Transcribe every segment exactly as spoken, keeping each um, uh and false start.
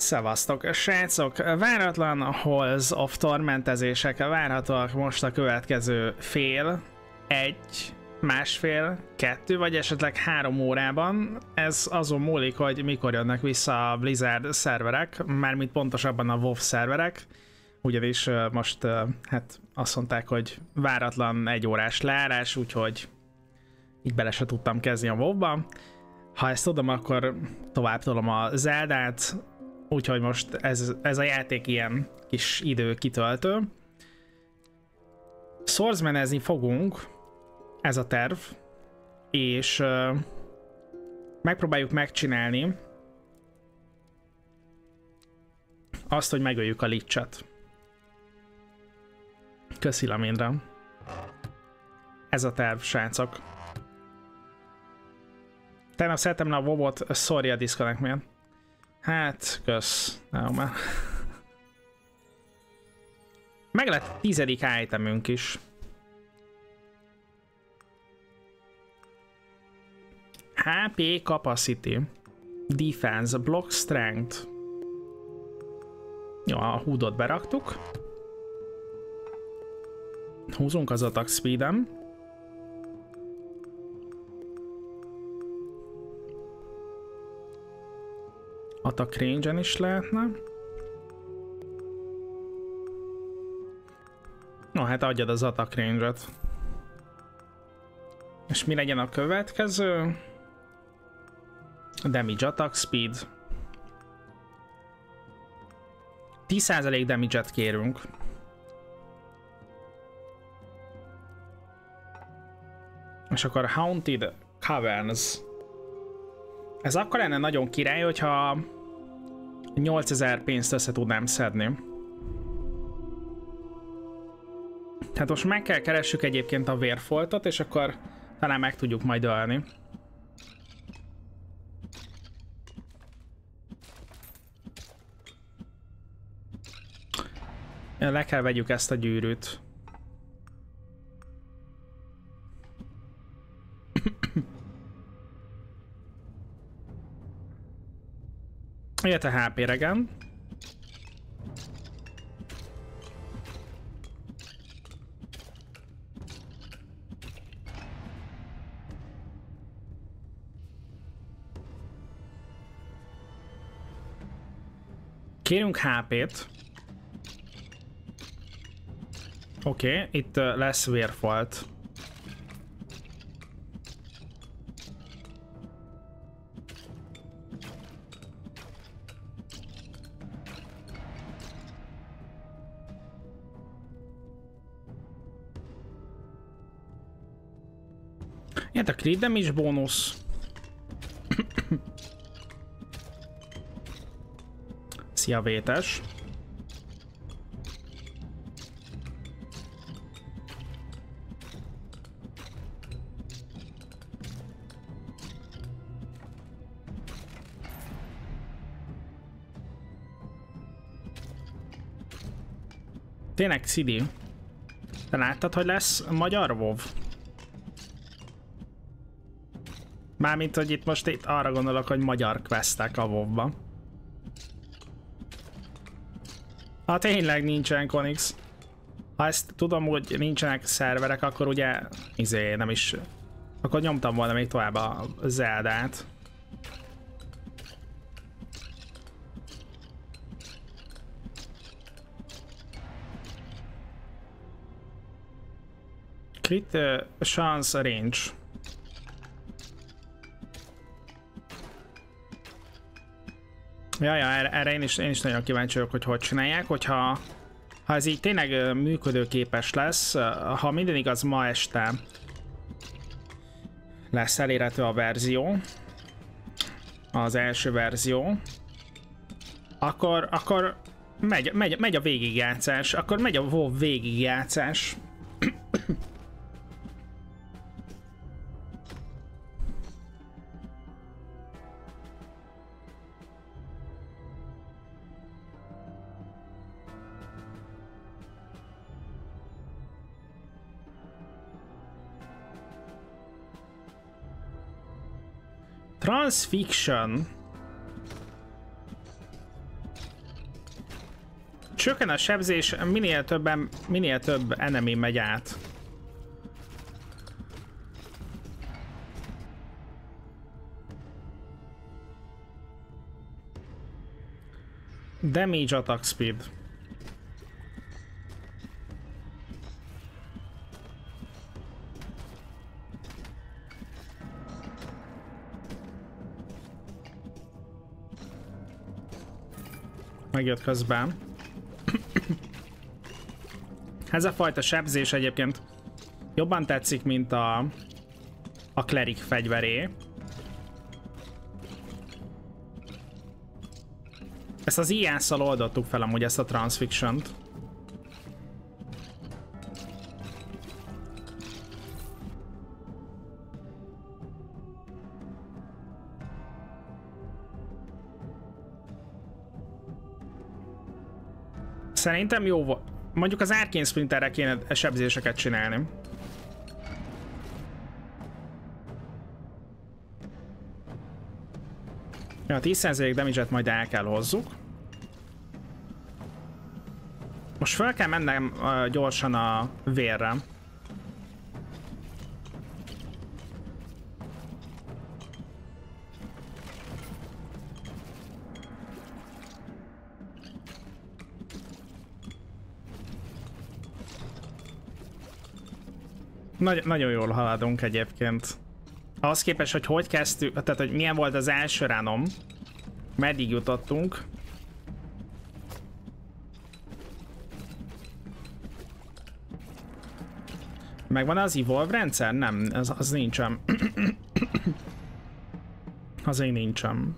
Szevasztok, srácok! Váratlan Halls of Tormentezések várhatóak most a következő fél, egy, másfél, kettő vagy esetleg három órában. Ez azon múlik, hogy mikor jönnek vissza a Blizzard szerverek, mármint pontosabban a WoW szerverek, ugyanis most hát azt mondták, hogy váratlan egy órás leárás, úgyhogy így bele se tudtam kezdeni a WoW-ba. Ha ezt tudom, akkor tovább tolom a Zeldát, úgyhogy most ez, ez a játék ilyen kis idő kitöltő. Swordsmanezni fogunk, ez a terv, és uh, megpróbáljuk megcsinálni azt, hogy megöljük a Lichet. Köszi, Lamindra. Ez a terv, srácok. Tegnap szerettem le a WoW-ot, sorry a disconnect miatt. Hát, kösz. Nem, már. Meg lett tizedik itemünk is. há pé Capacity. Defense, Block Strength. Jó, a húdot beraktuk. Húzunk az attack speed-en. Attack range-en is lehetne. No, hát adjad az attack range-et. És mi legyen a következő? Damage attack speed. tíz százalék damage-et kérünk. És akkor Haunted Caverns. Ez akkor lenne nagyon király, hogyha nyolcezer pénzt össze tudnám szedni. Hát most meg kell keressük egyébként a vérfoltot, és akkor talán meg tudjuk majd ölni. Le kell vegyük ezt a gyűrűt. Illetve há pé regen. Kérünk há pét. Oké, okay, itt uh, lesz vérfolt. Ilyet a crit damage bónusz. Szia, Vétes. Tényleg, Szidi? Te láttad, hogy lesz magyar WoW? Mármint, hogy itt most itt arra gondolok, hogy magyar questek a WoW-ba. Ha tényleg nincsen Konix. Ha ezt tudom, hogy nincsenek szerverek, akkor ugye izé, nem is... Akkor nyomtam volna még tovább a Zeldát. Crit uh, chance range. Ja, ja, erre, erre én, is, én is nagyon kíváncsi vagyok, hogy hogy csinálják, hogyha ha ez így tényleg működőképes lesz, ha minden igaz, ma este lesz elérhető a verzió, az első verzió, akkor, akkor megy, megy, megy a végigjátszás, akkor megy a WoW végigjátszás. Transfiction. Csökken a sebzés, minél többen, minél több enemy megy át. Damage attack speed. Megjött közben. Ez a fajta sebzés egyébként jobban tetszik, mint a, a Cleric fegyveré. Ezt az I A-szal oldottuk fel amúgy ezt a Transfixion-t. Szerintem jó volt. Mondjuk az Arcane Splinterre kéne sebzéseket csinálni. Ja, a tíz százalék damage-et majd el kell hozzuk. Most fel kell mennem uh, gyorsan a vérre. Nagy, nagyon jól haladunk egyébként. Ahhoz képest, hogy hogy kezdtük, tehát hogy milyen volt az első ránom, meddig jutottunk. Megvan az Evolve rendszer? Nem, az, az nincsen. Az még nincsen.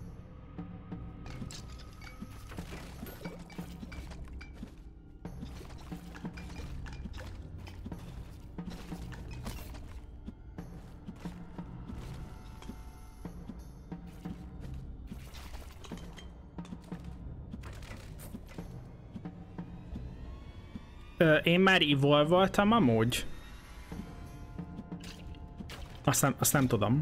Én már evolve-voltam amúgy? Azt nem, azt nem tudom.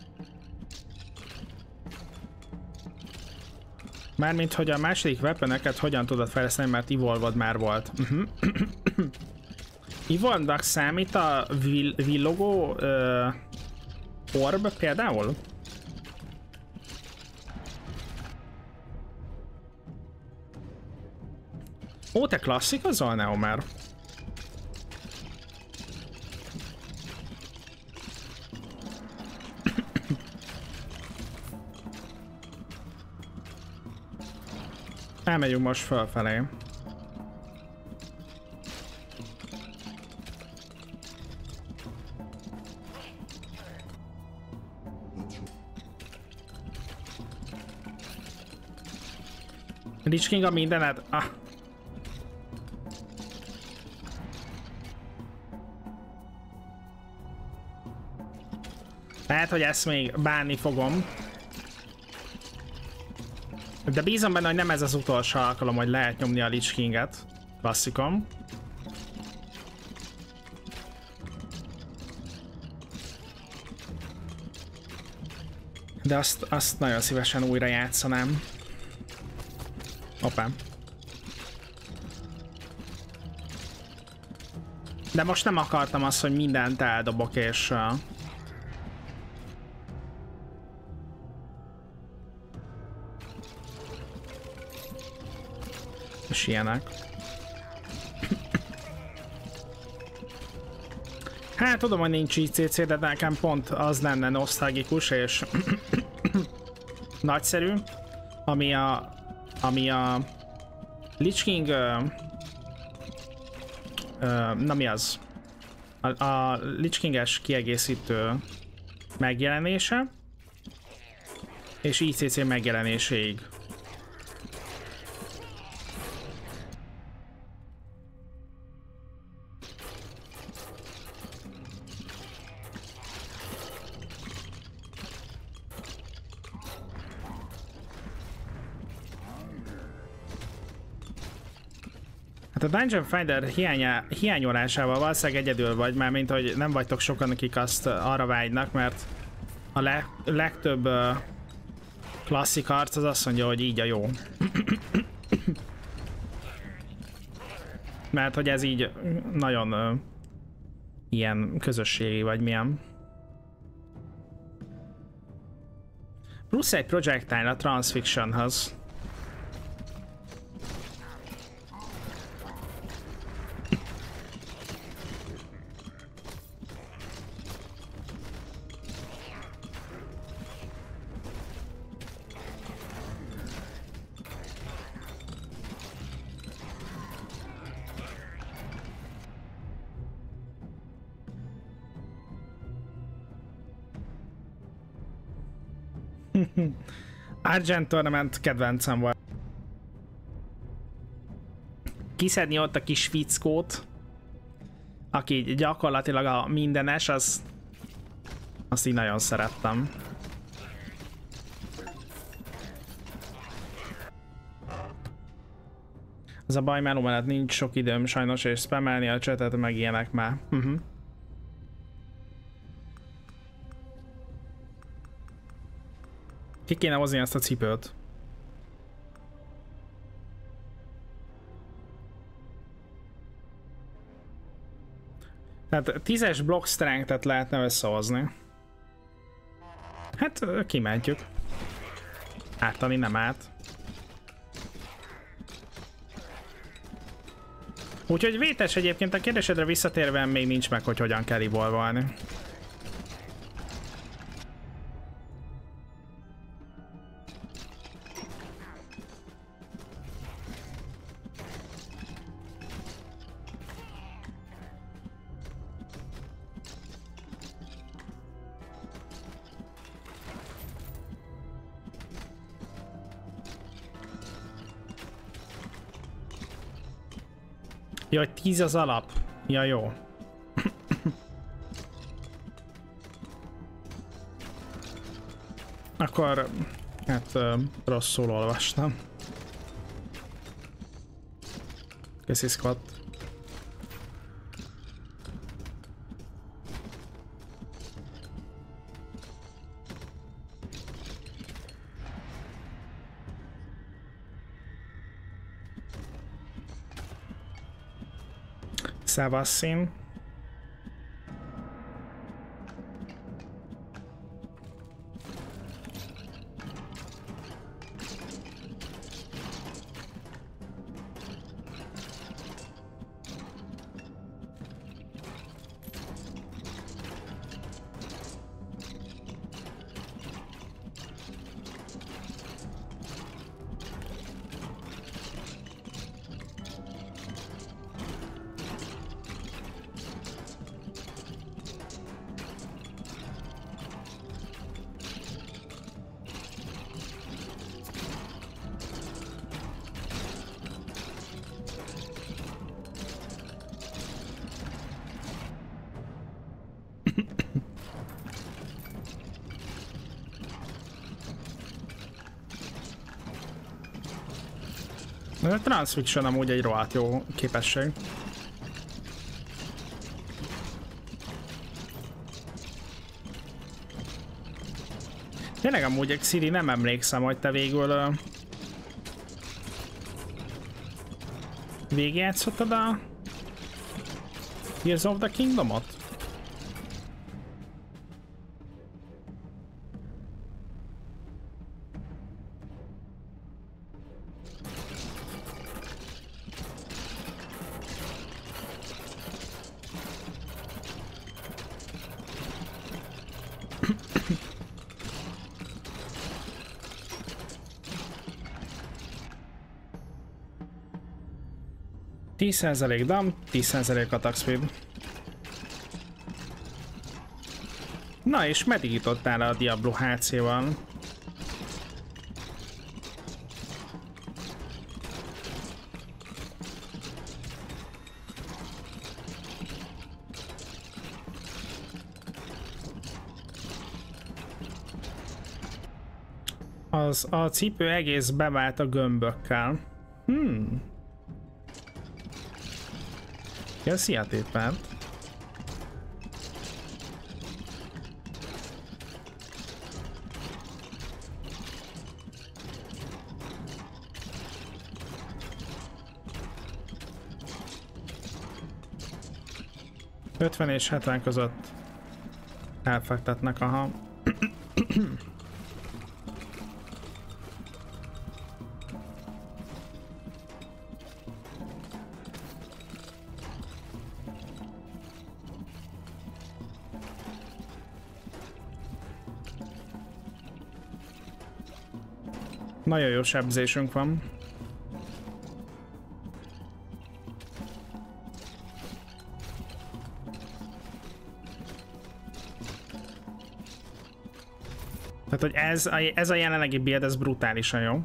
Mármint, hogy a második weaponeket hogyan tudod fejleszteni, mert evolve-od már volt. Uh-huh. Evolve-nak számít a vill villogó uh, orb például? Ó, te klasszikazol, Neomer? Elmegyünk most fölfelé. Lich King a mindened? Ah. Lehet, hogy ezt még bánni fogom. De bízom benne, hogy nem ez az utolsó alkalom, hogy lehet nyomni a Lich Kinget. Klasszikom. De azt, azt nagyon szívesen újra játszanám. Hoppá. De most nem akartam azt, hogy mindent eldobok és... Uh, és ilyenek. Hát tudom, hogy nincs I C C, de nekem pont az lenne nosztalgikus és nagyszerű, ami a ami a Lich King uh, uh, na mi az? A, a Lich King-es kiegészítő megjelenése és I C C megjelenéséig. A Dungeon Finder hiánya, hiányolásával valószínűleg egyedül vagy, már mint hogy nem vagytok sokan, akik azt arra vágynak, mert a le, legtöbb uh, klasszik arc az azt mondja, hogy így a jó. Mert hogy ez így nagyon uh, ilyen közösségi, vagy milyen. Plusz egy projectile a Transfictionhoz. Argent Tournament kedvencem volt. Kiszedni ott a kis fickót, aki gyakorlatilag a mindenes, az azt így nagyon szerettem. Az a baj, meló mellett nincs sok időm sajnos, és spamelni a csetet meg ilyenek már. Uh-huh. Ki kéne hozni ezt a cipőt? Tehát tízes block strength-et lehetne összehozni. Hát kimentjük. Ártani nem árt. Úgyhogy vétes egyébként, a kérdésedre visszatérve még nincs meg, hogy hogyan kell evolve-olni. Jaj, tíz az alap. Ja, jó. Akkor... hát uh, rosszul olvastam. Köszi, Scott. Szevaszin. A Transfiction amúgy egy rohadt jó képesség. Tényleg amúgy, Xiri, nem emlékszem, hogy te végül uh, végigjátszottad a Tears of the Kingdomot? tíz százalék dam, tíz százalék attack speed. Na és meddig jutottál a Diablo há cé-val? Az a cipő egész bevált a gömbökkel. Hmm. Köszi a tépát. ötven és hetven között elfektetnek, aha. Nagyon jó sebzésünk van. Tehát, hogy ez a, ez a jelenlegi build, ez brutálisan jó.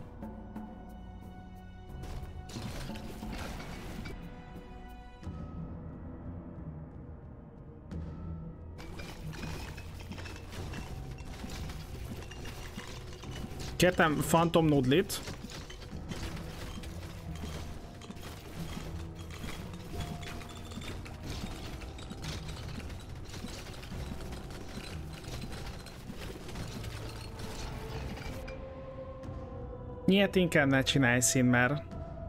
Kértem Phantom Noodle-t. Ilyet inkább ne csinálj, szín, mert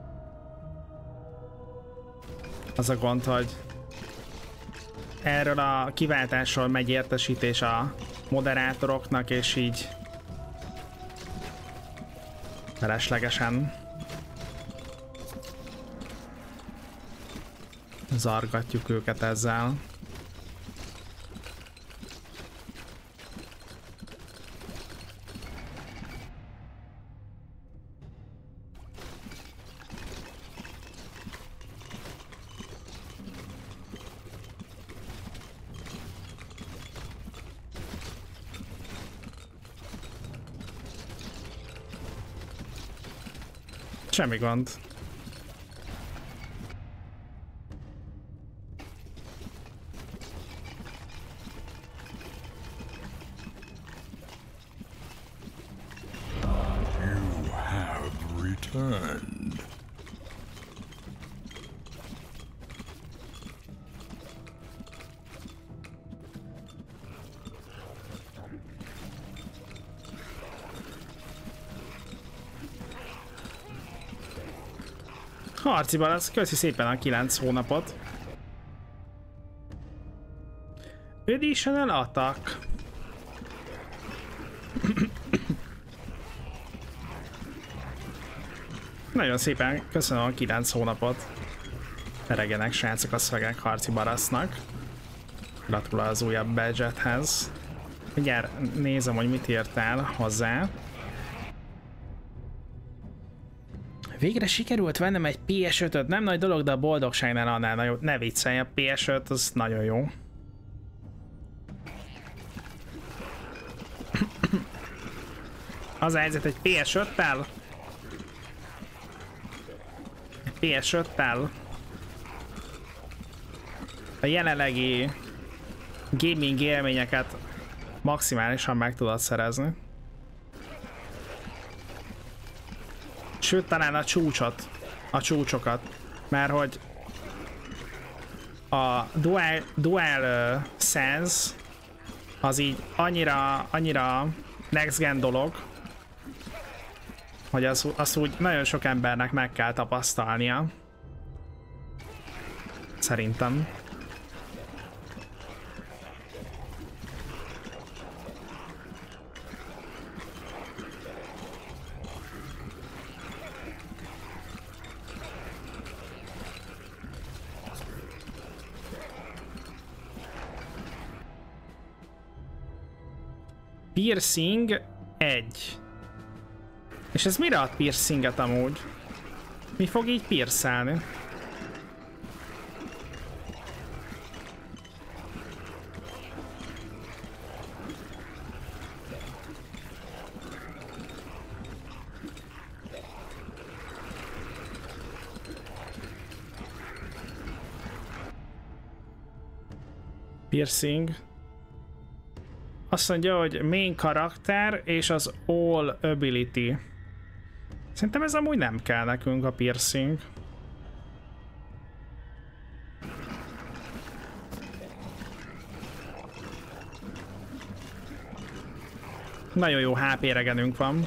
az a gond, hogy erről a kiváltásról megy értesítés a moderátoroknak, és így feleslegesen zargatjuk őket ezzel. Semmi gond. You have returned. Harci balasz, köszi szépen a kilenc hónapot. Additional attack. Nagyon szépen köszönöm a kilenc hónapot. Regenek srácok a szövegek Harci Barasznak. Gratulál az újabb badge-hez. Mindjárt nézem, hogy mit írtál hozzá. Végre sikerült vennem egy pé es ötöt, nem nagy dolog, de a boldogságnál annál nagyobb. Ne viccelj, a pé es öt az nagyon jó. Az a helyzet, egy pé es öttel egy pé es öttel a jelenlegi gaming élményeket maximálisan meg tudod szerezni. Sőt, talán a csúcsot, a csúcsokat, mert hogy a Dual, dual uh, Sense az így annyira, annyira next gen dolog, hogy az, az úgy nagyon sok embernek meg kell tapasztalnia. Szerintem. Piercing egy. És ez mire ad piercinget amúgy? Mi fog így piercelni? Piercing. Azt mondja, hogy main karakter és az all ability. Szerintem ez amúgy nem kell nekünk a piercing. Nagyon jó há pé regenünk van.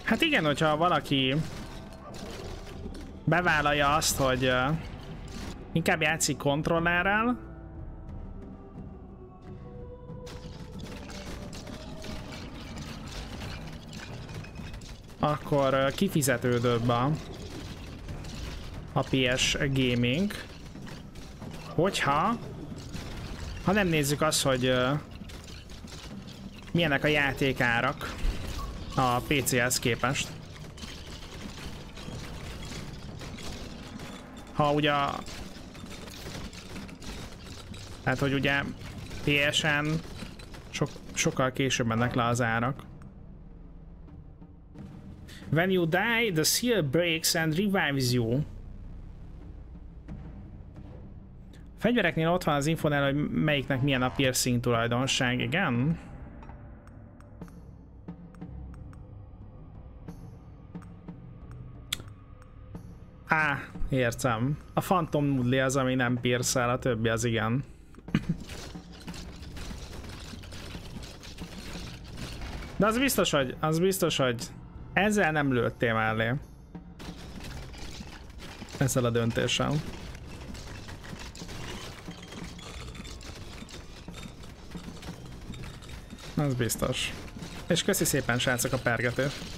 Hát igen, hogyha valaki bevállalja azt, hogy uh, inkább játszik kontrollerrel, akkor uh, kifizetődőbb a, a pé es gaming, hogyha ha nem nézzük azt, hogy uh, milyenek a játékárak a pé céhez képest. Ha ugye... Hát, hogy ugye pé esen sok, sokkal később mennek le az árak. When you die, the seal breaks and revives you. A fegyvereknél ott van az infonál, hogy melyiknek milyen a piercing tulajdonság, igen? Á, értem. A Phantom Noodle az, ami nem piercel, a többi az igen. De az biztos, hogy, az biztos, hogy ezzel nem lőttél mellé. Ezzel a döntéssel. Az biztos. És köszi szépen, srácok, a pergetést.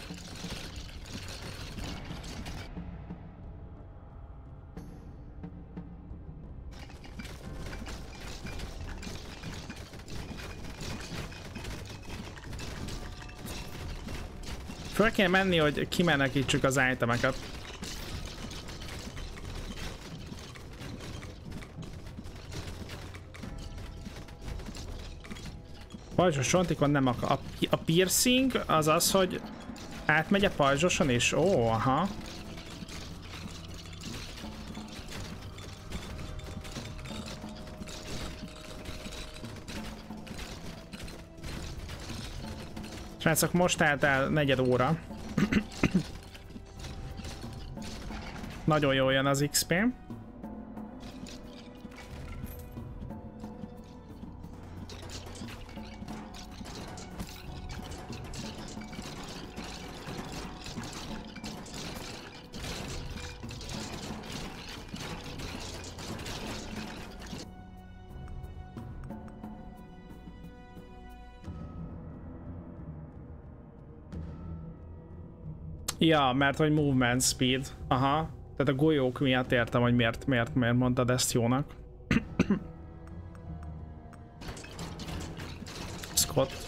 Föl kell menni, hogy kimenekítsük az itemeket. Pajzsos csontikon nem a, a, a piercing az az, hogy átmegy a pajzsoson is? Ó, aha. Srácok, most állt el negyed óra. Nagyon jól jön az iksz pé. Ja, mert hogy movement speed. Aha. Tehát a golyók miatt értem, hogy miért, miért, miért mondtad ezt jónak. Scott.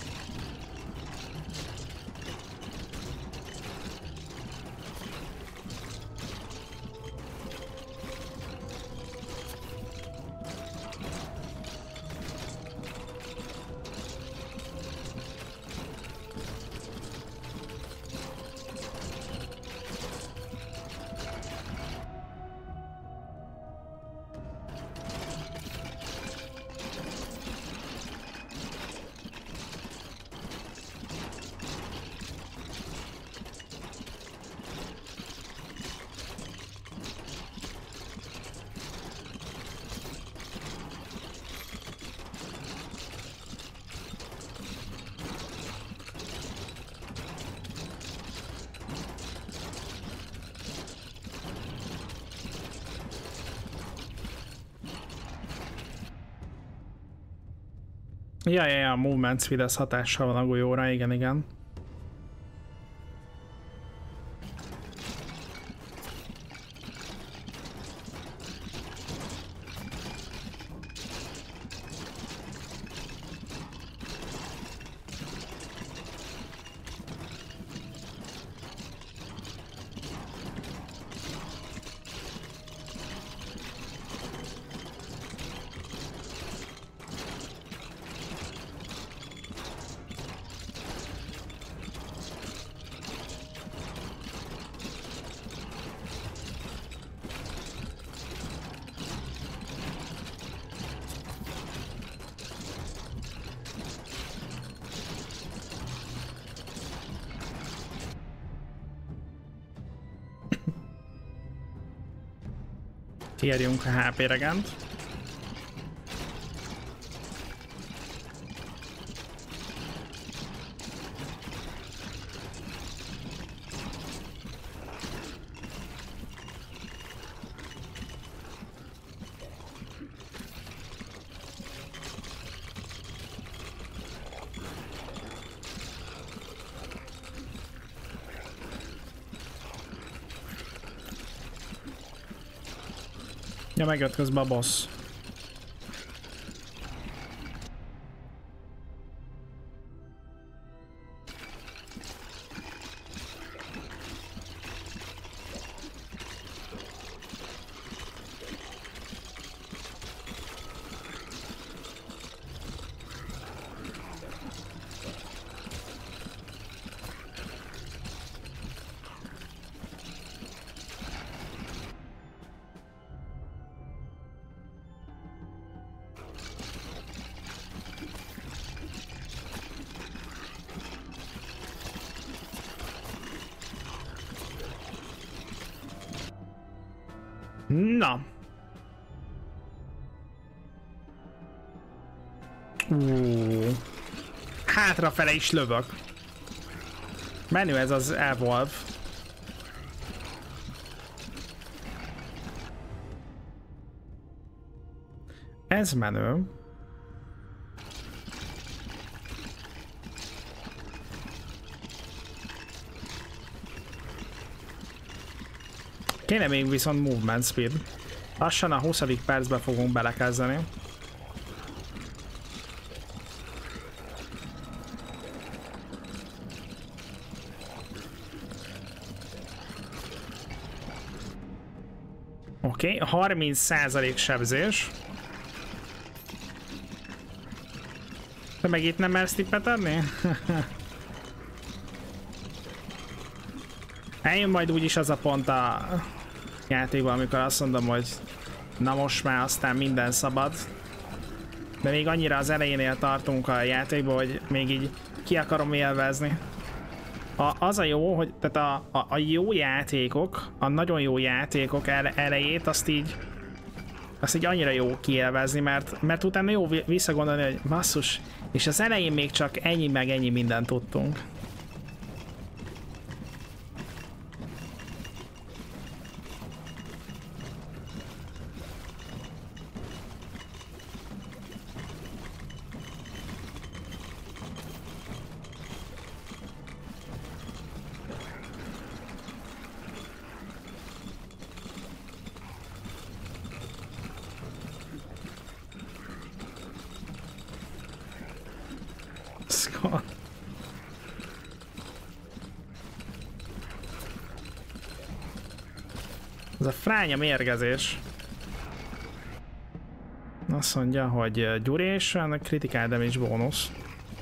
Ja, ja, ja, a movement speed, ez hatással van a golyóra, igen, igen. Kérjünk a há pé regent. Ja, megjött közben a boss. Na. Uh. Hátrafele is lövök. Menő ez az Evolve. Ez menő. Kéne még viszont movement speed. Lassan a huszadik percbe fogunk belekezdeni. Oké, okay, harminc százalék sebzés. Te meg itt nem mersz tippet adni? Eljön majd úgyis az a pont a játékban, amikor azt mondom, hogy na most már aztán minden szabad. De még annyira az elejénél tartunk a játékban, hogy még így ki akarom élvezni. A, az a jó, hogy tehát a, a, a jó játékok, a nagyon jó játékok ele, elejét azt így azt így annyira jó kiélvezni, mert, mert utána jó visszagondolni, hogy basszus, és az elején még csak ennyi meg ennyi mindent tudtunk. Ez a fránya mérgezés. Azt mondja, hogy duration, critical damage bónusz.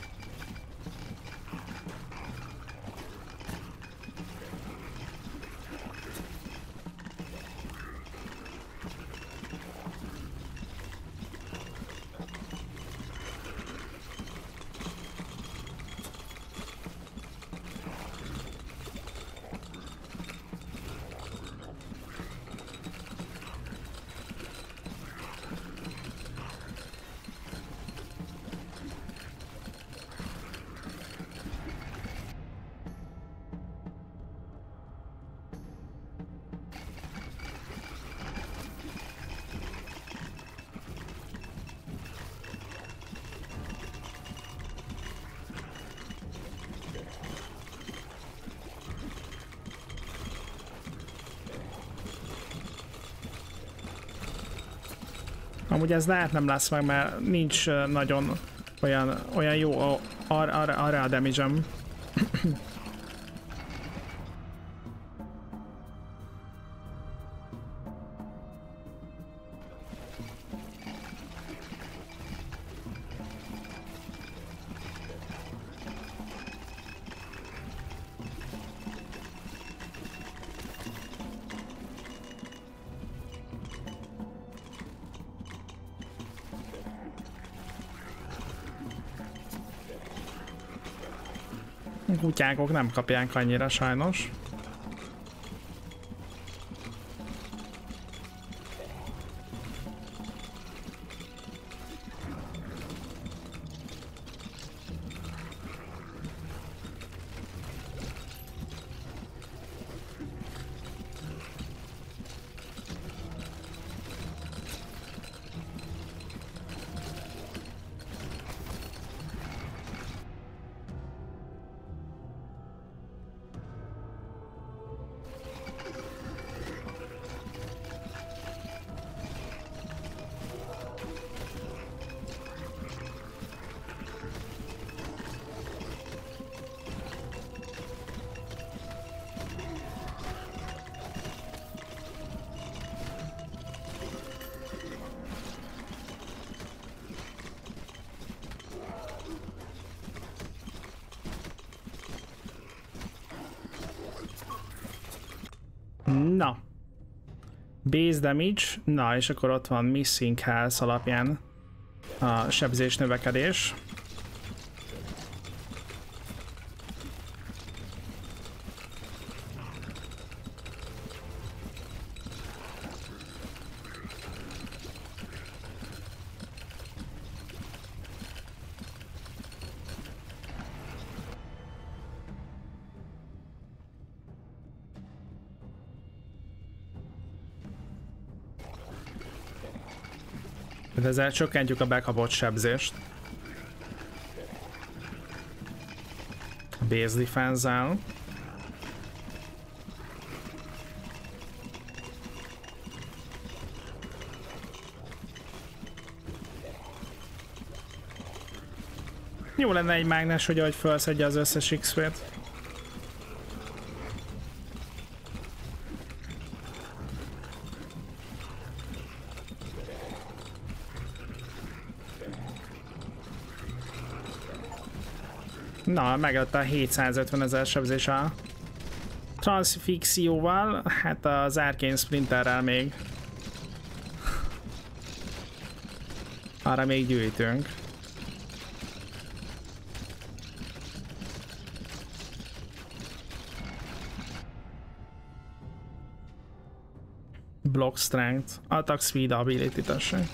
Amúgy ez lehet nem lesz meg, mert nincs nagyon olyan, olyan jó ar, ar, arra a damage-em. Kutyákok nem kapják annyira sajnos. Na. Base damage. Na, és akkor ott van missing health alapján a sebzés növekedés. De ezzel csökkentjük a bekapott sebzést. Base defense-zel. Jó lenne egy mágnes, hogy ahogy felszedje az összes iksz pét. Na, megadta a hétszázötven ezer sebzés a transfixióval, hát az Arcane Splinterrel még arra még gyűjtünk. Block Strength, Attack Speed Ability, tessék.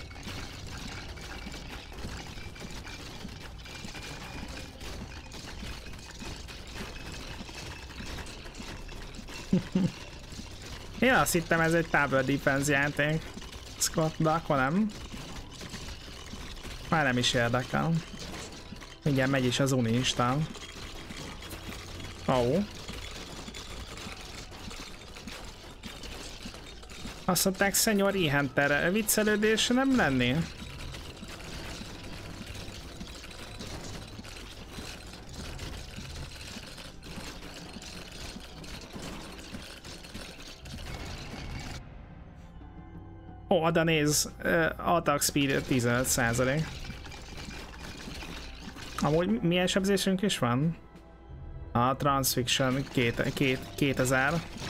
Én azt hittem, ez egy Tower Defense játék, Scott, de akkor nem. Már nem is érdekel. Mindjárt megy is az Unistán. Ó. Oh. Azt mondták, Szenyor E-Hunter, viccelődés nem lenni? Ó, oh, de nézd, uh, attack speed tizenöt százalék. Amúgy milyen sebzésünk is van? A Transfixion két, két, kétezer.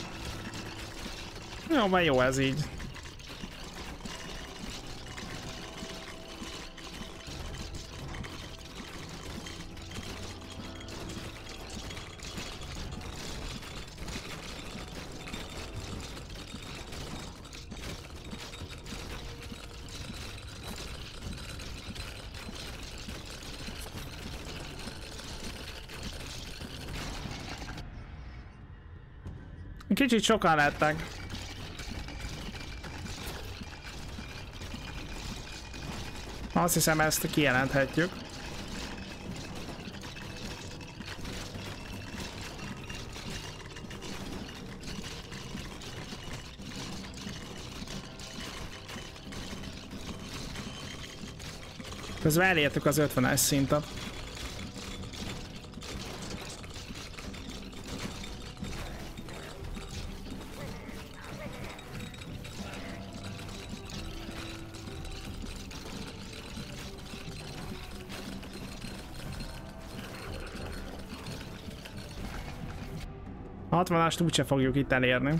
Jó, van jó ez így. Kicsit sokan lettek. Azt hiszem, ezt kijelenthetjük. Közben elértük az ötvenes szintet. hatvanast úgyse fogjuk itt elérni.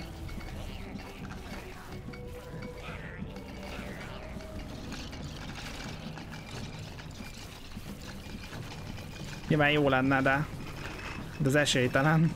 Nyilván jó lenne, de, de az esélytelen.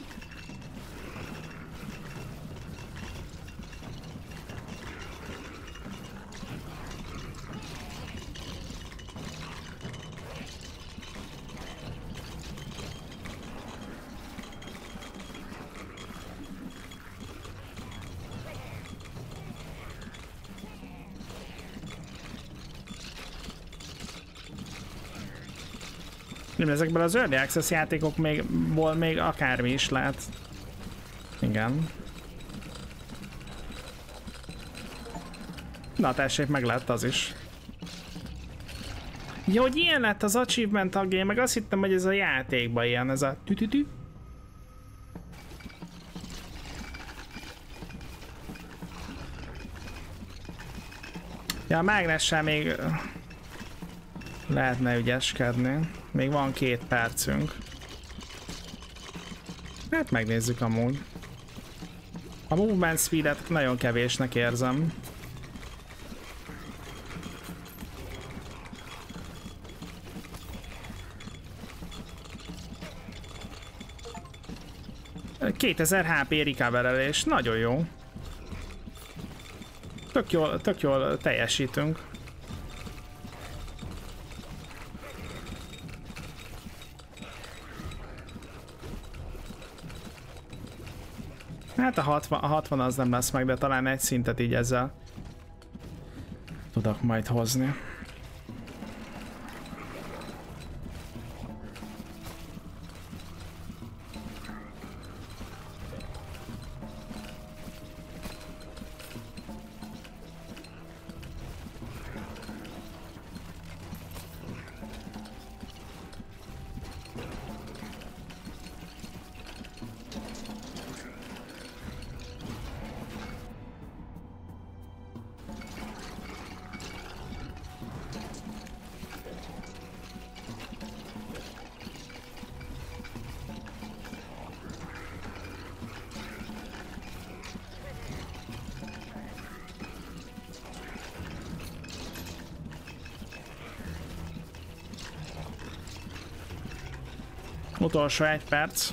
Ezekből az Early Access játékokból még akármi is lehet. Igen. Na tessék, meg lett az is. Ja, hogy ilyen lett az achievement tagja, meg azt hittem, hogy ez a játékban ilyen, ez a tütütü. Ja, a mágnessel még lehetne ügyeskedni. Még van két percünk. Hát megnézzük amúgy. A movement speedet nagyon kevésnek érzem. kétezer há pé recoverelés, nagyon jó. Tök jól, tök jól teljesítünk. Hát a hatvan, a hatvan az nem lesz meg, de talán egy szintet így ezzel tudok majd hozni. Utolsó egy perc.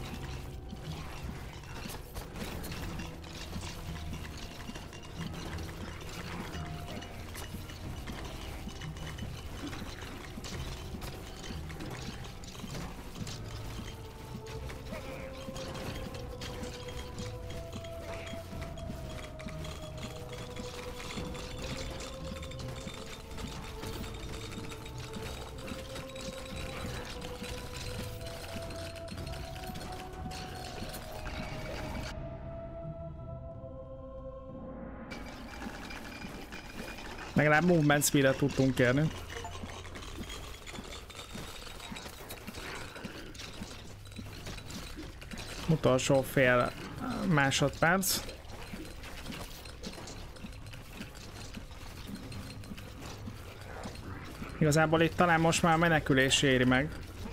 Legalább movement speed-et tudtunk kérni. Utolsó fél másodperc. Igazából itt talán most már a menekülés éri meg.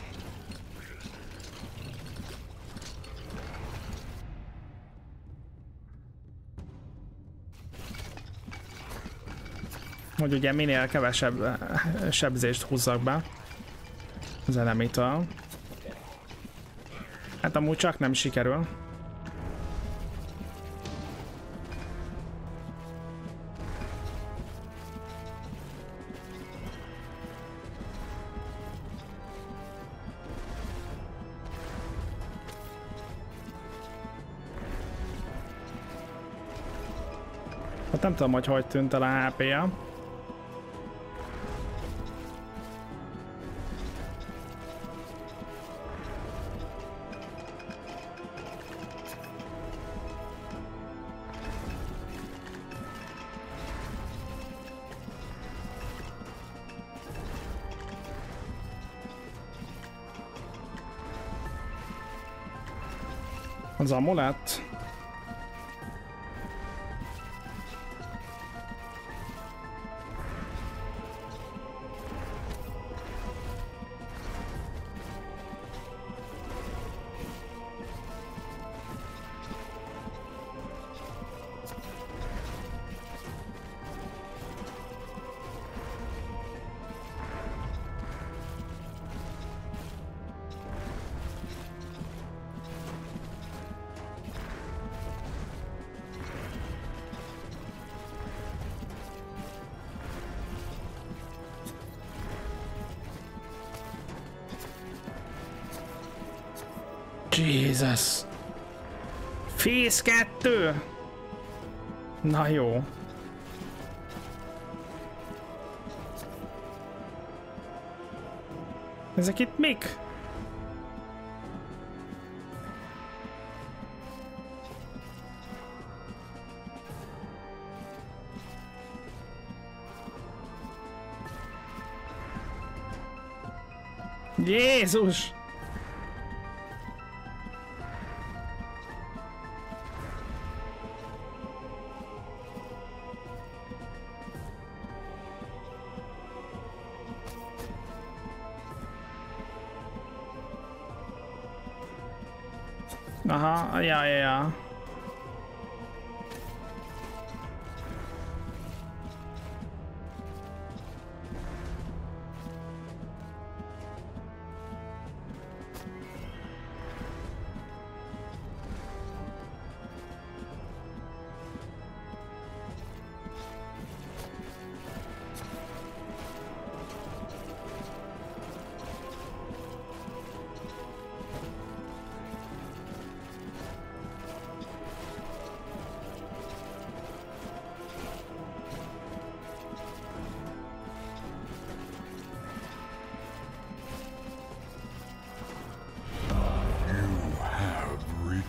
Hogy ugye minél kevesebb sebzést húzzak be az enemitől. Hát amúgy csak nem sikerül. Hát nem tudom, hogy hogy tűnt el a há pé-ja. Az amulett. Jesus. Fész kettő? Na jó. Ezek itt mik? Jézus! Aha, ja, ja, ja.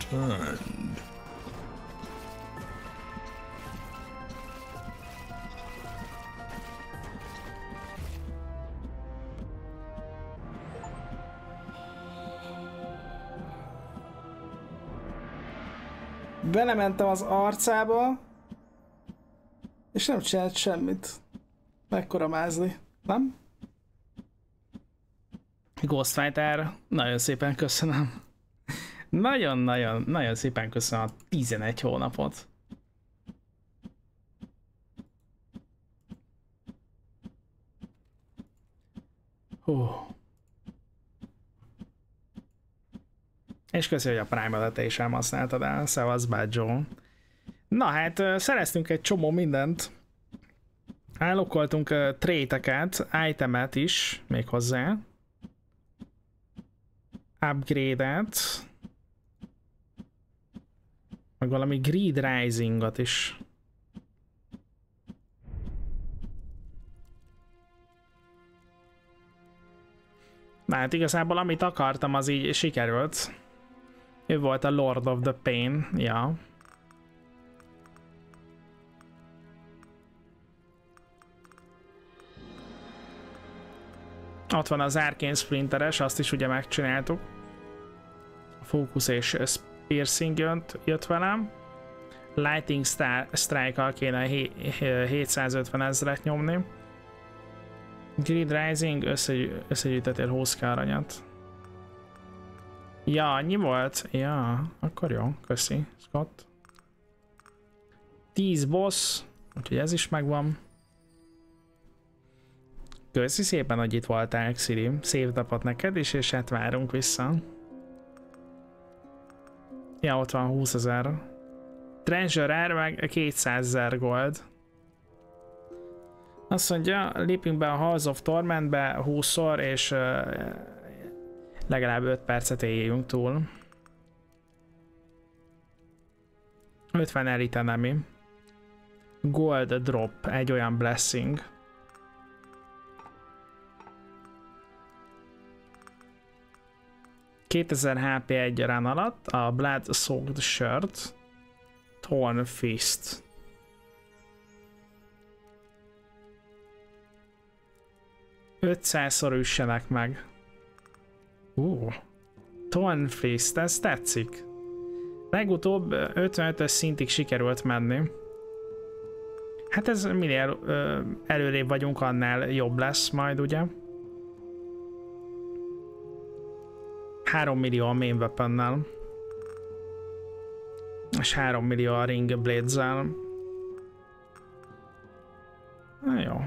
returned. Belementem az arcába, és nem csinált semmit. Mekkora mázli, nem? Ghostfighter, nagyon szépen köszönöm. Nagyon-nagyon, nagyon szépen köszönöm a tizenegy hónapot. Hú. És köszönjük, hogy a Prime-adat te is elhasználtad el. Szevasz, Badjo. Na hát, szereztünk egy csomó mindent. Elokkoltunk uh, tréteket, itemet is, még hozzá. Upgrade-et. Meg valami Greed Rising-ot is. Na hát igazából amit akartam, az így sikerült. Ő volt a Lord of the Pain, ja. Ott van az Arcane Splinteres, azt is ugye megcsináltuk. A Focus és Piercing jött, jött velem. Lightning Strike-kal kéne hétszázötven ezret nyomni. Grid Rising, összegy összegyűjtetél húsz k aranyat. Ja, annyi volt? Ja, akkor jó, köszi, Scott. tíz boss, úgyhogy ez is megvan. Köszi szépen, hogy itt voltál, Xiri. Szép napot neked is, és hát várunk vissza. Ja, ott van húszezer. Treasure Rare meg kétszázezer gold. Azt mondja, lépjünk be a House of Tormentbe húszszor, és uh, legalább öt percet éljünk túl. ötven elite enemy. Gold drop, egy olyan blessing. kétezer há pé egy run alatt, a Blood Soaked Shirt, Torn Fist. ötszázszor üssenek meg. Uh, Torn Fist, ez tetszik. Legutóbb ötvenötös szintig sikerült menni. Hát ez minél ö, előrébb vagyunk, annál jobb lesz majd, ugye? három millió a main weaponnel. És három millió a ring blades-zel. Na jó.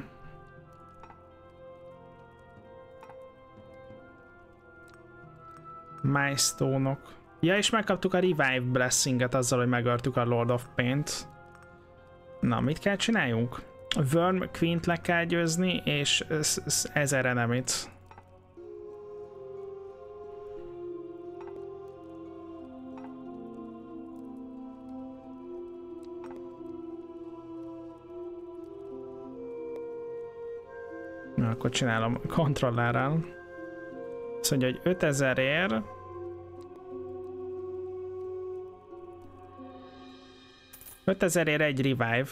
Milestone-ok. Ja, és megkaptuk a Revive Blessing-et azzal, hogy megöltük a Lord of Paint. Na, mit kell csináljunk? Worm Queen-t le kell győzni, és ezer enemit. Na, akkor csinálom kontrollárral. Azt mondja, hogy ötezerért ötezerért egy revive.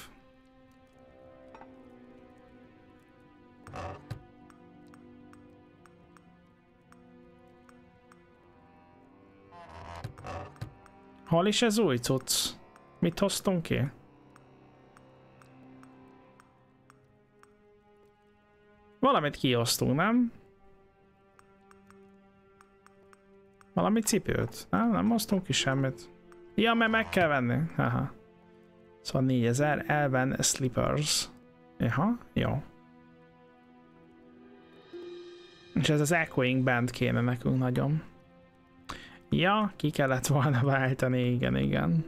Hol is ez új cucc? Mit hoztunk ki? Valamit kiosztunk, nem? Valami cipőt? Nem, nem hoztunk ki semmit. Ja, mert meg kell venni. Aha. Szóval négyezer, Elven Slippers. Aha, jó. És ez az Echoing Band kéne nekünk nagyon. Ja, ki kellett volna váltani, igen, igen.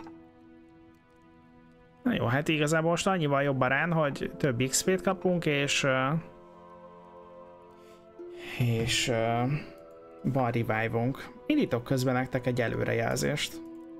Na jó, hát igazából most annyival jobb a rán, hogy több iksz pét kapunk, és... Uh, és... Uh, van revive-unk. Indítok közben nektek egy előrejelzést.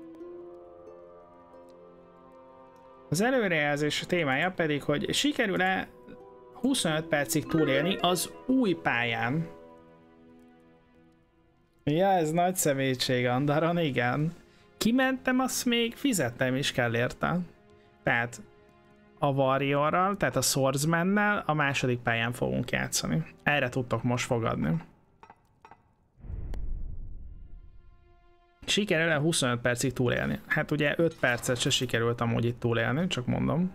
Az előrejelzés témája pedig, hogy sikerül-e huszonöt percig túlélni az új pályán. Ja, ez nagy szemétség, Andaron, igen. kimentem, azt még fizettem is kell érte. Tehát a Warriorral, tehát a Swordsmannel a második pályán fogunk játszani. Erre tudtok most fogadni. Sikerül-e huszonöt percig túlélni? Hát ugye öt percet se sikerült amúgy itt túlélni, csak mondom.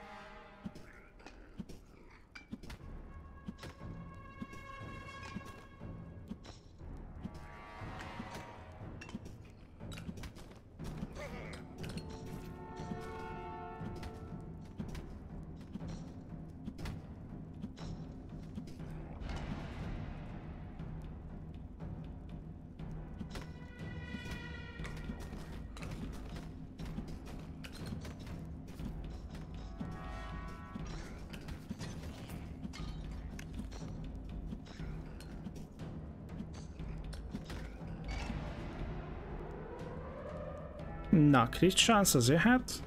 Na, crit chance az jöhet.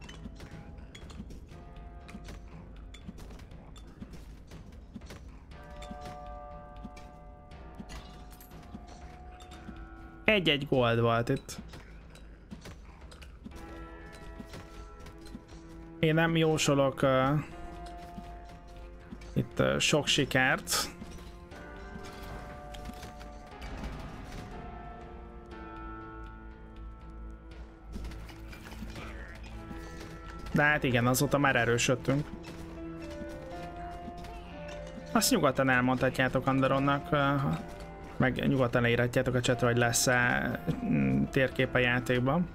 Egy-egy gold volt itt. Én nem jósolok uh, itt uh, sok sikert. De hát igen, azóta már erősödtünk. Azt nyugodtan elmondhatjátok Andoronnak, meg nyugodtan leírhatjátok a chatre, hogy lesz-e térkép a játékban.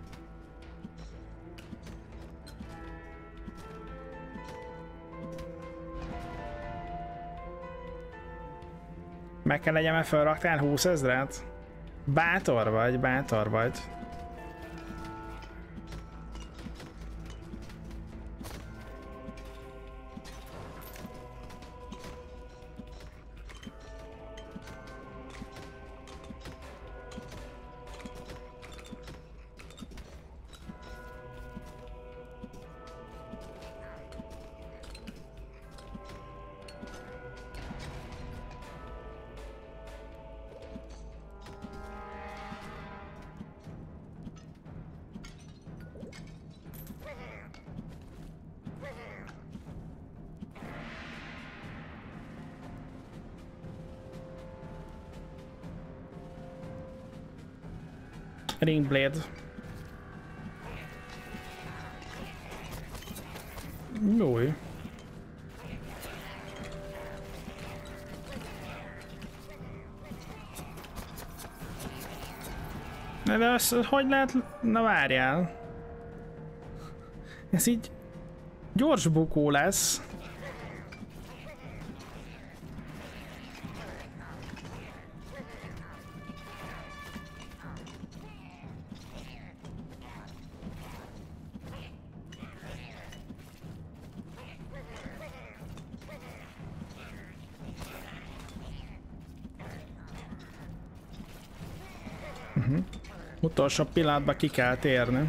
Meg kell legyen, mert felraktál húszezret? Bátor vagy, bátor vagy. Ringblade. Új. Na de az, hogy lehet... Na várjál. Ez így... gyors bukó lesz. Uh-huh. Utolsó pillanatban ki kell térni.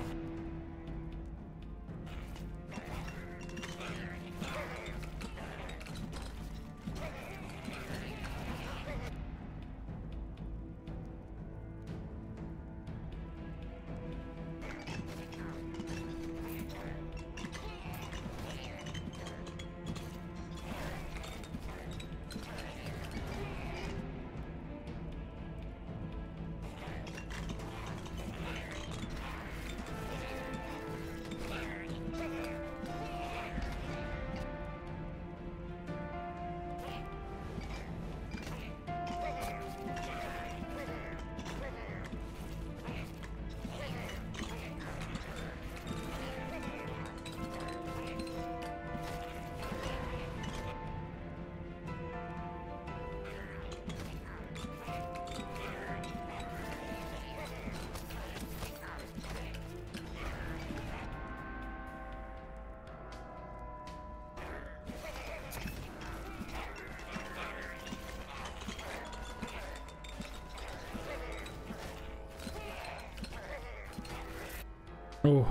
Ó.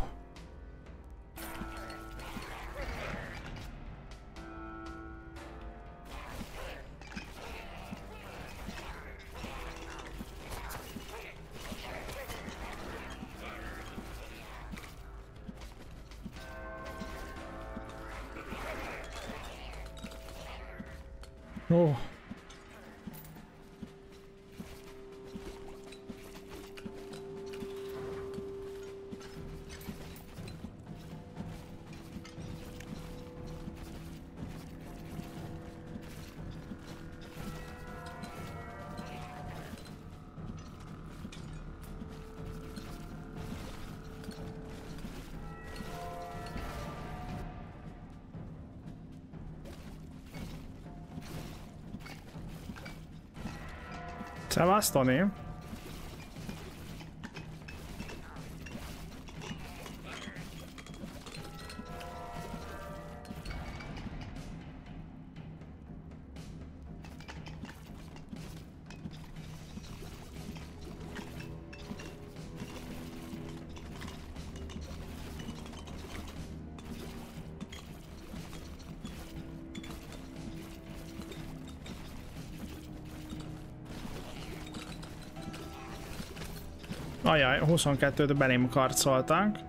Ó. Szevasz, Tony. Ajaj, huszonkettőt belém karcoltak.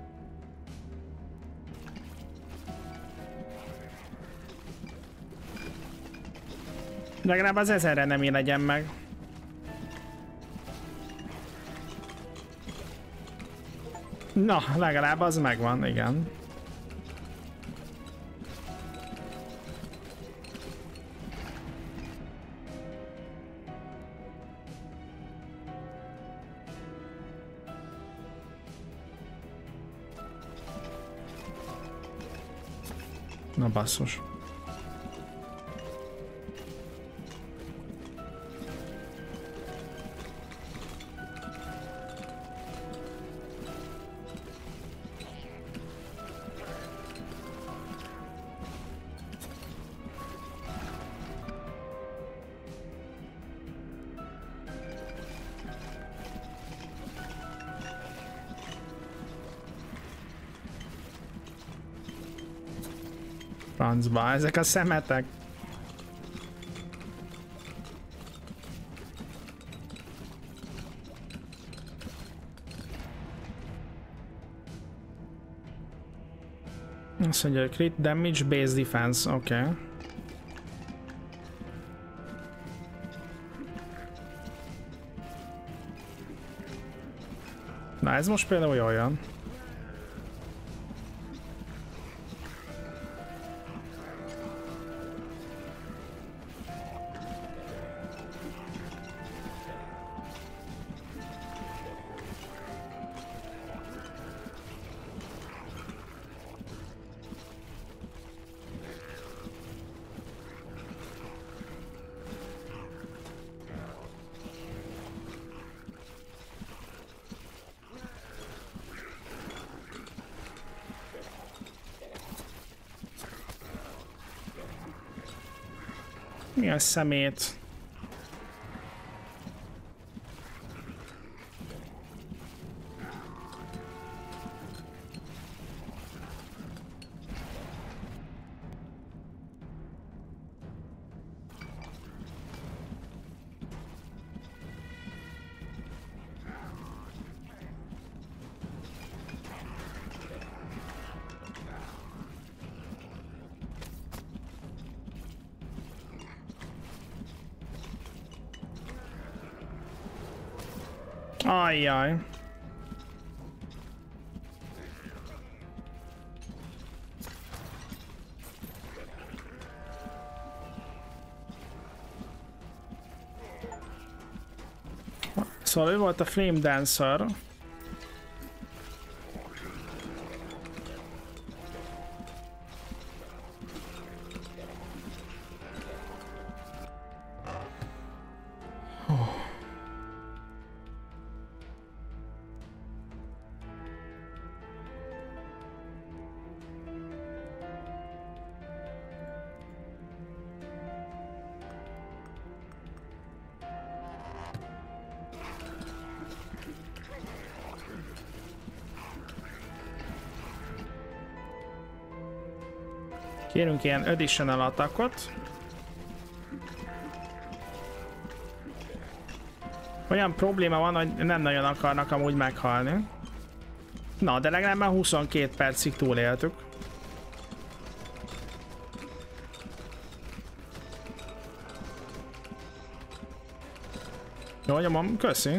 Legalább az ezerre nem én legyen meg. Na, legalább az megvan, igen. Na basszus. Francba, ezek a szemetek. Azt mondja, crit damage base defense, oké. Okay. Na ez most például jól jön. Mi a szemét? Ajjaj. Szóval ő volt a Flame Dancer. Kérünk ilyen additional attackot. Olyan probléma van, hogy nem nagyon akarnak amúgy meghalni. Na, de legalább már huszonkét percig túléltük. Jó, nyomom, köszi.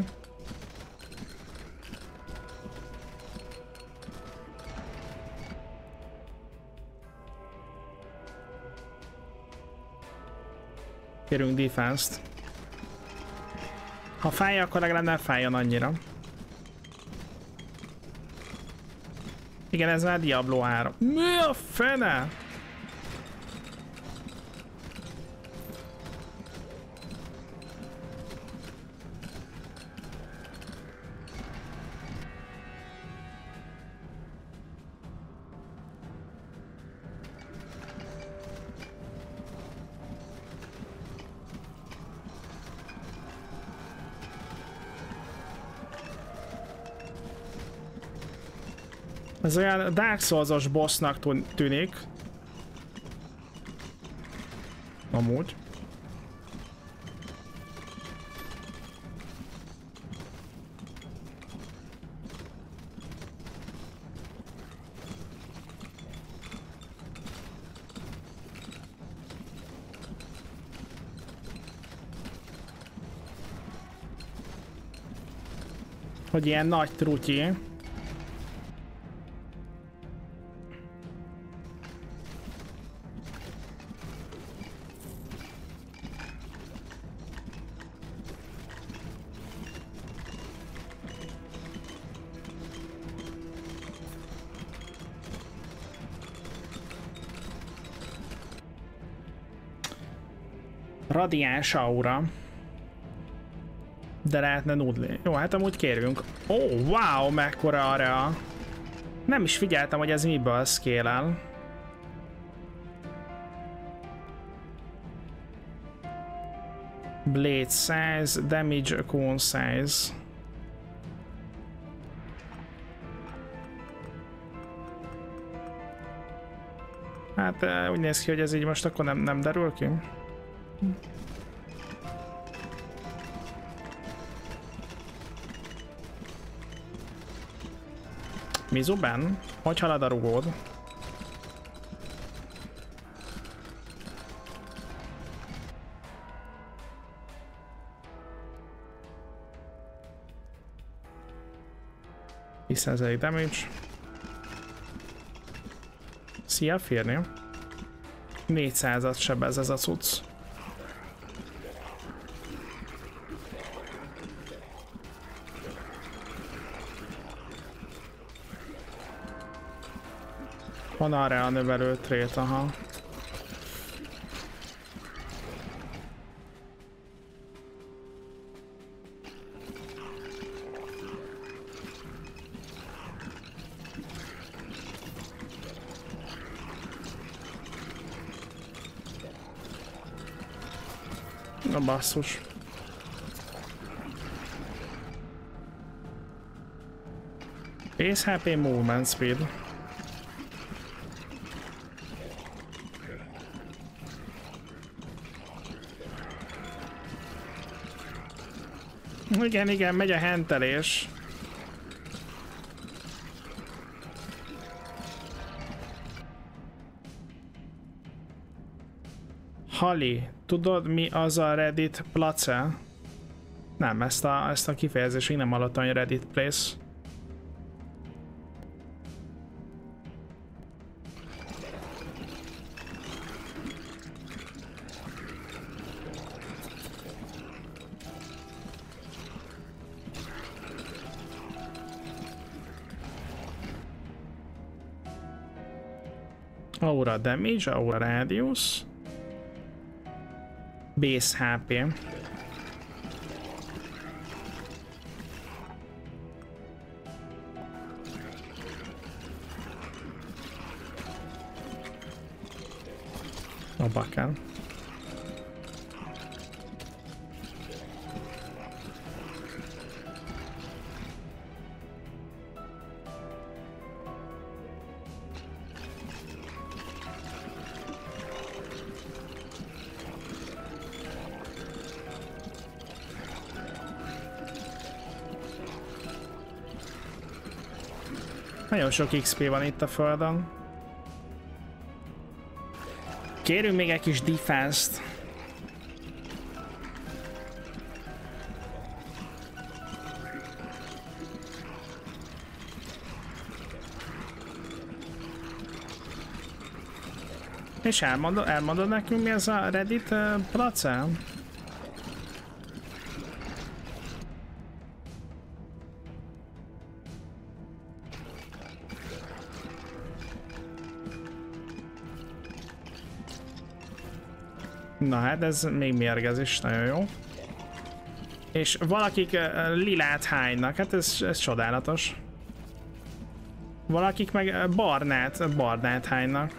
Kérünk defense-t. Ha fáj, akkor legalább ne fájjon annyira. Igen, ez már Diablo három. Mi a fene? Ez olyan Dark Souls-os bossnak tűnik. Amúgy. Hogy ilyen nagy trutyi. Radiáns aura. De lehetne nudli. Jó, hát amúgy kérünk. Ó, oh, wow, mekkora area. Nem is figyeltem, hogy ez miből scale-el. Blade size, damage cone size. Hát úgy néz ki, hogy ez így most akkor nem, nem derül ki. Mizuben? Hogy halad a rugód? tíz százalék damage. Szia, férni. négyszázat sebez ez a cucc. Van arra a növelő trét, aha. Na basszus. Base há pé, movement speed. Igen, igen, megy a hentelés. Hali, tudod mi az a Reddit place? Nem, ezt a, ezt a kifejezést még nem hallottam, hogy Reddit place. Aura damage, aura radius. Base há pé. Abba kell. Nagyon sok iksz pé van itt a földön. Kérünk még egy kis defense-t. És elmondod, elmondod nekünk, mi ez a Reddit uh, place? Na hát ez még mérgezés, nagyon jó. És valakik uh, lilát hánynak, hát ez, ez csodálatos. Valakik meg uh, barnát, barnát hánynak.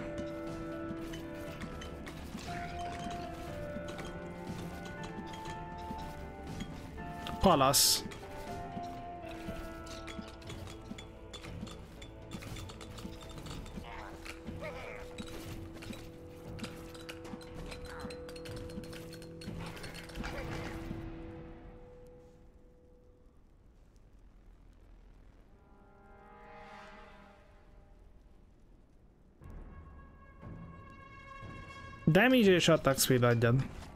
Palasz. Damage és attack speed adjad.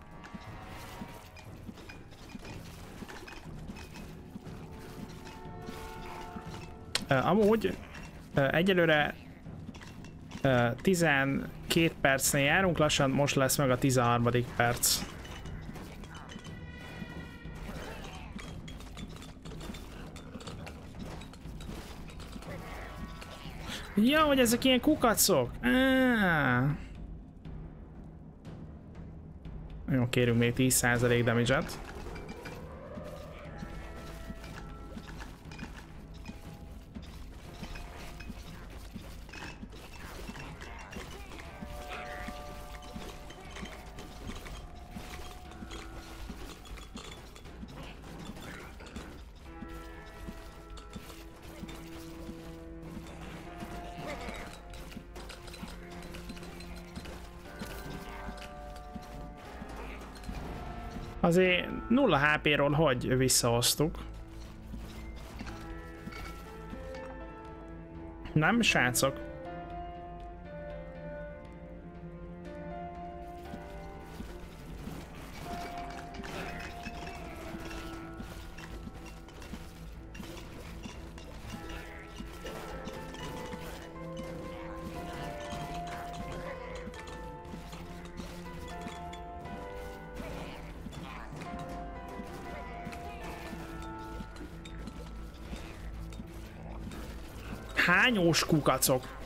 Uh, amúgy uh, egyelőre uh, tizenkét percnél járunk, lassan most lesz meg a tizenharmadik perc. Ja, hogy ezek ilyen kukacok! Ah. Jó, kérünk még tíz százalék damage-et. Azért nulla há pé-ról hogy visszahoztuk? Nem, srácok? Hányós kukacok?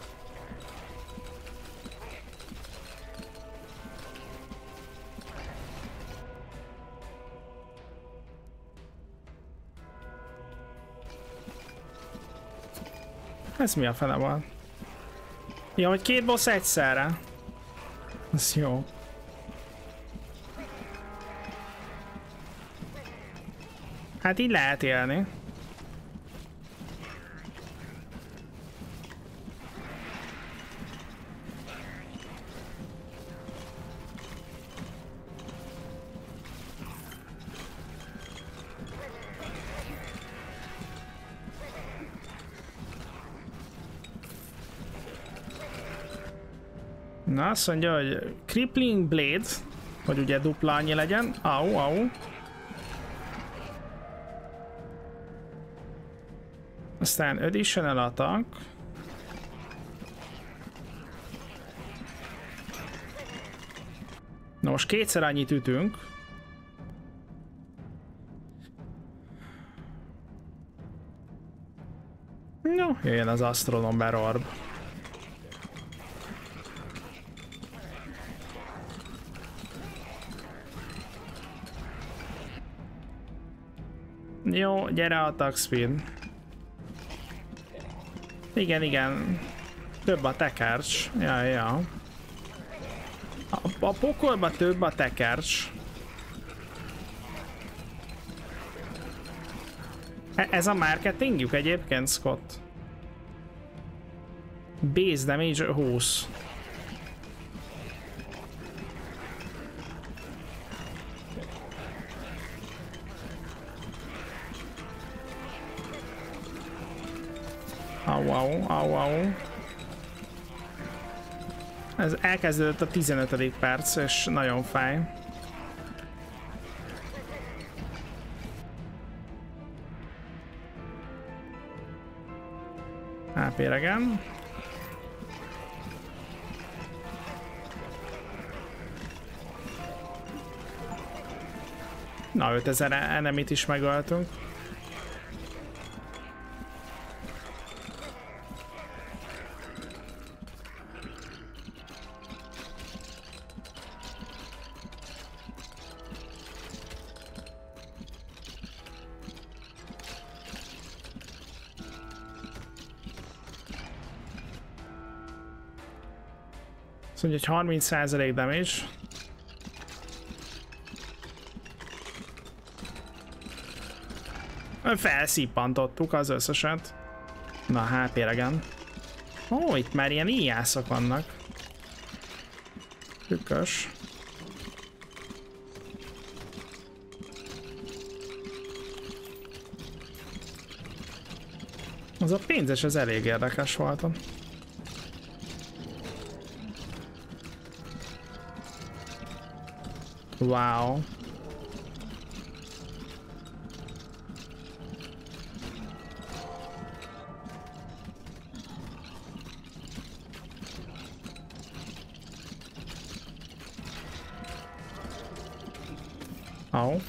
Ez mi a fele van? Ja, hogy két boss egyszerre. Ez jó. Hát így lehet élni. Na, azt mondja, hogy Crippling Blade, hogy ugye dupla annyi legyen. Au, au. Aztán Additional Attack. Na most kétszer annyit ütünk. No, jöjjön az Astronomber Orb. Jó, gyere attack speed. Igen, igen. Több a tekercs. Ja, ja. A, a pokolba több a tekercs. E ez a marketingjük egyébként, Scott? Base damage húsz. Au, au, au, au. Ez elkezdődött a tizenötödik perc, és nagyon fáj. há pé regen. Na, ötezer enemit is megöltünk. Azt mondja, hogy harminc százalék damage. Felszippantottuk az összeset. Na, há pé regen. Ó, itt már ilyen íjászok vannak. Tükös. Az a pénzes, az elég érdekes volt. Wow. Oh.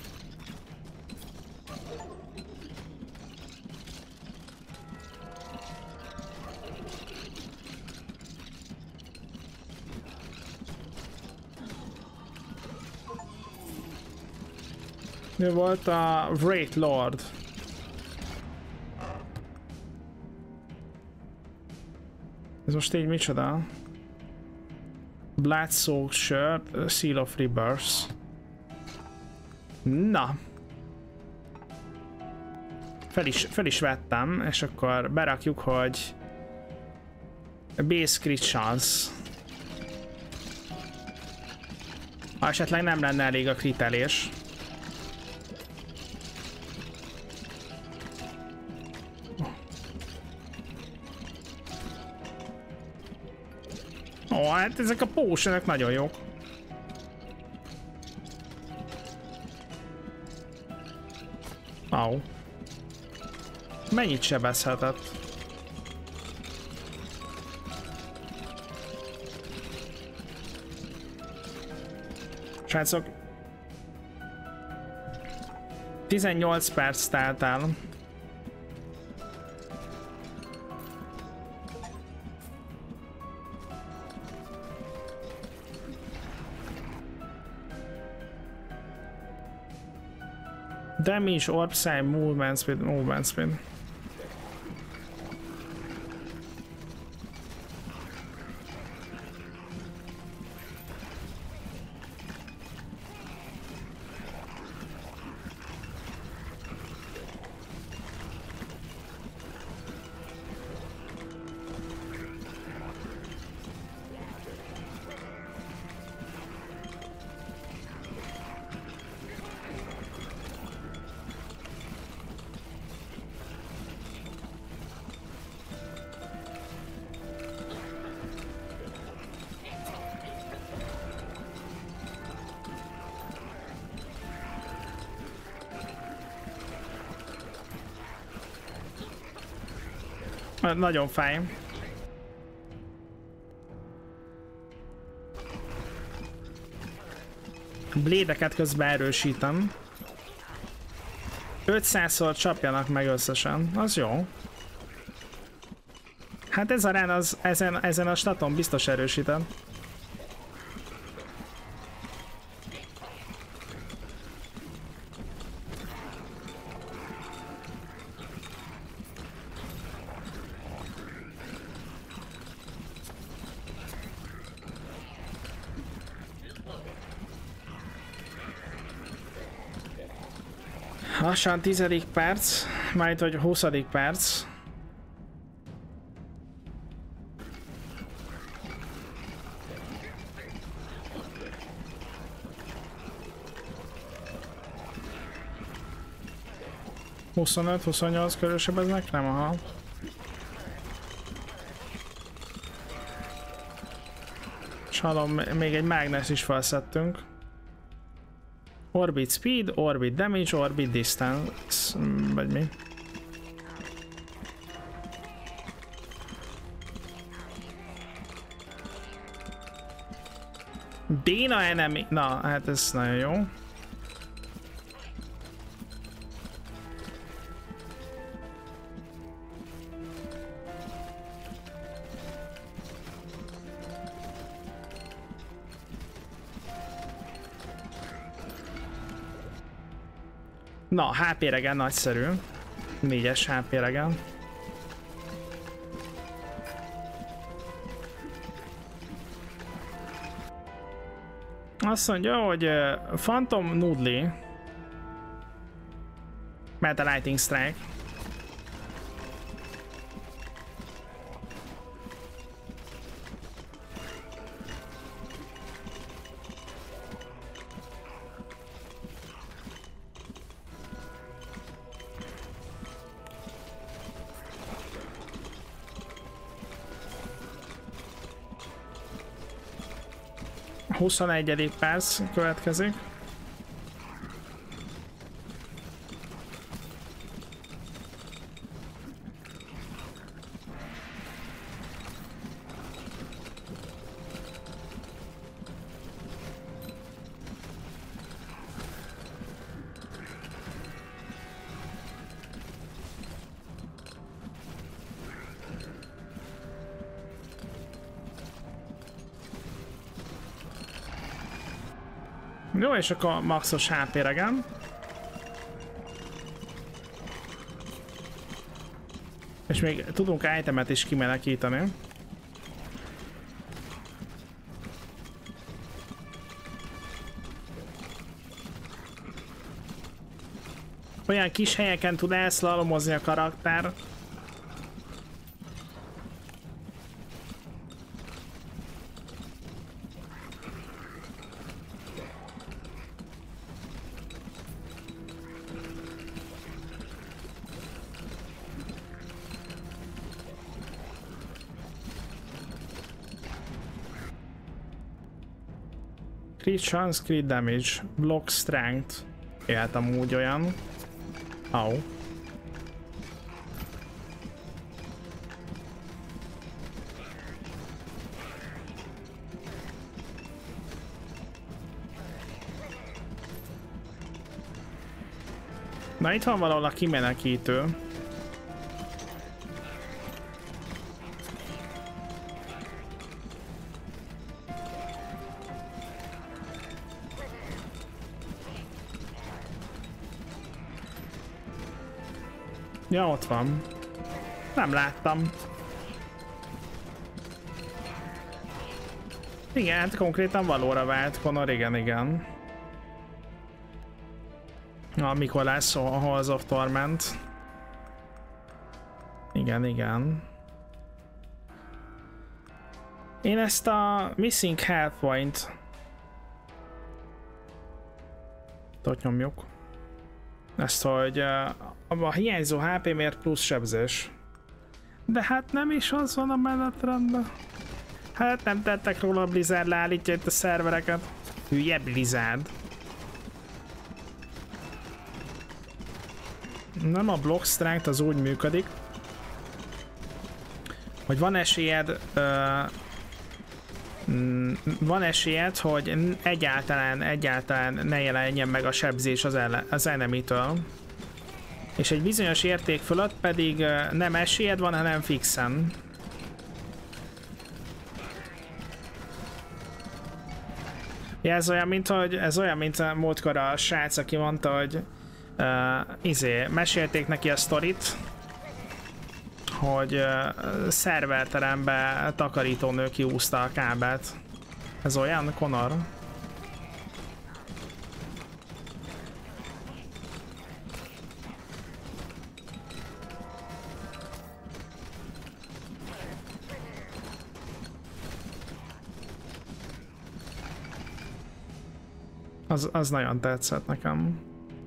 Mi volt a Wraith Lord? Ez most így micsoda? Blood-soaked shirt, Seal of Rebirth. Na. Fel is, fel is vettem, és akkor berakjuk, hogy base crit chance. Ha esetleg nem lenne elég a kritelés. Ó, hát ezek a potionok nagyon jók. Au. Mennyit sebezhetett? Srácok, tizennyolc perc telt el. Damage, orb size, movement speed, movement speed. Nagyon fáj. Blédeket közben erősítem. ötszázszor csapjanak meg összesen, az jó. Hát ez a rán az ezen, ezen a staton biztos erősítem. Lassan tizedik perc, majd hogy huszadik perc. huszonöt huszonnyolc körül sebeznek? Nem, aha. És hallom, még egy mágnes is felszettünk. Orbit speed, orbit damage, orbit distance, vagy mi? Béna enemy, na hát ez nagyon jó. Na, há pé regen nagyszerű. négyes há pé regen. Azt mondja, hogy uh, Phantom Noodle. Meta Lightning Strike. huszonegyedik perc következik. Jó, és akkor maxos há pé regen. És még tudunk itemet is kimenekíteni. Olyan kis helyeken tud elszlalomozni a karakter. Crit chance, crit damage, block strength. Élt amúgy olyan. Au. Oh. Na itt van valahol a kimenekítő. Ja, ott van. Nem láttam. Igen, hát konkrétan valóra vált Connor, igen, igen. Na, mikor lesz a Halls of Torment? Igen, igen. Én ezt a Missing Health Point ott nyomjuk. Ezt, hogy uh, a hiányzó há pé miért plusz sebzés. De hát nem is az van a menetrendben. Hát nem tettek róla, a Blizzard leállítja itt a szervereket. Hülye Blizzard. Nem, a block strength az úgy működik, hogy van esélyed uh, van esélyed, hogy egyáltalán, egyáltalán ne jelenjen meg a sebzés az, ellen, az enemitől. És egy bizonyos érték fölött pedig nem esélyed van, hanem fixen. Ja, ez olyan, mint hogy ez olyan, mint a múltkor a srác, aki mondta, hogy uh, izé, mesélték neki a sztorit, hogy uh, szerverterembe takarítónő kiúzta a kábelt. Ez olyan, Connor? Az, az nagyon tetszett nekem.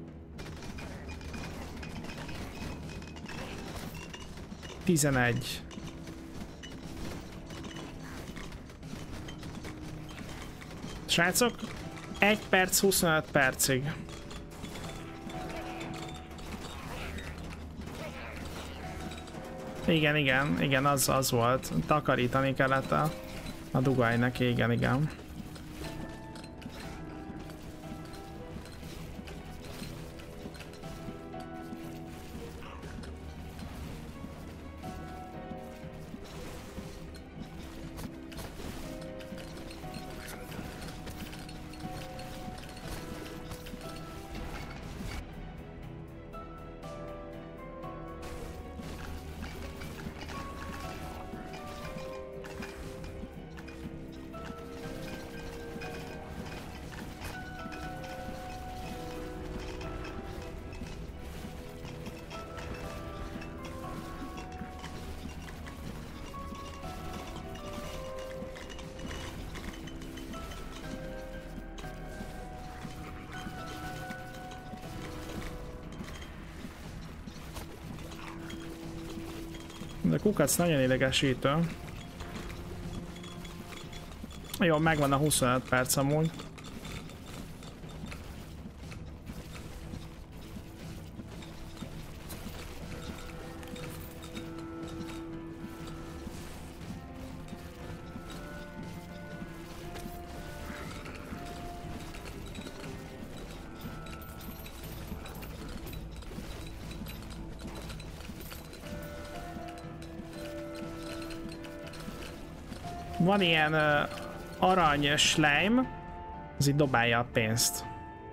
tizenegy. Srácok, egy perc huszonöt percig. Igen, igen, igen, az, az volt. Takarítani kellett a, a dugaj neki, igen, igen. De kukac nagyon idegesítő. Jó, megvan a huszonöt perc amúgy. Van ilyen uh, arany slime, az így dobálja a pénzt.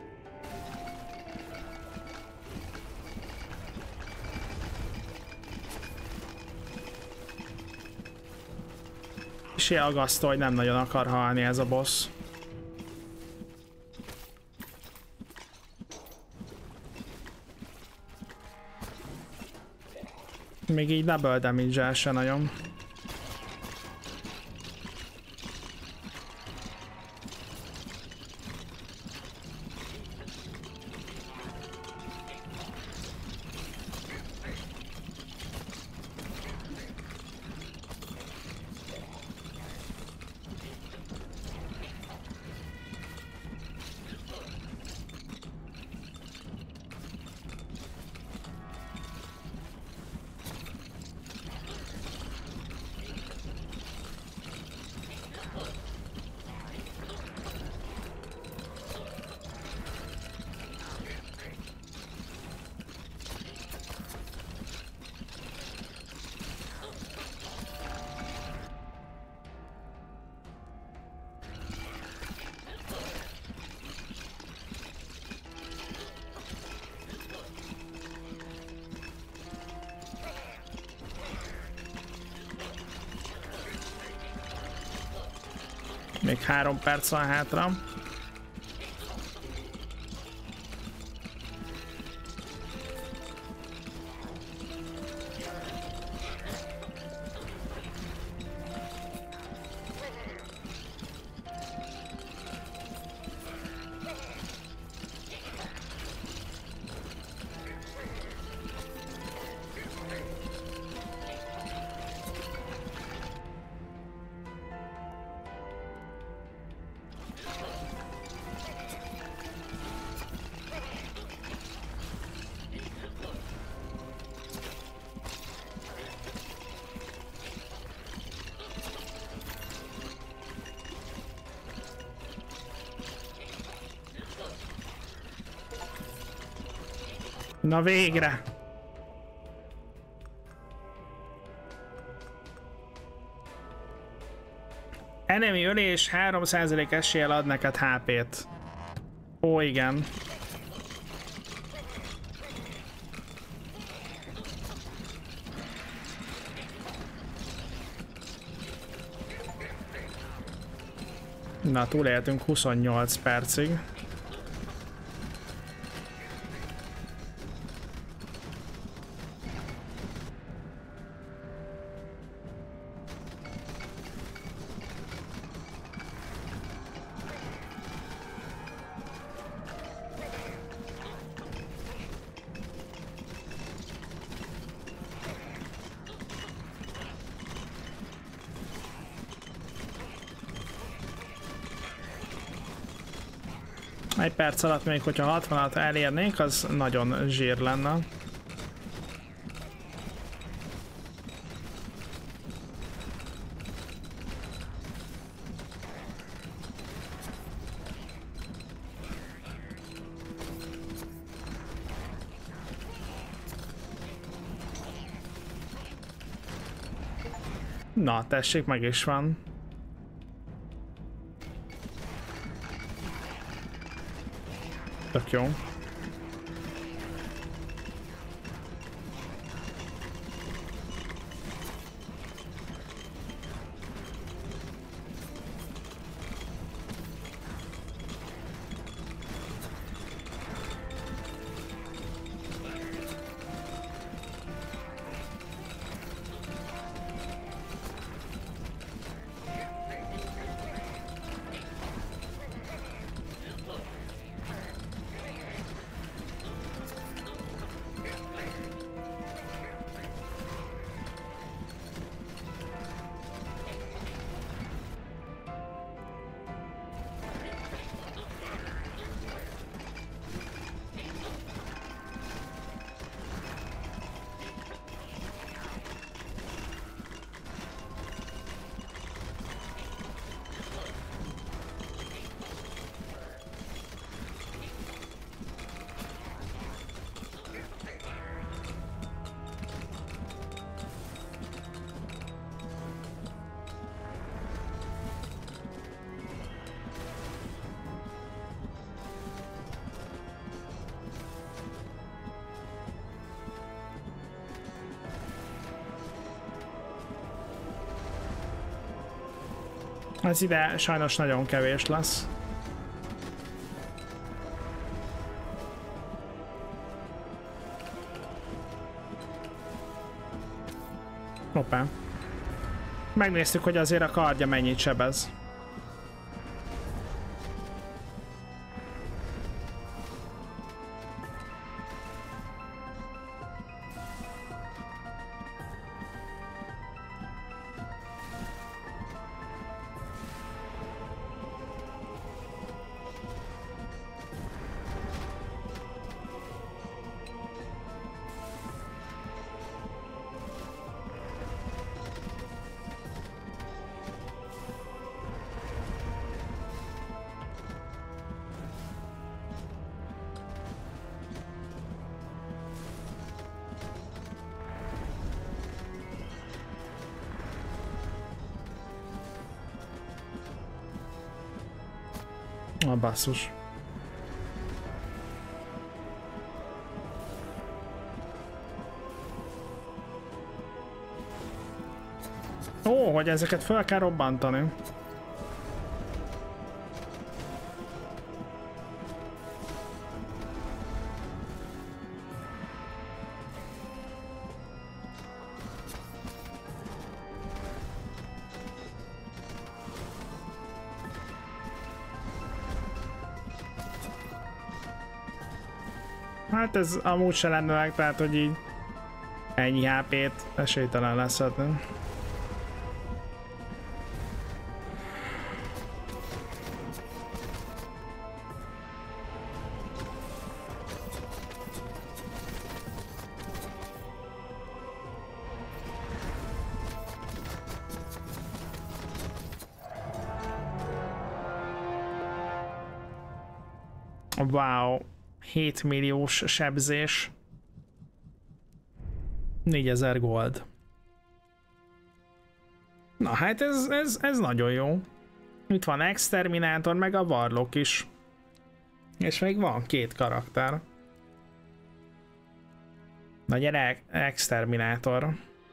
És ilyen agasztó, hogy nem nagyon akar halni ez a boss. Még így double damage-el se nagyon. Még három perc van hátra. Na végre! Enemy ölés három százalék eséllyel ad neked há pét. Ó, igen. Na, túléltünk huszonnyolc percig. Egy perc alatt még, hogyha hatvanat elérnénk, az nagyon zsír lenne. Na, tessék, meg is van. Tök jó. Az ide sajnos nagyon kevés lesz. Hoppá. Megnéztük, hogy azért a kardja mennyit sebez. A basszus. Ó, hogy ezeket fel kell robbantani. Hát ez amúgy se lenne meg, tehát hogy így ennyi há pét esélytelen lesz adni. Wow. hét milliós sebzés. négyezer gold. Na hát ez, ez, ez nagyon jó. Itt van Exterminátor, meg a Warlock is. És még van két karakter. Na gyere, Exterminátor.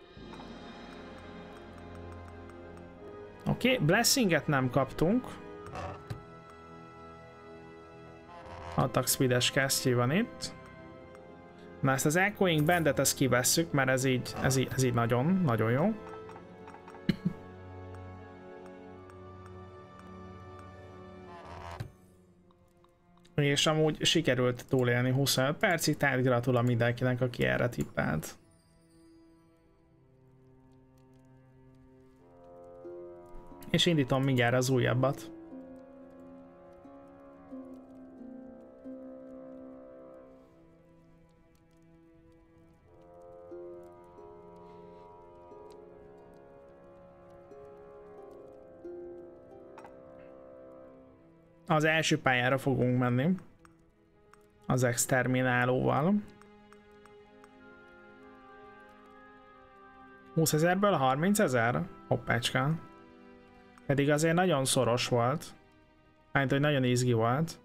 Oké, okay, Blessinget nem kaptunk. Attack speedes castje van itt. Na ezt az Echoing Bandet ezt kivesszük, mert ez így, ez így, ez így nagyon, nagyon jó. És amúgy sikerült túlélni huszonöt percig, tehát gratulál mindenkinek, aki erre tippelt. És indítom mindjárt az újabbat. Az első pályára fogunk menni. Az exterminálóval. húszezerből harmincezer? Hoppácska. Pedig azért nagyon szoros volt. Hát, hogy nagyon izgi volt.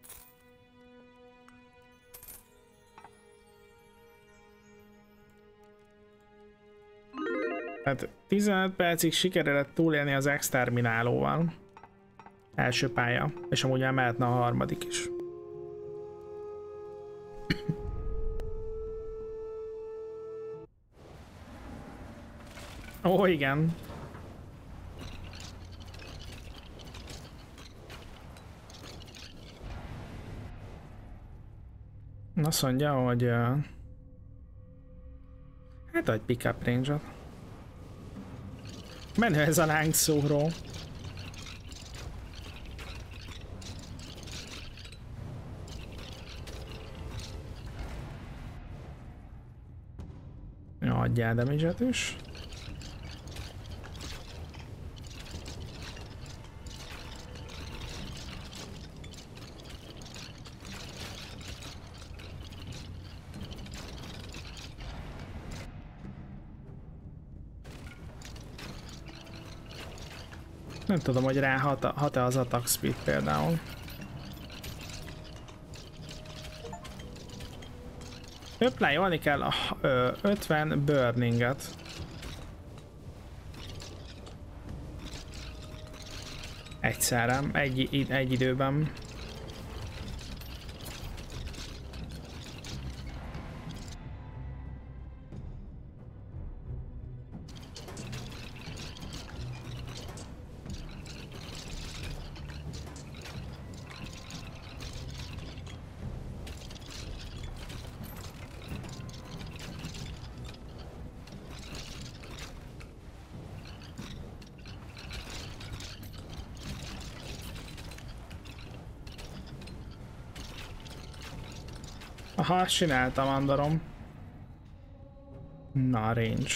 Tehát tizenöt percig sikerült túlélni az exterminálóval. Első pálya, és amúgy elmehetne a harmadik is. Ó, igen. Azt mondja, hogy... Uh, hát egy pickup range-ot. Menő ez a lángszóró. Ja, adjál damage-et is. Nem tudom, hogy rá hat-e hat az attack speed például. Apply-olni kell a ötven burninget. Egyszerre, egy, egy időben. Aha, azt csináltam, Andorom. Na, range.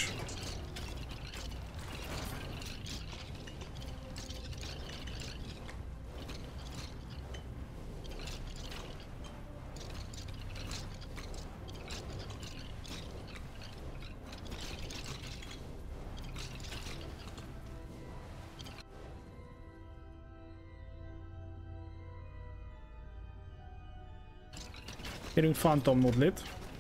Kérünk Phantom Nudlit.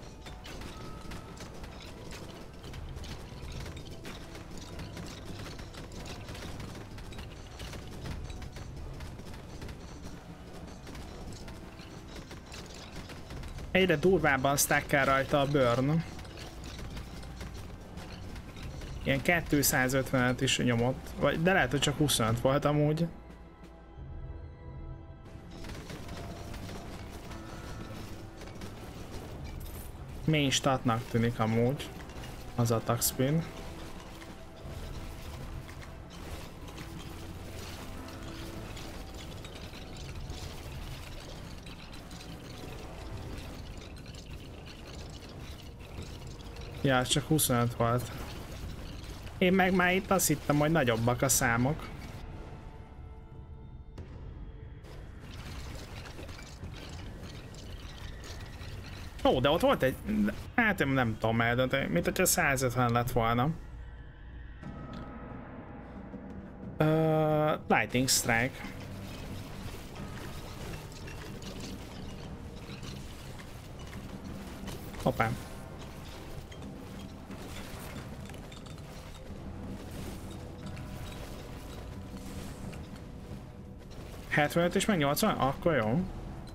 Egyre durvábban stackál rajta a burn. Ilyen kétszázötvenet is nyomott, vagy, de lehet, hogy csak huszonöt volt amúgy. Main statnak tűnik amúgy az attack spin. Ja, ez csak huszonöt volt. Én meg már itt azt hittem, hogy nagyobbak a számok. Ó, de ott volt egy... Hát én nem tudom eldönteni, mint hogyha százötven lett volna. Uh, Lightning Strike. Hoppá. hetvenöt és meg nyolcvan? Akkor jó.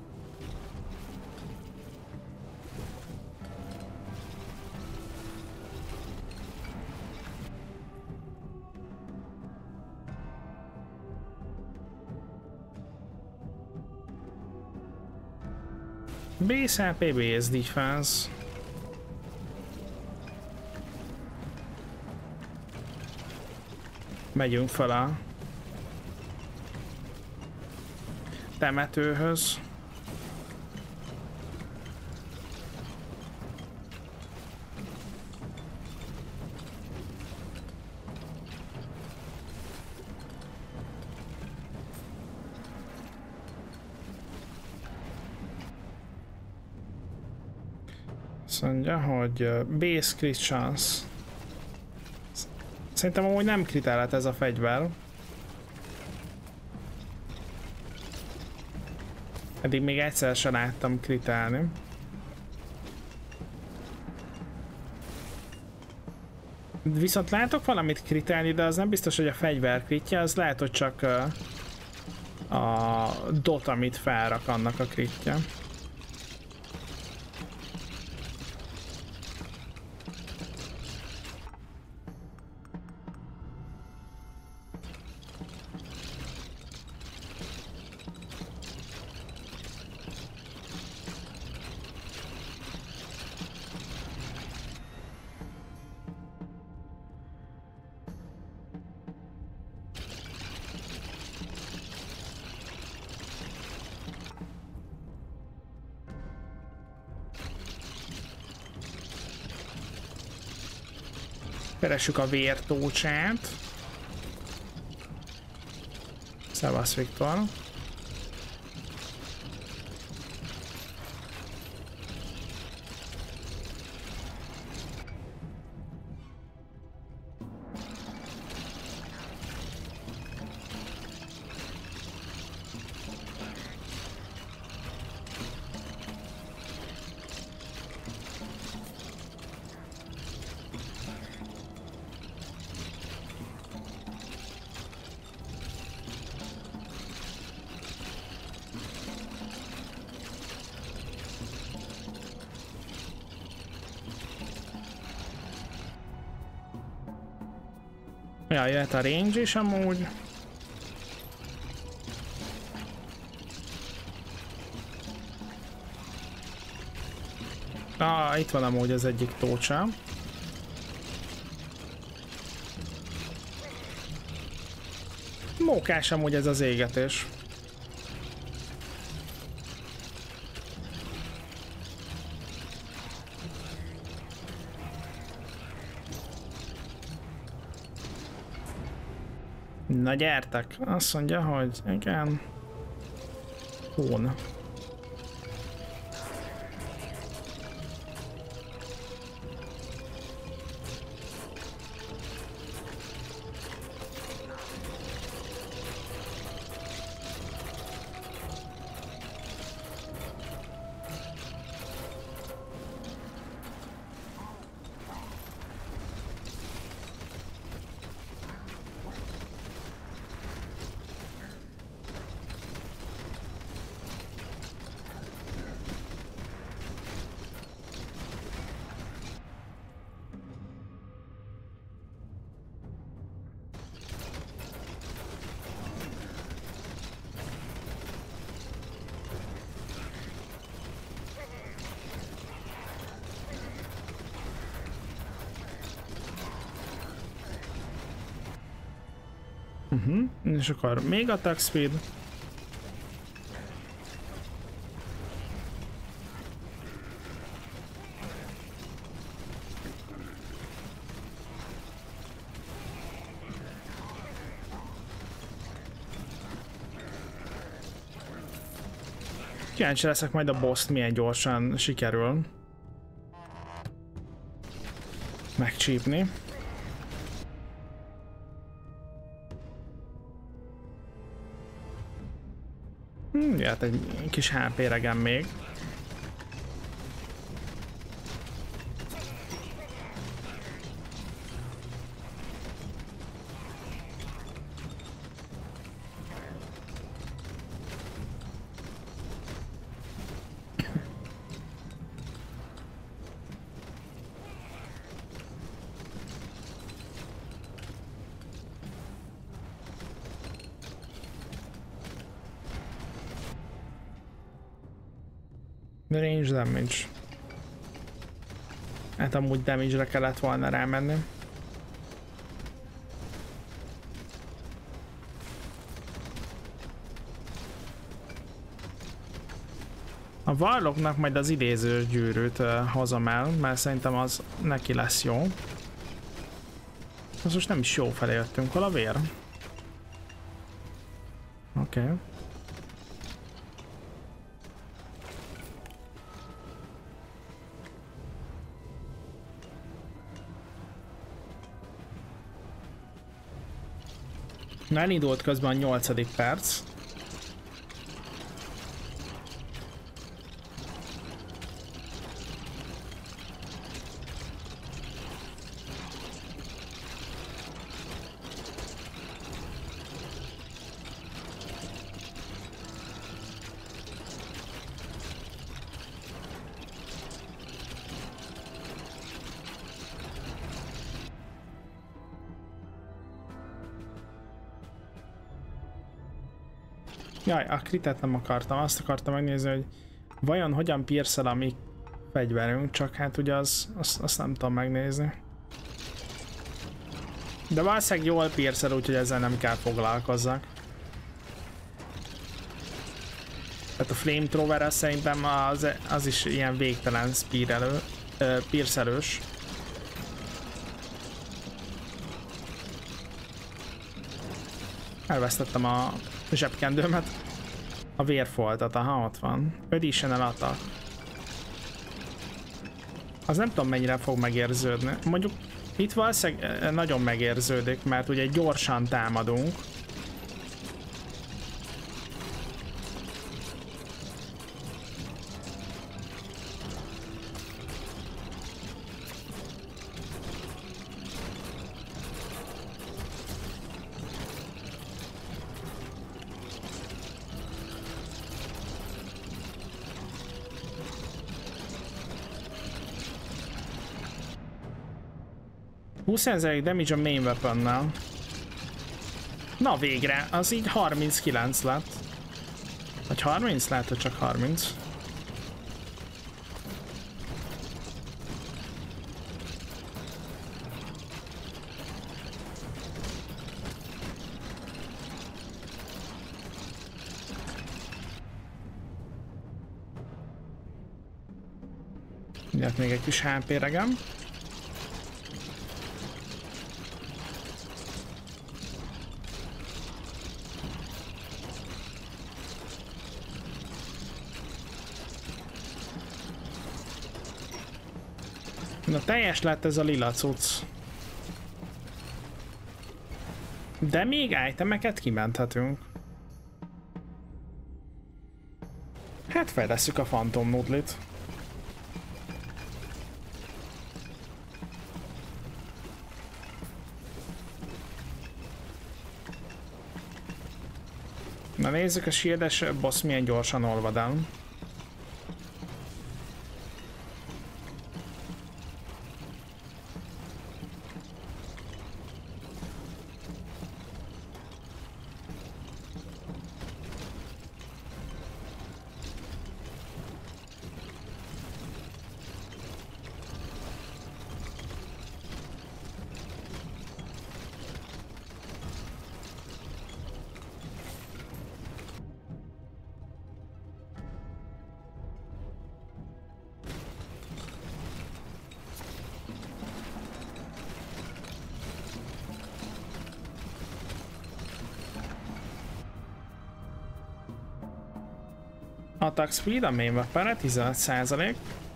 Base há pé, base defense. Megyünk fel a temetőhöz. Azt mondja, hogy base crit chance. Szerintem amúgy nem kritelhet ez a fegyver. Eddig még egyszer sem láttam kritelni. Viszont látok valamit kritelni, de az nem biztos, hogy a fegyver kritja, az lehet, hogy csak a dot, amit felrak, annak a kritja. Keressük a vértócsát. Szevasz, Viktor. Ja, jöhet a range is amúgy. Ah, itt van amúgy az egyik tócsa. Mókás amúgy ez az égetés. Na gyertek, azt mondja, hogy igen. Hón. Uh-huh. És akkor még attack speed. Kíváncsi leszek majd a boss-t milyen gyorsan sikerül megcsípni. Hmm, jöhet egy kis há pé regem még. Range damage. Hát amúgy damage-re kellett volna rámenni. A Warlocknak majd az idéző gyűrűt uh, hozom el, mert szerintem az neki lesz jó. Az most nem is jó felé jöttünk, hol a vér? Oké. Okay. Na, elindult közben a nyolcadik perc. Jaj, a kritet nem akartam, azt akartam megnézni, hogy vajon hogyan pierce-el a mi fegyverünk, csak hát ugye az, azt, azt nem tudom megnézni. De valószínűleg jól pierce-el, úgyhogy ezzel nem kell foglalkozzak. Tehát a flamethrower az szerintem az, az is ilyen végtelen spírelő, uh, pierce-elős. Elvesztettem a zsebkendőmet. A vérfoltat, aha, ott van. Additional attack. Az nem tudom mennyire fog megérződni. Mondjuk itt valószínűleg nagyon megérződik, mert ugye gyorsan támadunk. húsz százalék damage a main weaponnál. Na végre, az így harminckilenc lett. Vagy harminc? Lehet, hogy csak harminc. Mindjárt még egy kis há pé regem. Na teljes lett ez a lila cucc. De még itemeket kimenthetünk. Hát fejlesszük a Phantom Noodle-t. Na nézzük, a shieldes boss milyen gyorsan olvad el. Attack speed a main weaponre tizenöt százalék.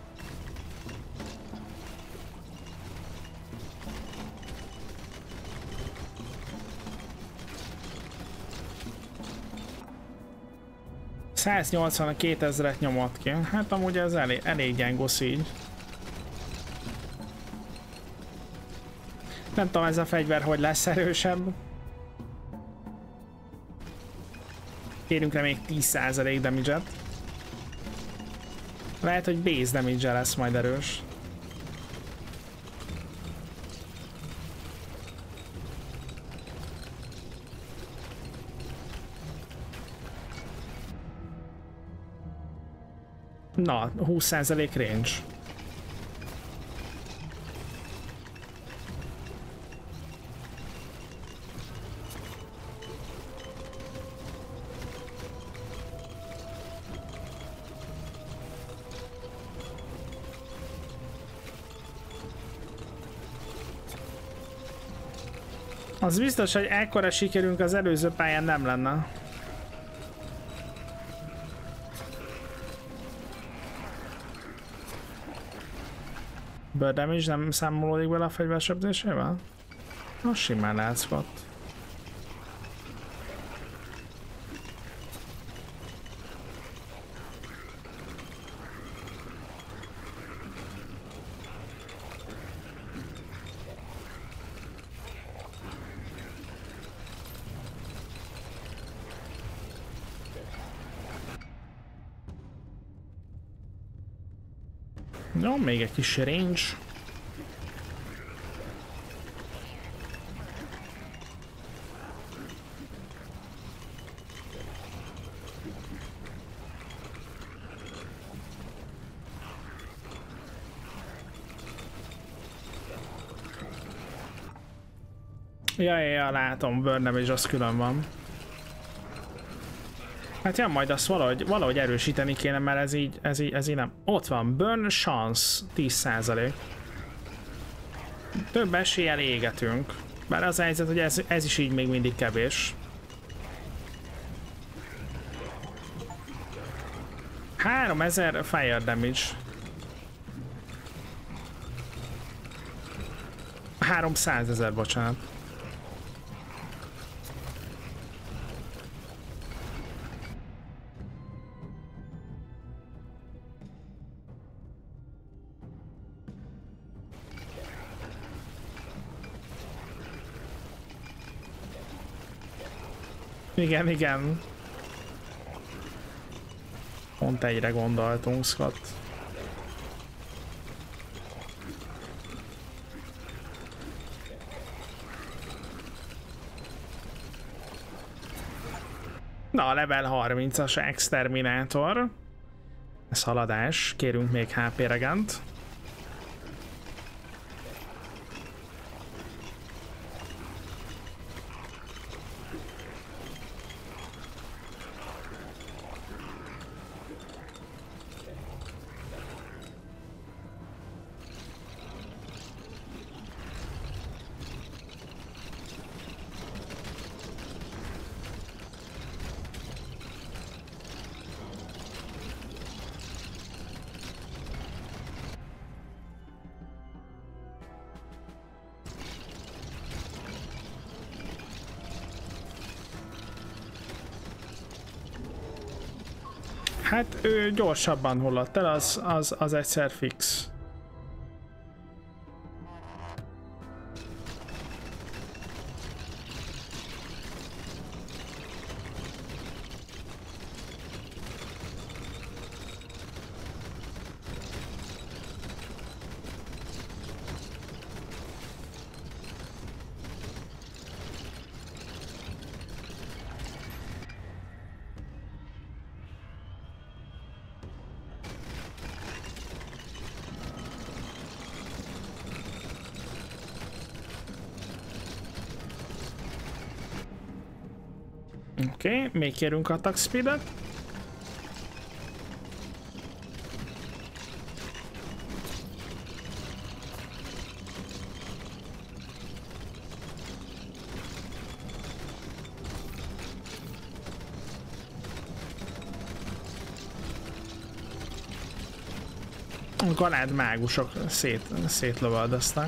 száznyolcvankétezret nyomott ki. Hát amúgy ez elég, elég gyengos így. Nem tudom, ez a fegyver hogy lesz erősebb. Kérünk rá még tíz százalék damage-et. Lehet, hogy base damage-e lesz majd erős. Na, húsz százalék range. Az biztos, hogy ekkora sikerünk az előző pályán nem lenne. Bird damage nem számolódik bele a fegyver sebzésével? Na, simán látszott. Jó, még egy kis range. Ja, ja, ja, látom, burn damage az külön van. Hát ja, majd azt valahogy, valahogy erősíteni kéne, mert ez így, ez így, ez így nem. Ott van, burn chance tíz százalék. Több eséllyel égetünk. Bár az a helyzet, hogy ez, ez is így még mindig kevés. háromezer fire damage. háromszázezer, bocsánat. Igen, igen. Pont egyre gondoltunk, Scott. Na, a level harmincas exterminátor. Ez haladás, kérünk még há pé regent. Hát ő gyorsabban hullott el, az, az, az egyszer fix. Oké, okay, még kérünk attack speedet. A galád mágusok szét, szétlövöldöztek.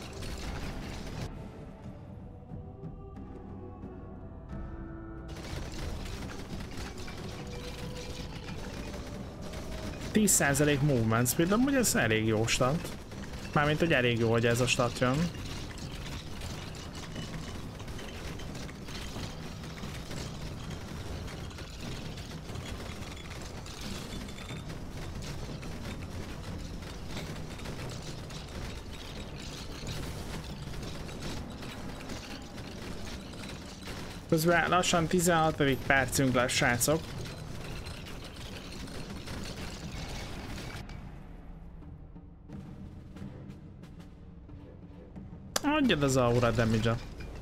tíz százalék movement speed, amúgy ez elég jó stat. Mármint, hogy elég jó, hogy ez a stat jön. Közben lassan tizenhatodik percünk lesz, srácok. Adjad az aura damage-a.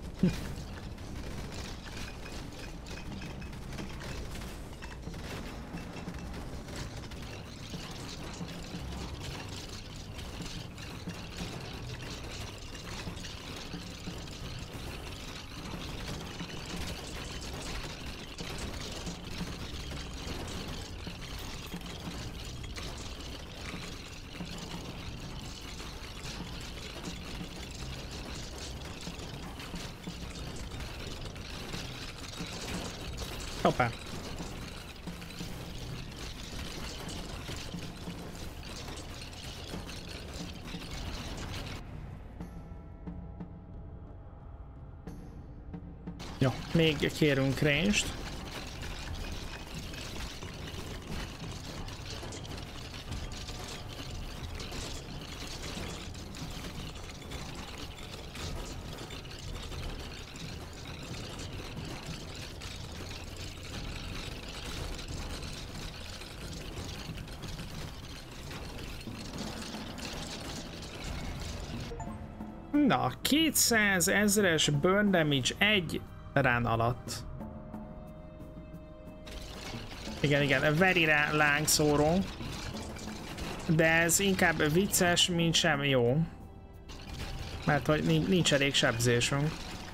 Hoppá. Jó, még kérünk range-t. Na, kétszáz ezres burn damage egy rán alatt. Igen, igen, veri rá lángszóró. De ez inkább vicces, mint sem jó. Mert hogy nincs elég sebzésünk.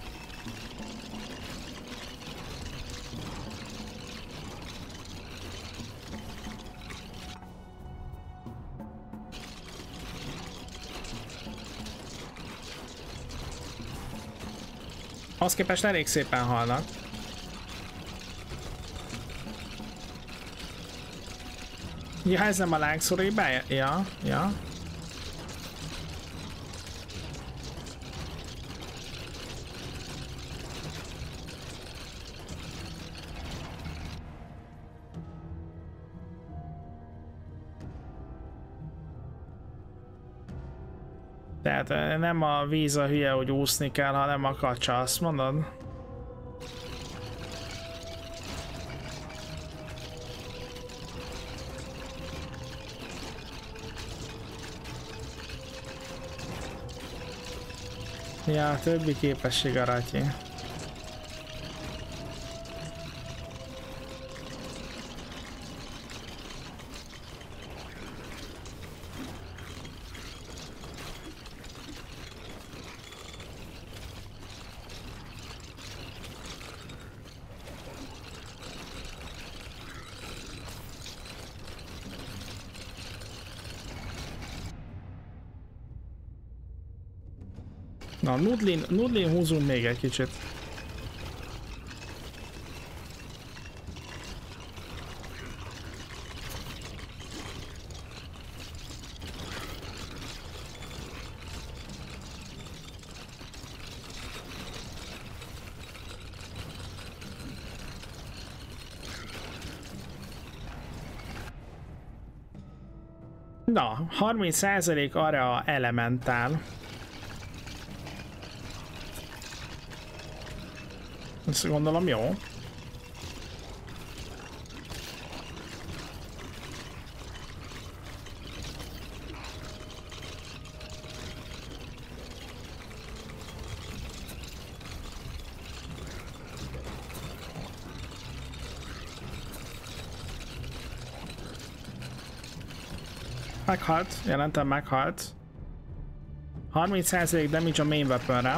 Az képest elég szépen halnak. Ja, ez nem a lángszóró hibája? Ja, ja. Tehát nem a víz a hülye, hogy úszni kell, hanem a kacsa, azt mondod? Ja, a többi képesség a Ratyi. Na, Nudlin, Nudlin húzunk még egy kicsit. Na, harminc százalék arra elementál. Ezt gondolom jó. Meghalt, jelentem meghalt. harminc százalék damage a main weaponre.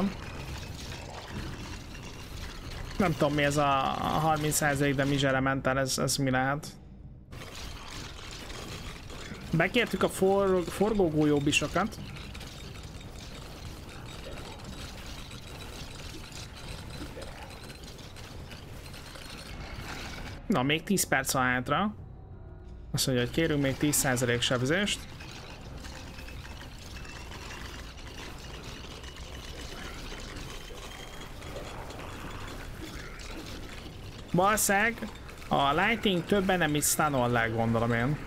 Nem tudom mi ez a harminc százalék damage elemental, ez, ez mi lehet. Bekértük a for, forgógolyóbisokat. Na, még tíz perc a hátra. Azt mondja, hogy kérünk még tíz százalék sebzést. Valószínűleg a lighting többen nem is stun le, gondolom én.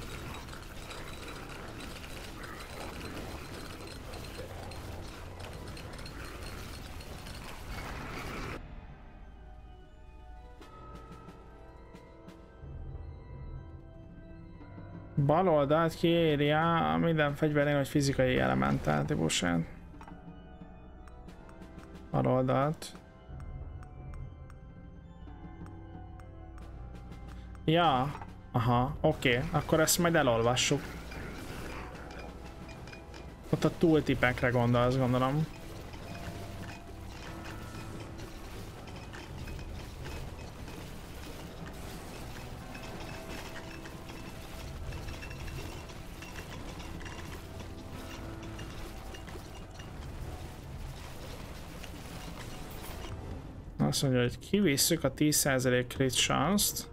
Bal oldalt kiírja minden fegyvernél, hogy fizikai elementál típusát. Bal oldalt. Ja, aha, oké, okay. Akkor ezt majd elolvassuk. Ott a tooltipekre gondolsz, gondolom. Azt mondja, hogy kivisszük a tíz százalék crit chance-t.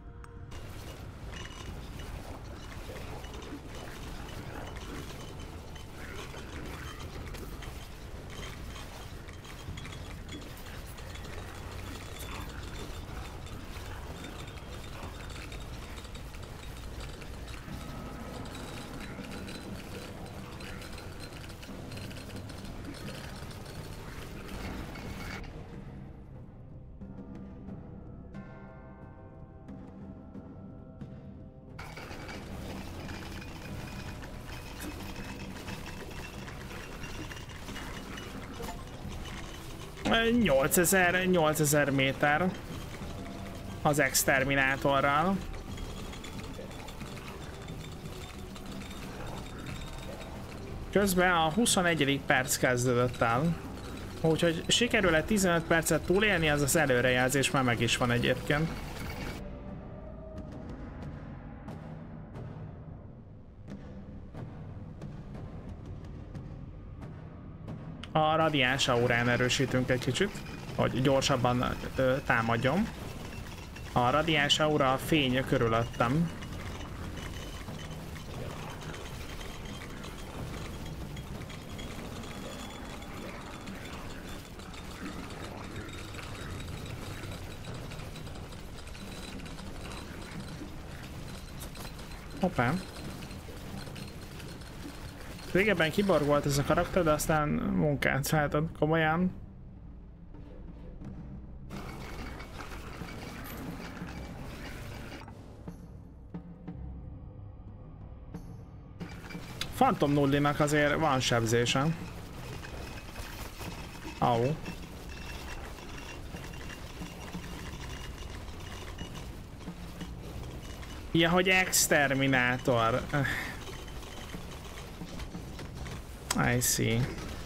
nyolcezer, nyolcezer méter az exterminátorral. Közben a huszonegyedik perc kezdődött el. Úgyhogy sikerül-e tizenöt percet túlélni, az az előrejelzés már meg is van egyébként. A radiáns aurán erősítünk egy kicsit, hogy gyorsabban ö, támadjon. A radiáns aura a fény körülöttem. Hoppá. Régebben kiborg volt ez a karakter, de aztán munkát váltott komolyan. Phantom Nullinak azért van sebzése. Au. Ja, hogy exterminátor. I see.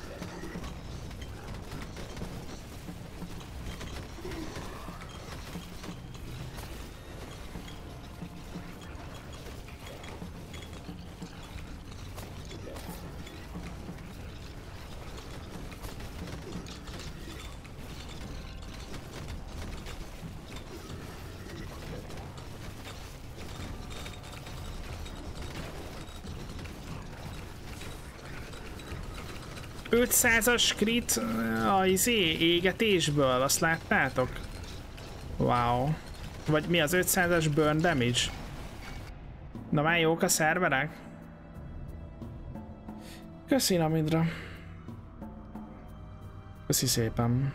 ötszázas crit a izé, égetésből, azt láttátok? Wow. Vagy mi az ötszázas burn damage? Na már jók a szerverek? Köszi Namidra. Köszi szépen.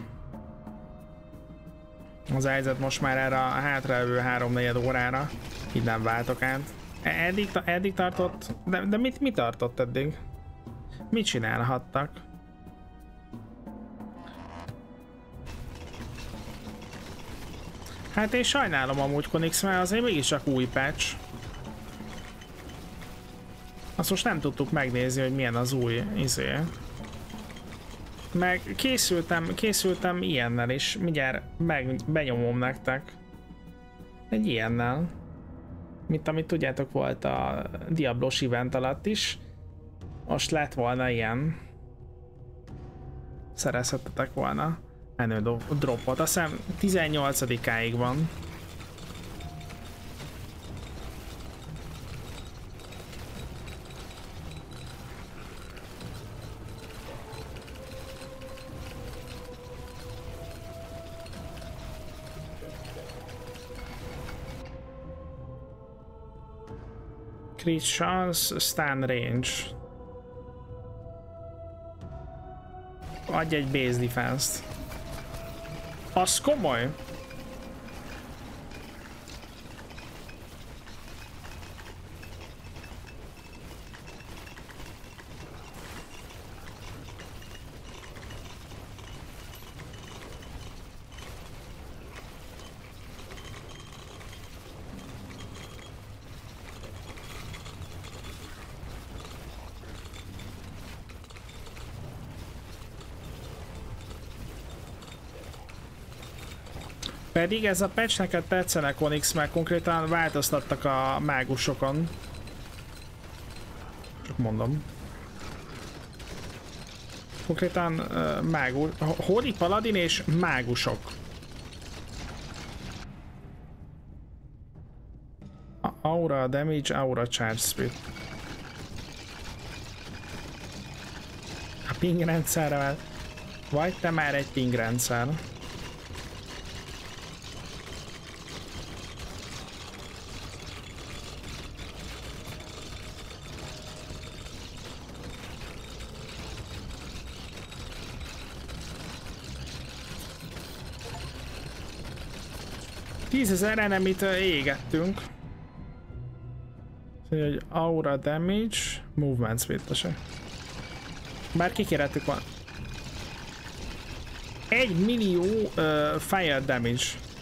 Az helyzet most már erre a hátralévő háromnegyed órára így nem váltok át. Eddig, eddig tartott? De, de mit, mit tartott eddig? Mit csinálhattak? Hát én sajnálom amúgy Konix, mert azért mégiscsak új patch. Azt most nem tudtuk megnézni, hogy milyen az új izé. Meg készültem, készültem ilyennel is, mindjárt meg, benyomom nektek. Egy ilyennel. Mint amit tudjátok volt a Diablos event alatt is. Most lett volna ilyen. Szerezhettetek volna menő dropot. Azt hiszem tizennyolcadikáig van. Crit chance, stun range. Adj egy base defense-t. Az komoly. Pedig ez a patch neked tetszene, Konix, mert konkrétan változtattak a mágusokon. Csak mondom. Konkrétan uh, mágus... Holy Paladin és mágusok. Aura damage, aura charge speed. A ping rendszerrel. Vagy te már egy ping rendszer. tízezer enemit égettünk. Szóval, hogy aura damage, movement speed, tessék. Bár kikérhettük van. Egy millió uh, fire damage.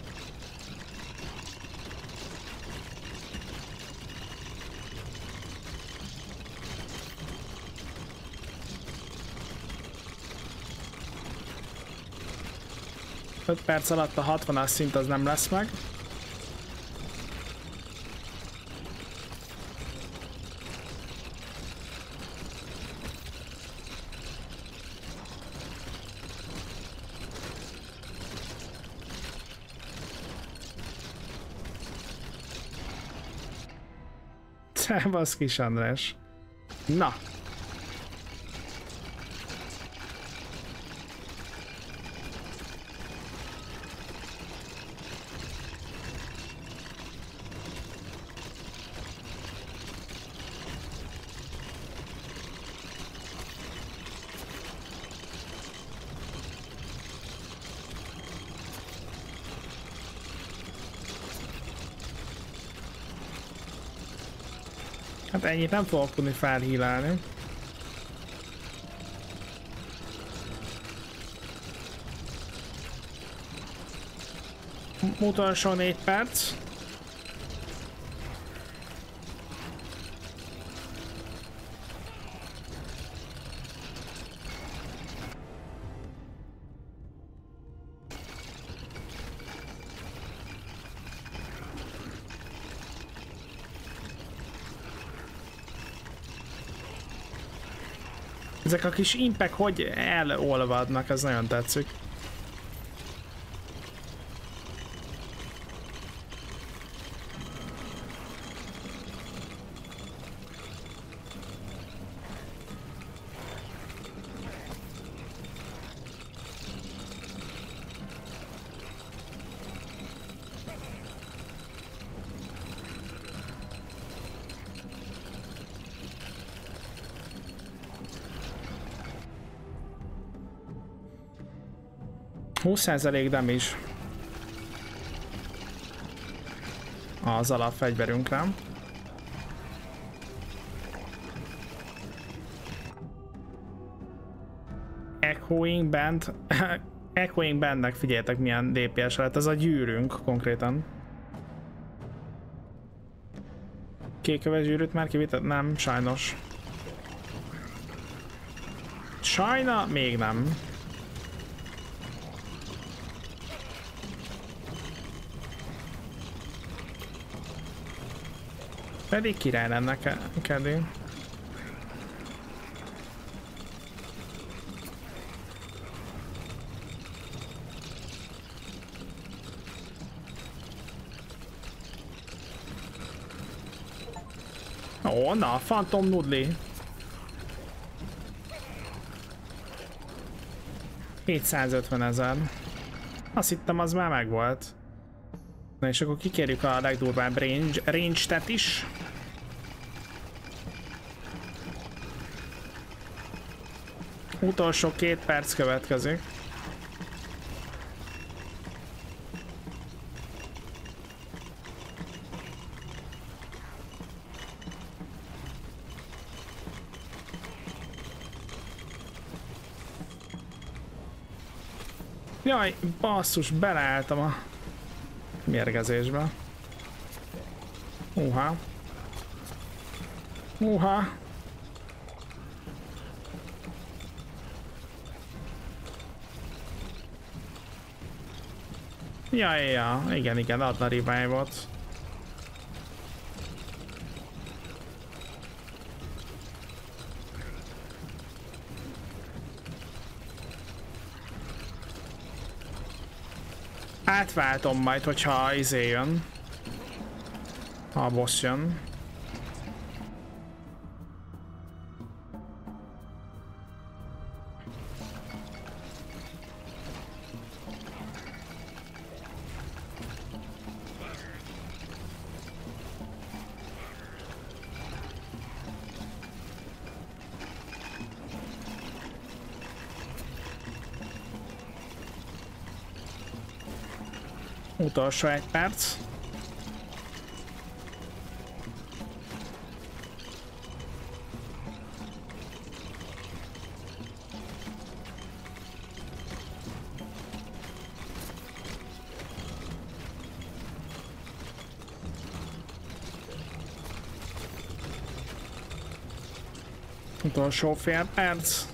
öt perc alatt a hatvanas szint az nem lesz meg. Szevasz kis András. Na. Hát ennyit nem fogok tudni felhílálni. Utolsó négy perc. Ezek a kis impek hogy elolvadnak, ez nagyon tetszik. húsz százalék damage az alapfegyverünkre. Echoing Band. Echoing Bandnek figyeljetek milyen dé pé es lett, ez a gyűrünk konkrétan. Kéköves gyűrűt már kivitett? Nem, sajnos. Sajna még nem. Pedig király lenne kedő. Ó, na, Phantom Noodle. hétszázötven ezer. Azt hittem, az már megvolt. Na és akkor kikérjük a legdurvább range, range-tet is. Utolsó két perc következik. Jaj, basszus, beleálltam a mérgezésbe. Uha. Uha. Ja, ja, igen, igen, adna revive-ot. Átváltom majd, hogyha izé jön. Ha a boss jön. Utolsó egy perc. Utolsó fél perc.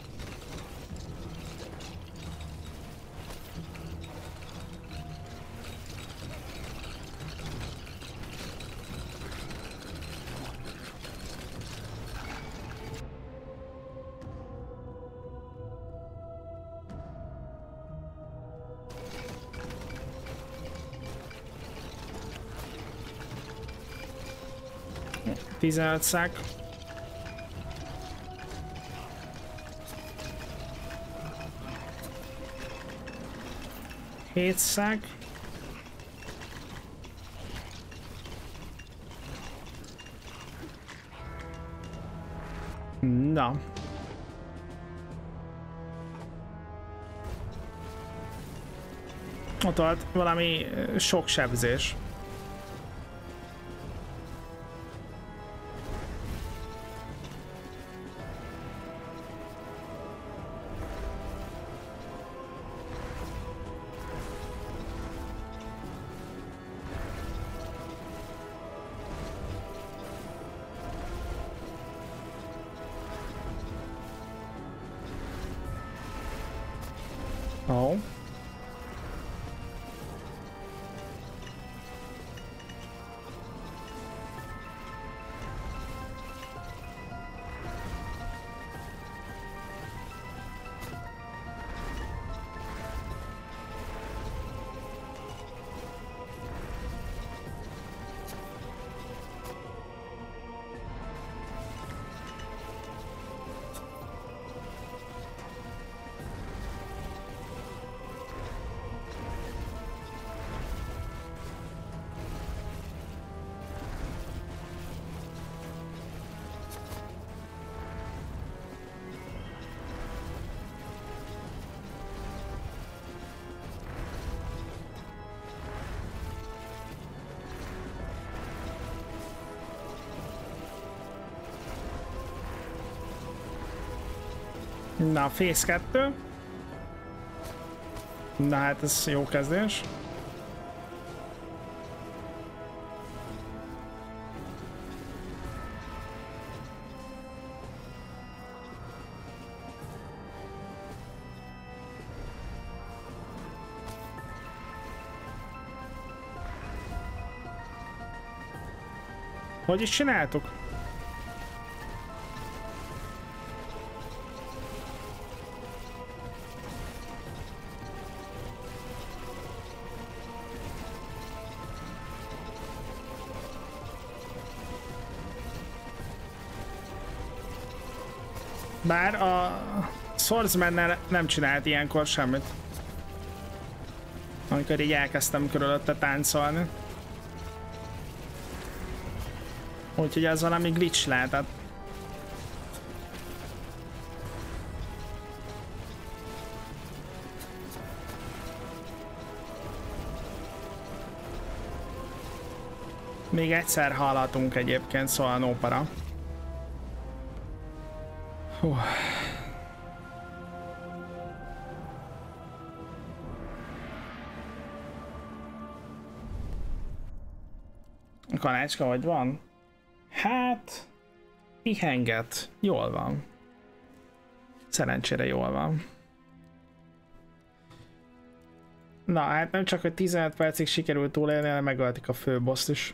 tizenöt szák. hét szák. Na. Ott volt valami sok sebzés. Ó. Na, Phase kettő. Na hát ez jó kezdés. Hogy is csináltuk? Bár a Swordsman-nel nem csinált ilyenkor semmit. Amikor így elkezdtem körülötte táncolni. Úgyhogy az valami glitch lehetett. Még egyszer hallhatunk egyébként, szóval no para. Hú. A kanácska hogy van? Hát... pihenget. Jól van. Szerencsére jól van. Na hát nem csak, hogy tizenöt percig sikerült túlélni, hanem megöltik a főboszt is.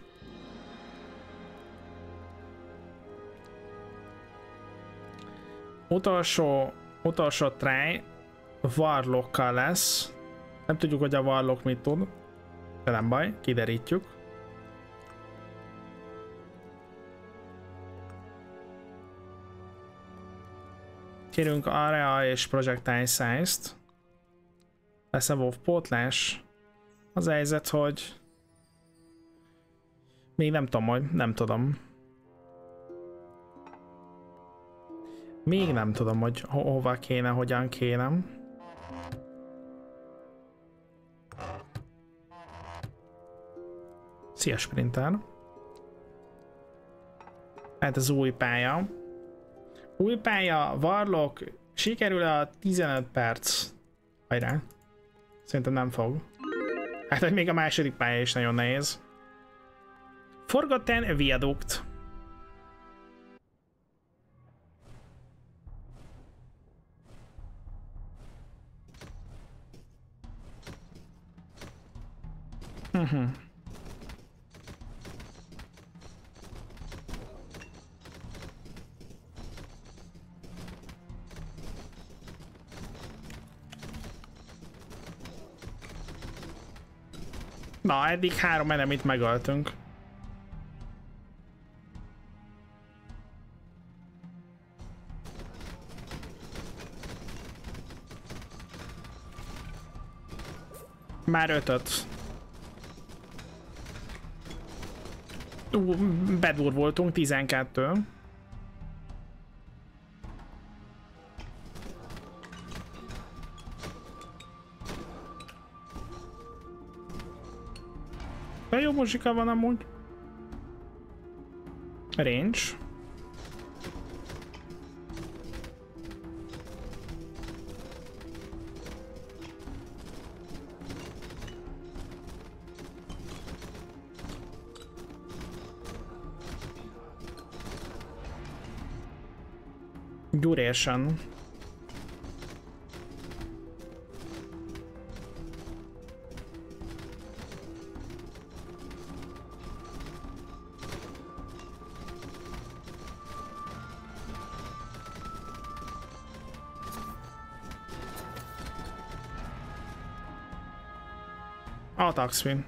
Utolsó, utolsó try Warlockkal lesz. Nem tudjuk, hogy a Warlock mit tud. De nem baj, kiderítjük. Kérünk Area és Projectile Size-t. Lesz a WoW pótlás. Az a helyzet, hogy még nem tudom, hogy nem tudom. Még nem tudom, hogy ho hova kéne, hogyan kéne. Szia, Sprinter. Hát az új pálya. Új pálya, Warlock, sikerül a tizenöt perc. Hajrá. Szerintem nem fog. Hát, hogy még a második pálya is nagyon nehéz. Forgotten Viaduct. Mhm. Na, eddig három enemit megöltünk. Már ötöt. Ú, bedurvultunk, tizenkettő. De jó muzsika van amúgy. Range. Duration. Attack spin.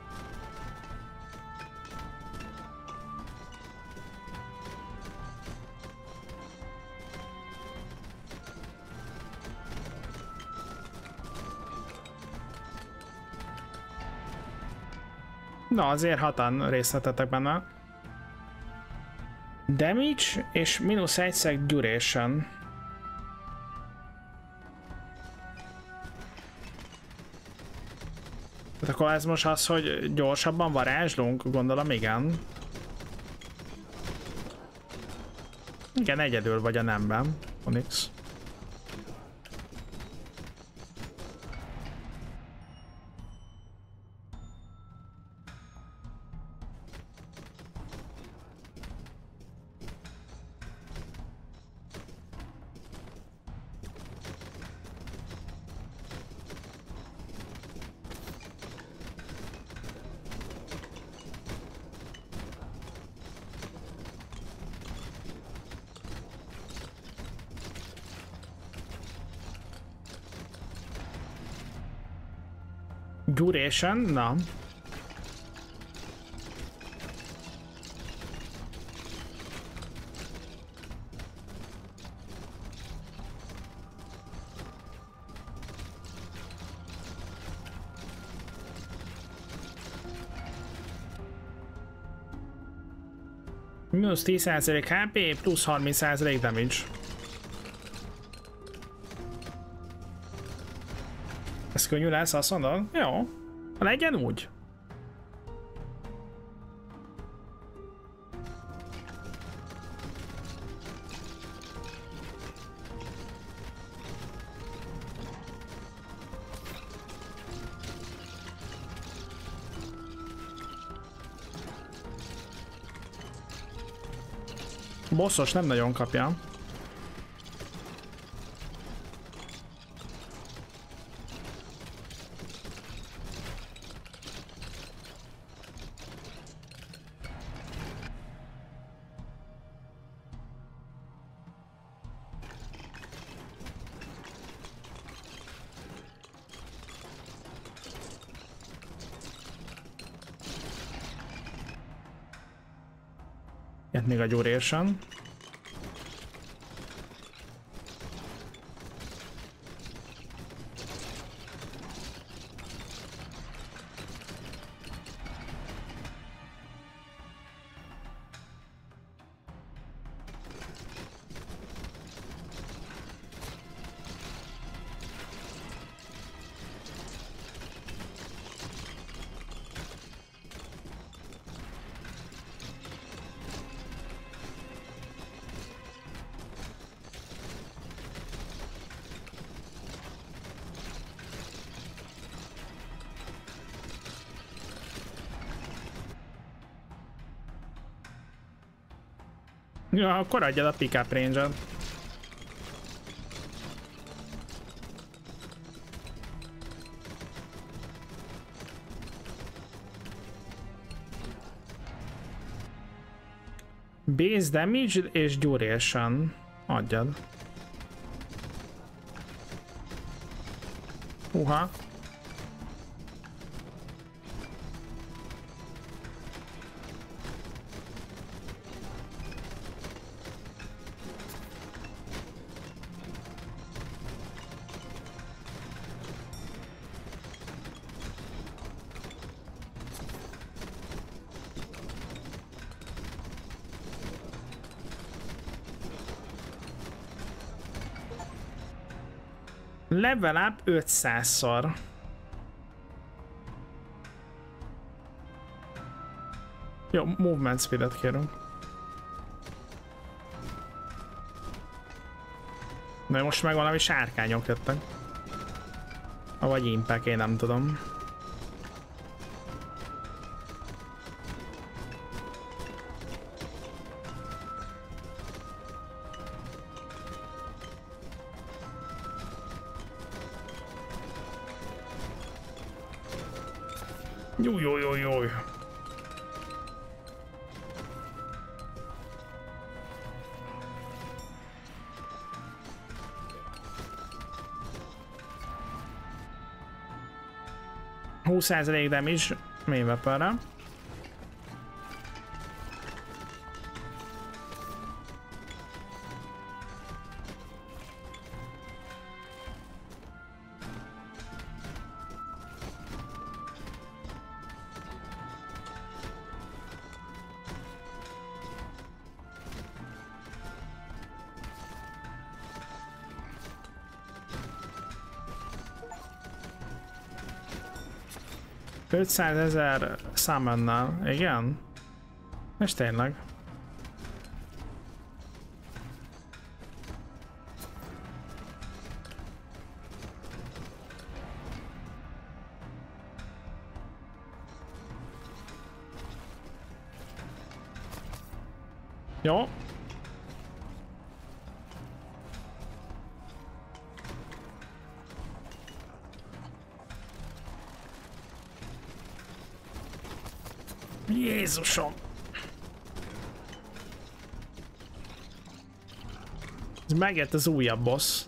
Na, azért hatan részt vettetek benne. Damage és mínusz egy sec duration. Tehát akkor ez most az, hogy gyorsabban varázslunk? Gondolom, igen. Igen, egyedül vagy a nemben, Onyx. Duration? Na. Minusz tíz százalék há pé, plusz harminc százalék damage. Ez könnyű lesz, azt mondod? Jó. Legyen úgy. Bosszos nem nagyon kapja. Jött még a duration. Ja, akkor adjad a pick-up range-et. Base damage és duration. Adjad. Uha. Level up ötszázszor. Jó, movement speedet kérünk. Na most meg valami sárkányok jöttek. Vagy impek, én nem tudom. Jó, jó, jó, jó. húsz százalék damage main weaponra. ötszázezer summonnal, igen? És tényleg. Jó. Jézusom! Ez megjött az újabb boss.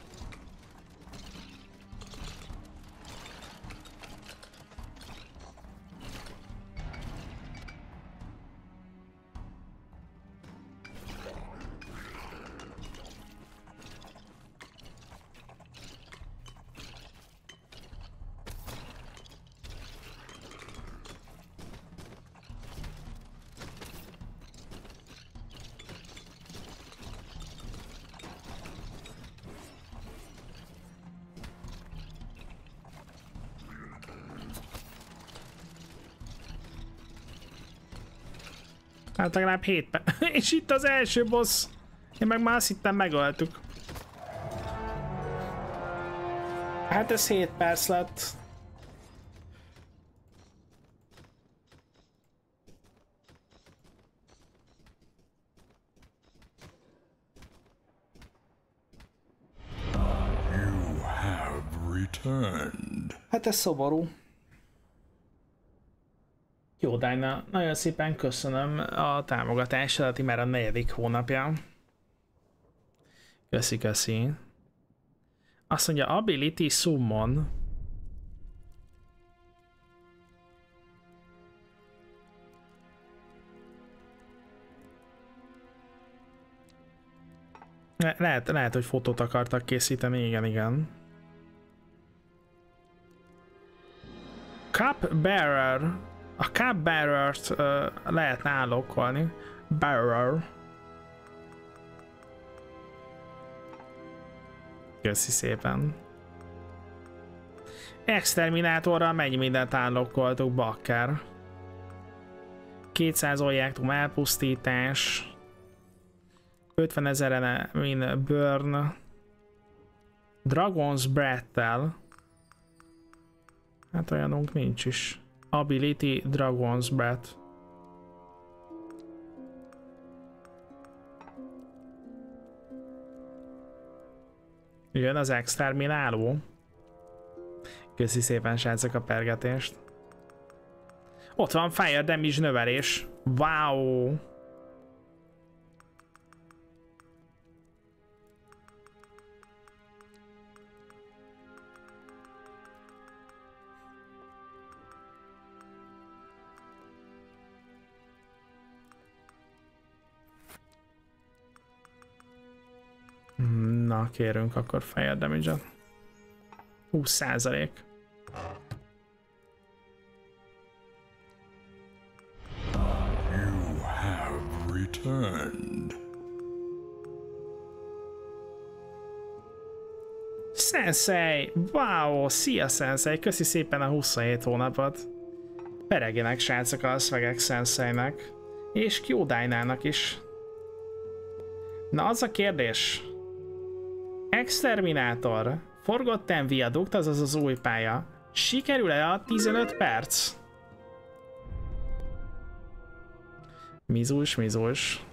Hát legalább hét perc. És itt az első boss. Én meg már azt hittem megöltük. Hát ez hét perc lett. You have returned. Hát ez szomorú. Jó, Dajna, nagyon szépen köszönöm a támogatásodat, már a negyedik hónapja. Köszi, köszi. Azt mondja, Ability Summon. Le lehet, lehet, hogy fotót akartak készíteni, igen, igen. Cup Bearer. A Cup Bearer-t uh, lehetne állokkolni. Bearer. Köszi szépen. Exterminátorral mennyi mindent állokkoltuk, bakker. kétszáz oljáktum elpusztítás. ötvenezer min burn. Dragon's Breath-tel. Hát olyanunk nincs is. Ability Dragon's Breath. Jön az extermináló. Köszi szépen, srácok, a pergetést. Ott van Fire Damage növelés. Wow! Na, kérünk akkor Fire Damage-et. húsz százalék. You have returned. Sensei! Wow! Szia, Sensei! Köszi szépen a huszonhét hónapot. Peregjenek, srácok, a szvegek Senseinek. És Kyodainának is. Na, az a kérdés. Exterminátor, Forgotten Viaduct, azaz az új pálya. Sikerül-e a tizenöt perc? Mizus, mizus.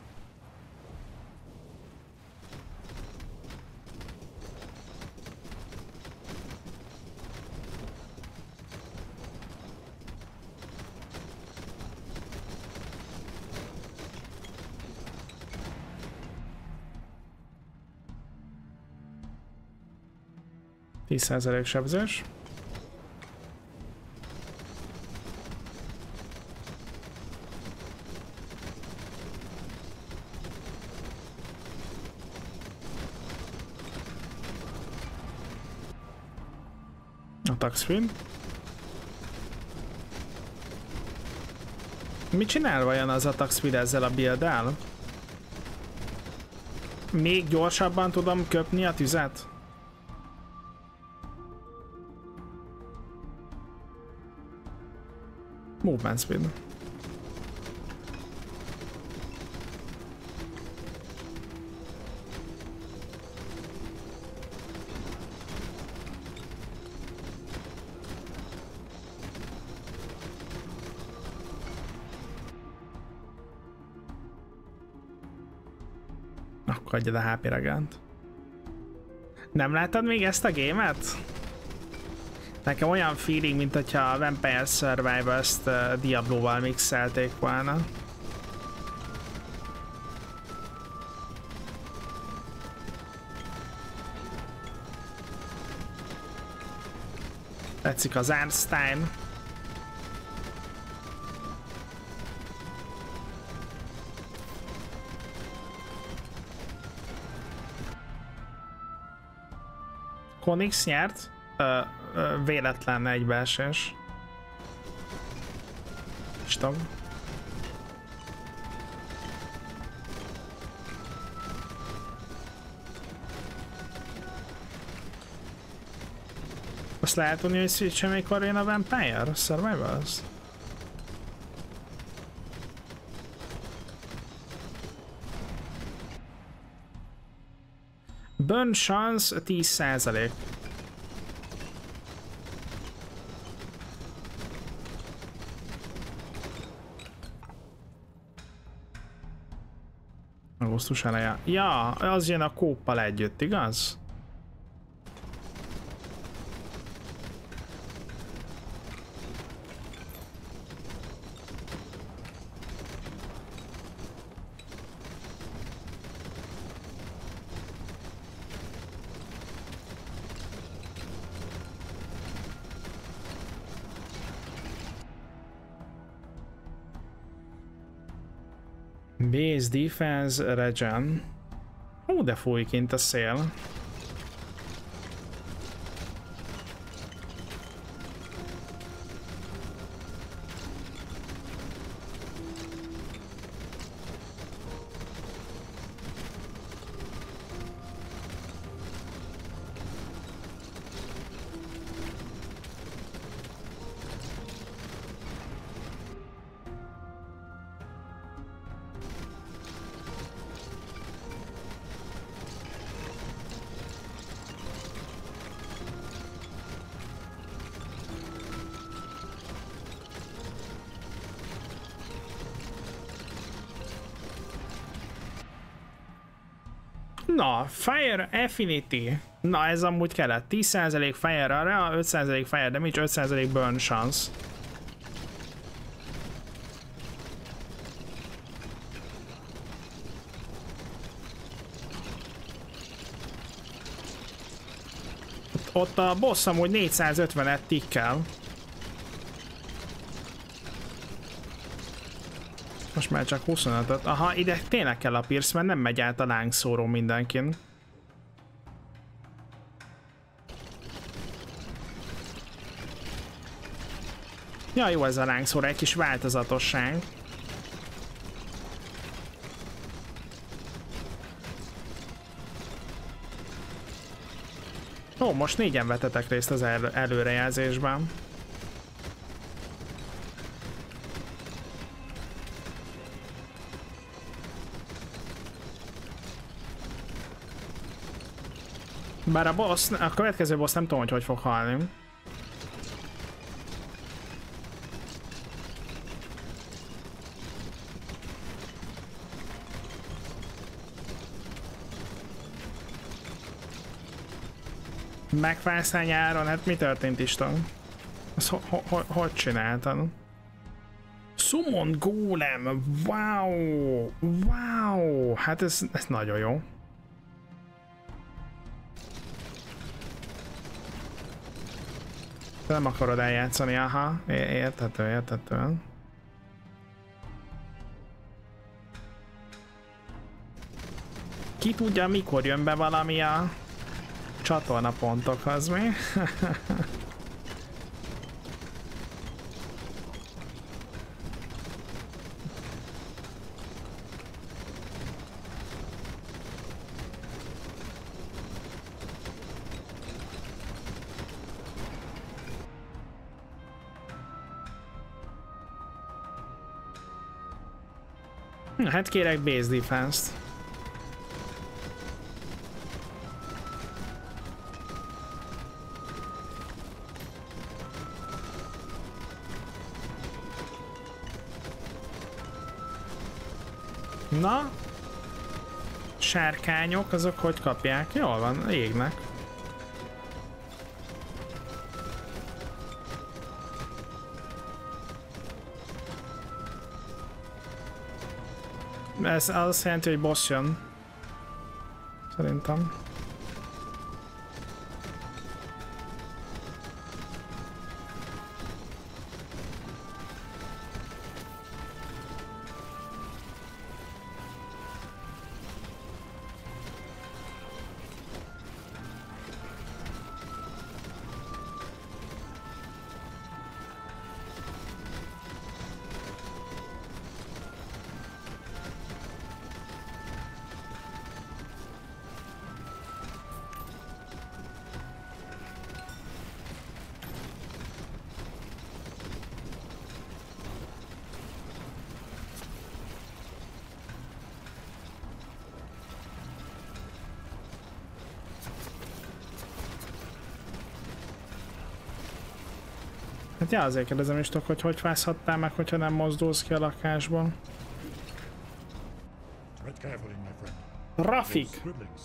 tíz százalék sebzés. Attack speed. Mit csinál vajon az attack speed ezzel a build-el? Még gyorsabban tudom köpni a tüzet? Movement speed. Akkor adjad a há pé regánt. Nem láttad még ezt a gémet? Nekem olyan feeling, mint hogyha a Vampire Survivors-t uh, Diablo-val mixelték volna. Tetszik az Arnstein. Konix nyert. Ö, ö, véletlen egybeesés. Stop. Azt lehet tudni, hogy Switch-e mikor jön a Vampire Survivors? Burn chance tíz százalék. Augusztus eleje. Ja, az jön a kóppal együtt, igaz? Base defense regen. Ó, de fúj kint a szél. Na, Fire Affinity. Na, ez amúgy kellett. tíz százalék Fire arra, öt százalék Fire damage, öt százalék burn chance. Ott, ott a boss amúgy négyszázötvenet tikkel. Most már csak huszonötöt. Aha, ide tényleg kell a Pierce, mert nem megy át a lángszóró mindenkin. Ja, jó ez a lángszóró, egy kis változatosság. Ó, most négyen vetetek részt az el előrejelzésben. Bár a boss, a következő boss nem tudom, hogy hogy fog halni. Megfásztál nyáron? Hát mi történt, Isten? Ezt ho ho ho hogy csináltad? Summon Golem! Wow! Wow! Hát ez, ez nagyon jó. Nem akarod eljátszani, aha, érthető, érthető. Ki tudja, mikor jön be valami a csatornapontokhoz, mi? Hát kérek base defense-t. Na? Sárkányok, azok hogy kapják? Jól van, égnek. Ez azt jelenti, hogy boss jön. Szerintem. Hát ja, azért kérdezem is, hogy hogy fázhattál meg, hogyha nem mozdulsz ki a lakásból. Rafik!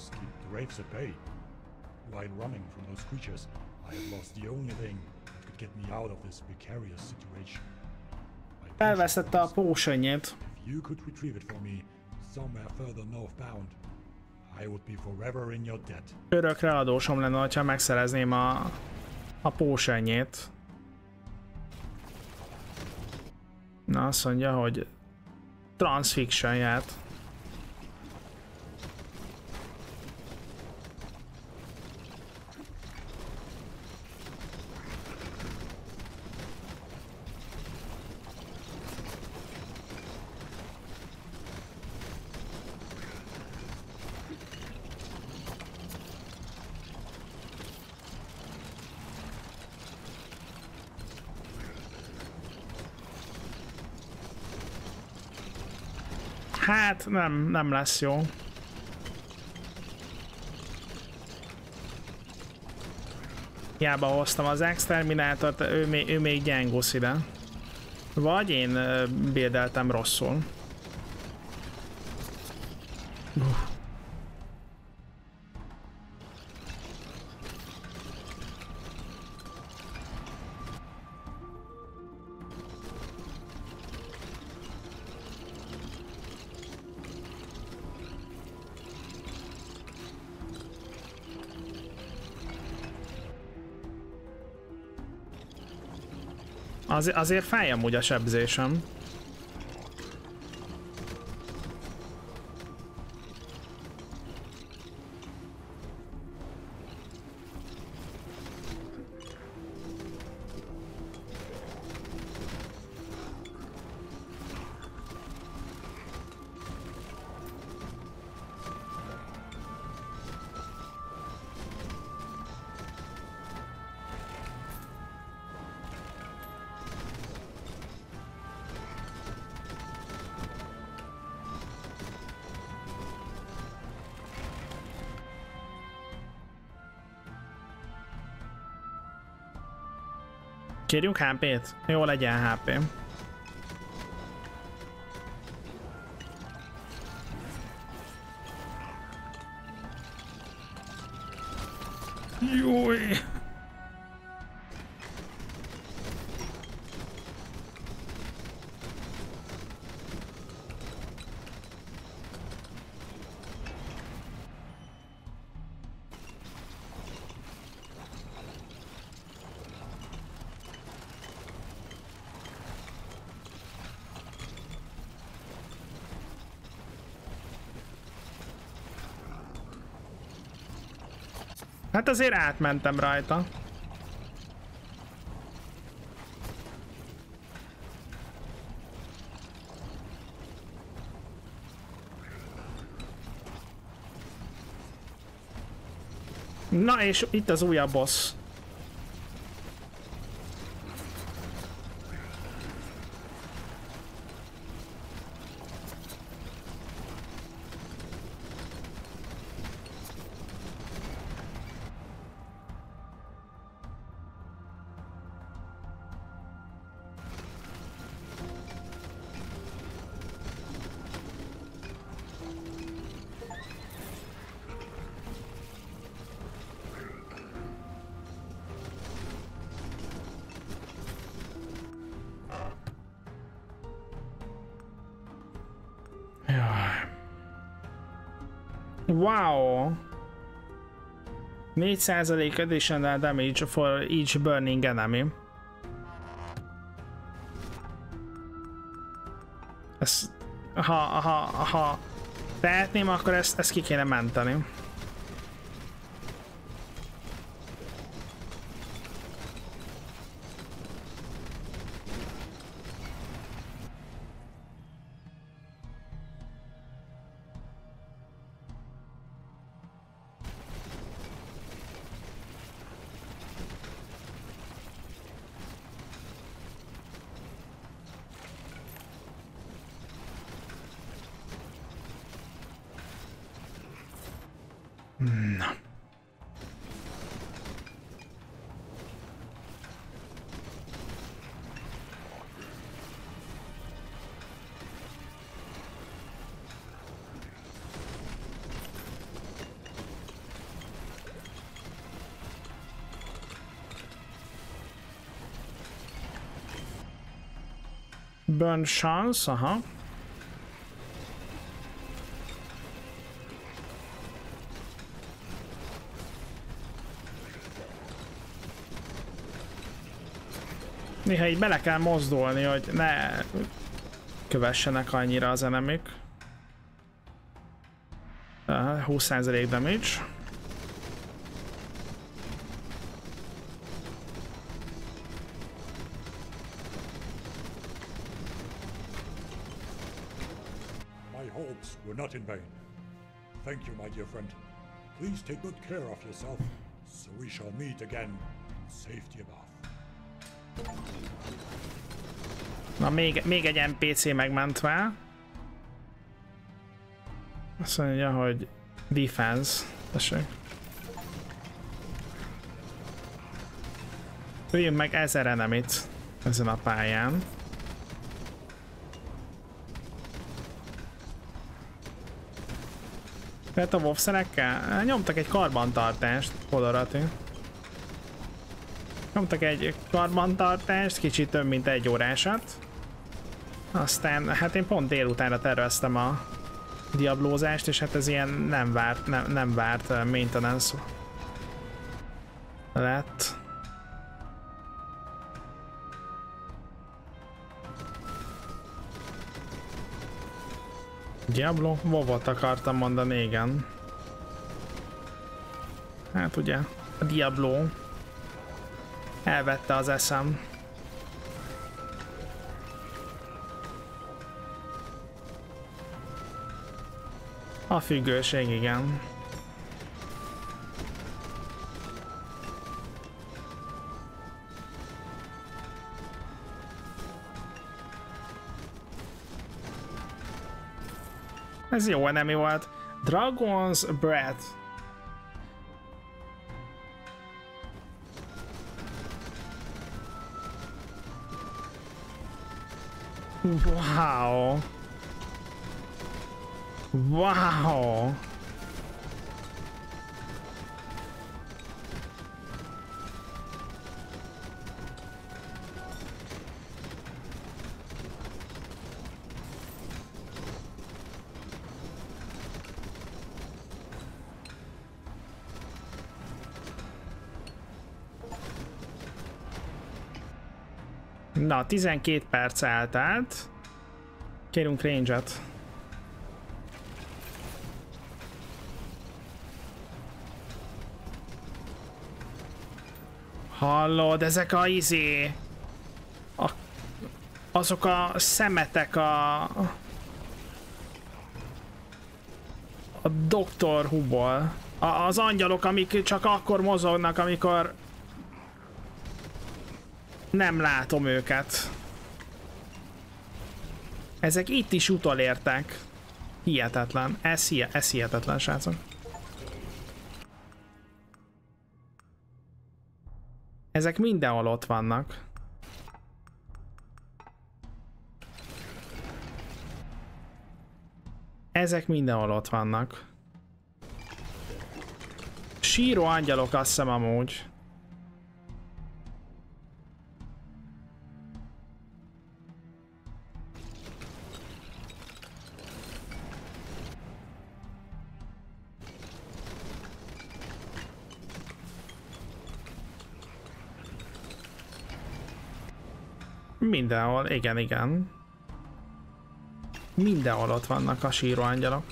Elvesztette a potionjét. Örökre adósom lenne, ha megszerezném a, a potionjét. Na, azt mondja, hogy Transfiction ját. Hát nem, nem lesz jó. Hiába hoztam az exterminátort, ő, még, ő még gyengósz ide. Vagy én buildeltem rosszul. Uff. Az, azért fáj amúgy a sebzésem. Kérjünk há pét? Jó, legyen há pé. Júj! Hát azért átmentem rajta. Na és itt az újabb boss. Wow! négy százalék additional damage for each burning enemy. Ezt, ha, ha, ha tehetném, akkor ezt, ezt ki kéne menteni. Na. Burn chance, aha. Néha így bele kell mozdulni, hogy ne kövessenek annyira az enemik. Uh, húsz százalék damage. My hopes were not in vain. Thank you, my dear friend. Please take good care of yourself, so we shall meet again in safety above. Na, még, még egy en pé cé megmentve. Azt mondja, hogy defense. Tessék. Öljünk meg ezer enemit ezen a pályán. Lehet a wovszerekkel? Nyomtak egy karbantartást, Podorati. Nyomtak egy karbantartást, kicsit több mint egy órásat. Aztán, hát én pont délutánra terveztem a diablózást, és hát ez ilyen nem várt, nem, nem várt maintenance lett. Diablo? Vovot akartam mondani, igen. Hát ugye, a Diablo elvette az eszem. A függőség, igen. Ez jó enemy volt. Dragon's Breath. Wow. Wow. Na, tizenkét perc eltelt. Kérünk range-et. Hallod, ezek a izé... A, azok a szemetek a... A Doctor Who-ból. Az angyalok, amik csak akkor mozognak, amikor... Nem látom őket. Ezek itt is utolértek. Hihetetlen. Ez, hi ez hihetetlen, srácok. Ezek mindenhol ott vannak. Ezek mindenhol ott vannak. Síró angyalok, azt hiszem amúgy. Mindenhol, igen, igen. Mindenhol ott vannak a síró angyalok.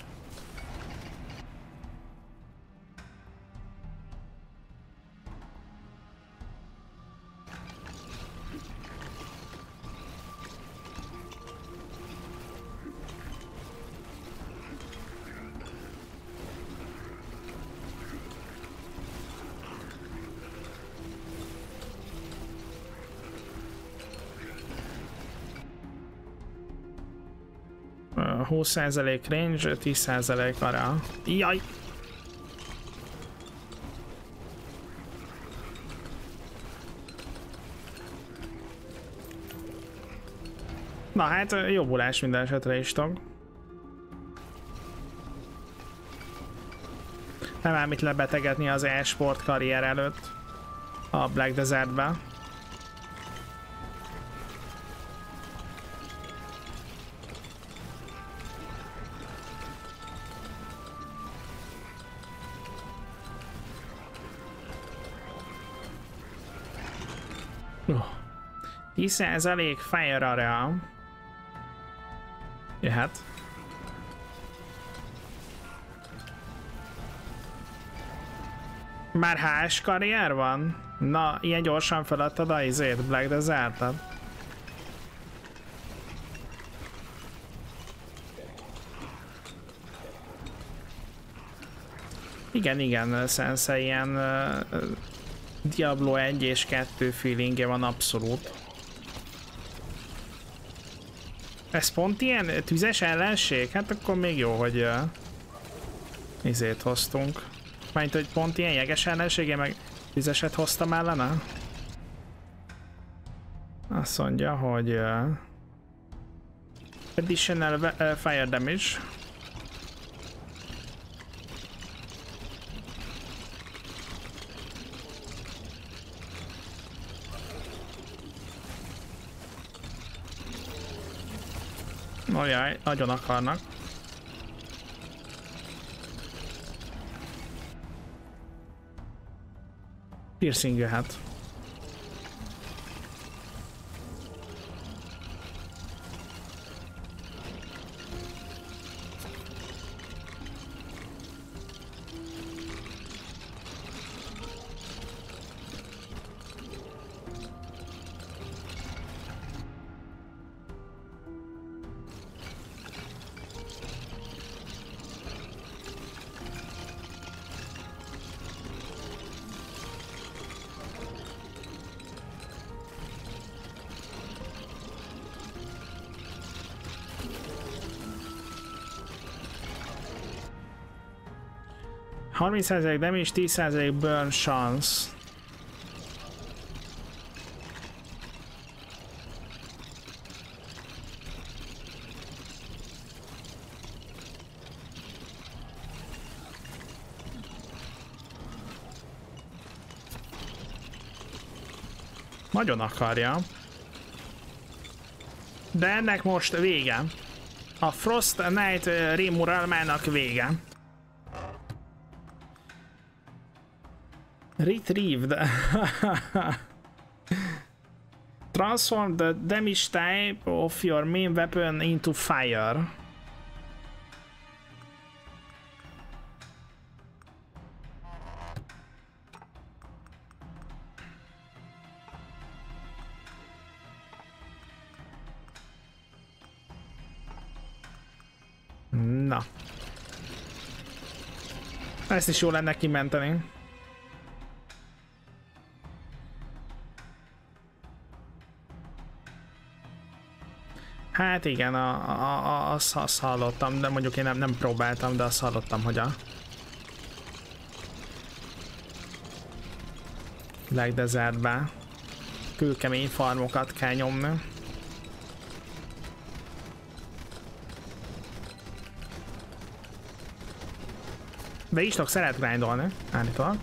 húsz százalék range, tíz százalék arra. Jaj! Na hát jobbulás minden esetre is tag. Nem ám mit lebetegedni az e-sport karrier előtt a Black Desertbe. tíz százalék fire area. Jöhet. Már há es karrier van? Na, ilyen gyorsan feladtad a izét, Black Desert-et? Igen, igen, Sensei, ilyen uh, Diablo egy és kettő feelingje van abszolút. Ez pont ilyen tüzes ellenség? Hát akkor még jó, hogy uh, izét hoztunk. Mert hogy pont ilyen jeges ellensége, meg tüzeset hoztam ellene? Azt mondja, hogy uh, additional uh, fire damage. Ajaj, nagyon akarnak. Piercing jöhet. harminc százalék damage, tíz százalék burn chance. Nagyon akarja. De ennek most vége. A Frost Knight rémuralmának vége. Retrieved. Transform the damage type of your main weapon into fire. Na. Ezt is jó lenne kimenteni. Hát igen, a, a, a, azt, azt hallottam, de mondjuk én nem, nem próbáltam, de azt hallottam, hogy a Black Desertbe kőkemény farmokat kell nyomni. De Istok szeret grindolni, állítólag.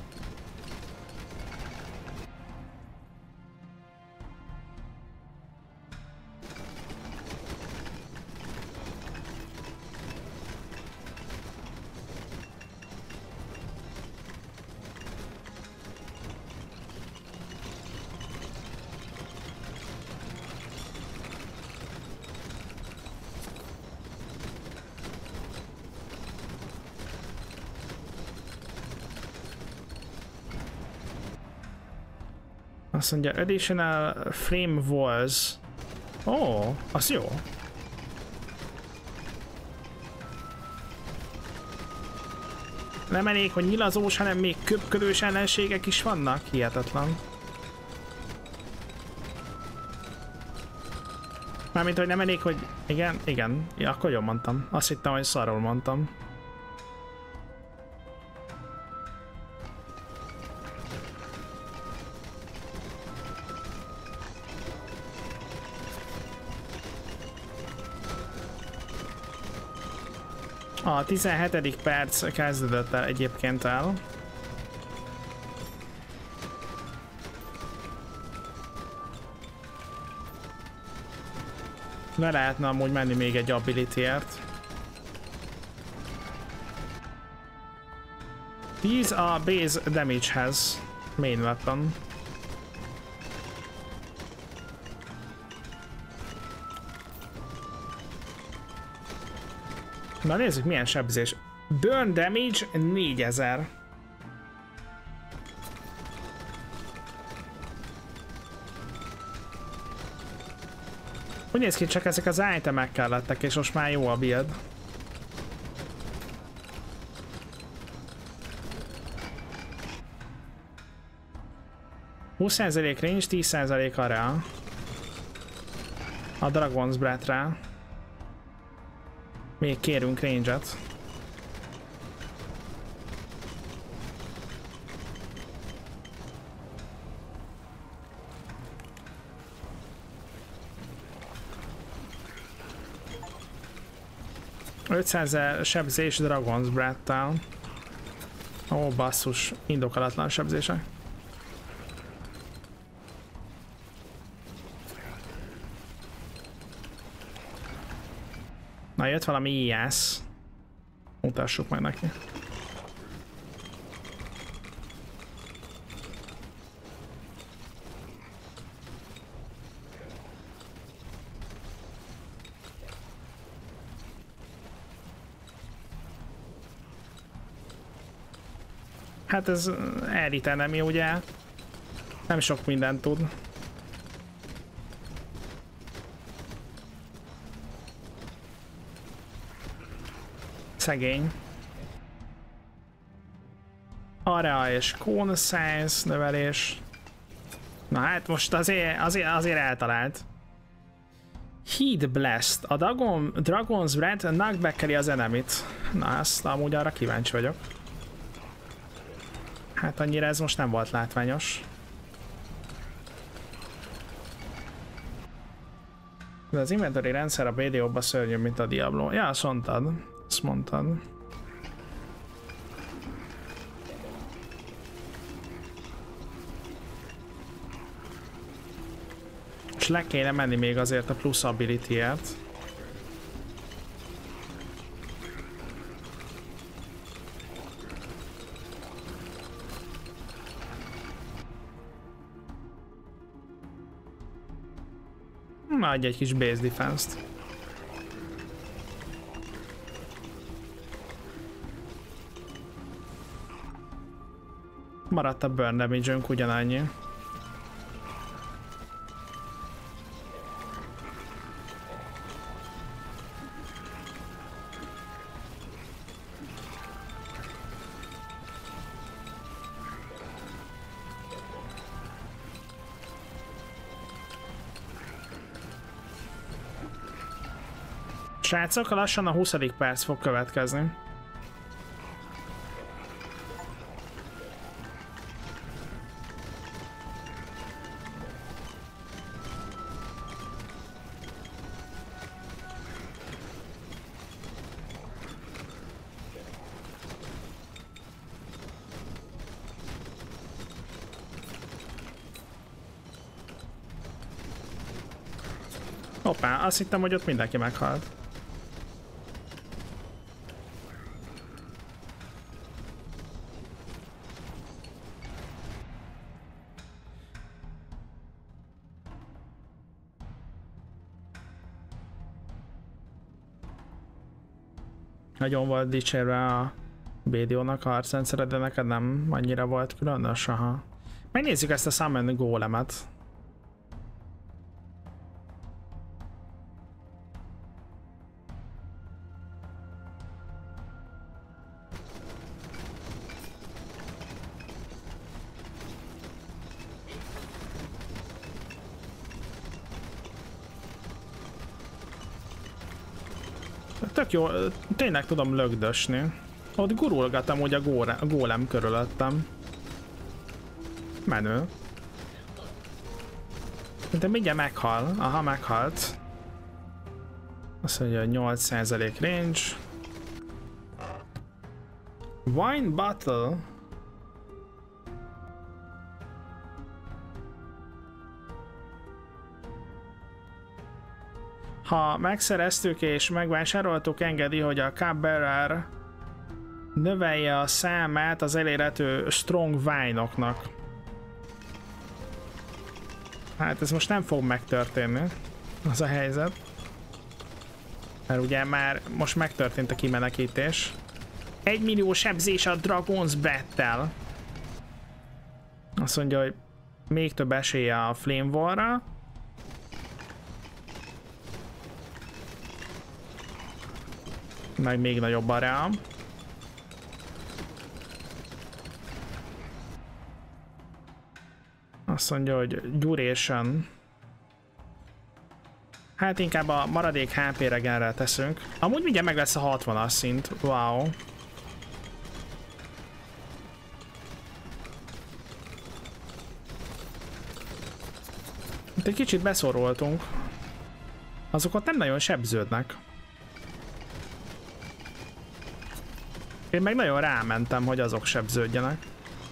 Azt mondja, additional flame walls. Ó, oh, az jó. Nem elég, hogy nyilazós, hanem még köpködős ellenségek is vannak? Hihetetlen. Mármint, hogy nem elég, hogy... Igen, igen. Ja, akkor jól mondtam. Azt hittem, hogy szarul mondtam. A tizenhetedik perc kezdődött el egyébként el. Le lehetne amúgy menni még egy ability-ért. tíz a base damage-hez. Main weapon. Na nézzük milyen sebzés. Burn damage négyezer. Úgy néz ki, csak ezek az itemekkel lettek, és most már jó a build. húsz százalék range, tíz százalék area. A Dragon's Breath-re. Még kérünk range-et. ötszáz sebzés Dragon's Breath-tel. Ó, basszus, indokolatlan sebzések. Na, jött valami ijász. Mutassuk meg neki. Hát ez elite enemy, ugye? Nem sok mindent tud. Szegény. Area és cone size növelés. Na hát most azért, azért, azért eltalált. Heat Blast. A Dragon, Dragon's Breath knockback-eli az enemit. Na ezt amúgy arra kíváncsi vagyok. Hát annyira ez most nem volt látványos. De az inventory rendszer a bé dé ó-ba szörnyű, mint a Diablo. Ja, azt mondtad. Azt mondtad. És le kéne menni még azért a plusz ability-ért. Na, adj egy kis base defense-t. Maradt a burn damage-ünk ugyanannyi. Srácok, lassan a huszadik perc fog következni. Hoppá, azt hittem, hogy ott mindenki meghalt. Nagyon volt dicsérve a bé dé ó-nak a harcrendszere, de neked nem annyira volt különös, aha. Megnézzük ezt a Summon Golemet. Tök jó, tényleg tudom lögdösni. Ott gurulgatom úgy a, góre, a gólem körülöttem. Menő. De mindjárt meghal. Aha, meghalt. Azt mondja, nyolc százalék range. Wine Bottle. Ha megszereztük és megvásároltuk, engedi, hogy a Cupbearer növelje a számát az elérhető Strong Wine-oknak. Hát ez most nem fog megtörténni, az a helyzet. Mert ugye már most megtörtént a kimenekítés. Egy millió sebzés a Dragon's Breath-tel. Azt mondja, hogy még több esélye a Flame Wall-ra. Meg még nagyobb a ream. Azt mondja, hogy duration. Hát inkább a maradék há pé regenre teszünk. Amúgy mindjárt meg lesz a hatvanas szint. Wow. Itt egy kicsit beszoroltunk. Azok ott nem nagyon sebződnek. Én meg nagyon rámentem, hogy azok sebződjenek.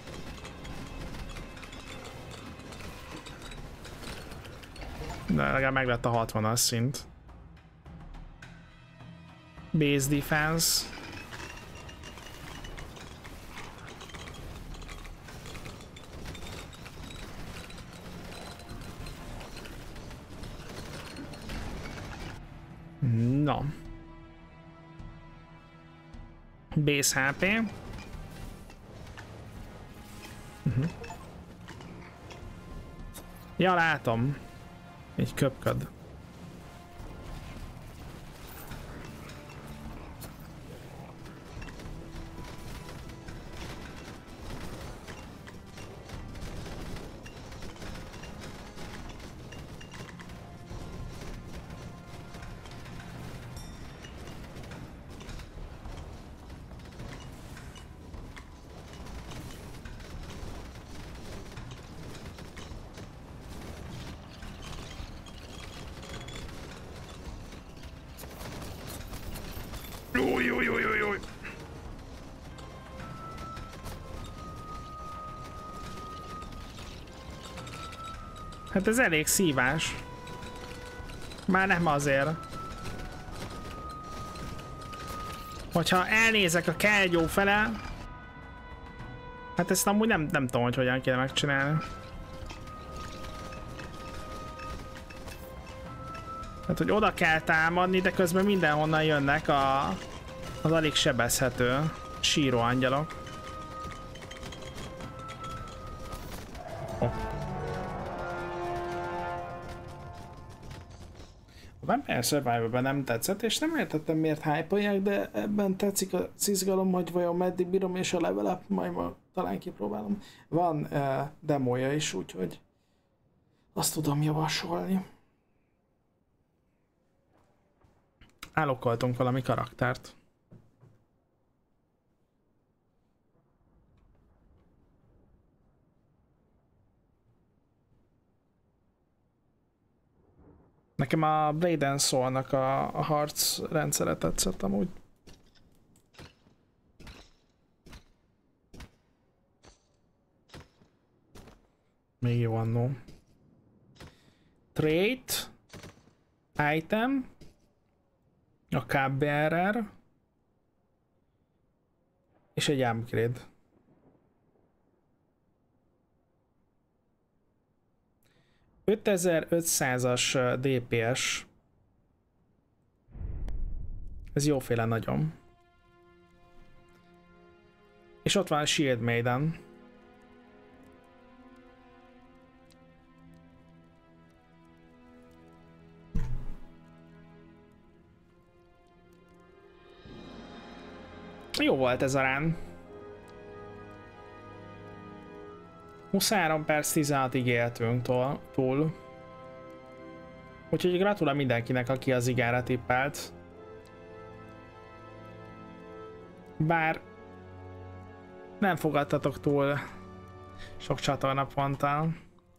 De legalább meg lett a hatvanas szint. Base defense. No. Base há pé. Uh-huh. Ja, látom. Így köpköd. Új, új, új, új, új. Hát ez elég szívás. Már nem azért. Hogyha elnézek a kelgyó fele, hát ezt amúgy nem, nem tudom, hogy hogyan kéne megcsinálni. Hát, hogy oda kell támadni, de közben mindenhonnan jönnek a, az alig sebezhető síró angyalok. Oh. A Vampire Survivor-ben nem tetszett, és nem értettem miért hype-olják, de ebben tetszik a izgalom, hogy vajon meddig bírom, és a level up, majd ma talán kipróbálom. Van uh, demója is, úgyhogy azt tudom javasolni. Állokoltunk valami karaktert. Nekem a Blade and Soul-nak a, a harc rendszere tetszett amúgy. Még jó annó. Trait. Item. A Cupbearer. És egy upgrade. ötezer-ötszázas dé pé es. Ez jóféle nagyon. És ott van a Shield Maiden. Jó volt ez a rán. huszonhárom perc tizenhatig éltünk túl. Úgyhogy gratulál mindenkinek, aki az igára tippelt. Bár nem fogadtatok túl sok csatornaponttal.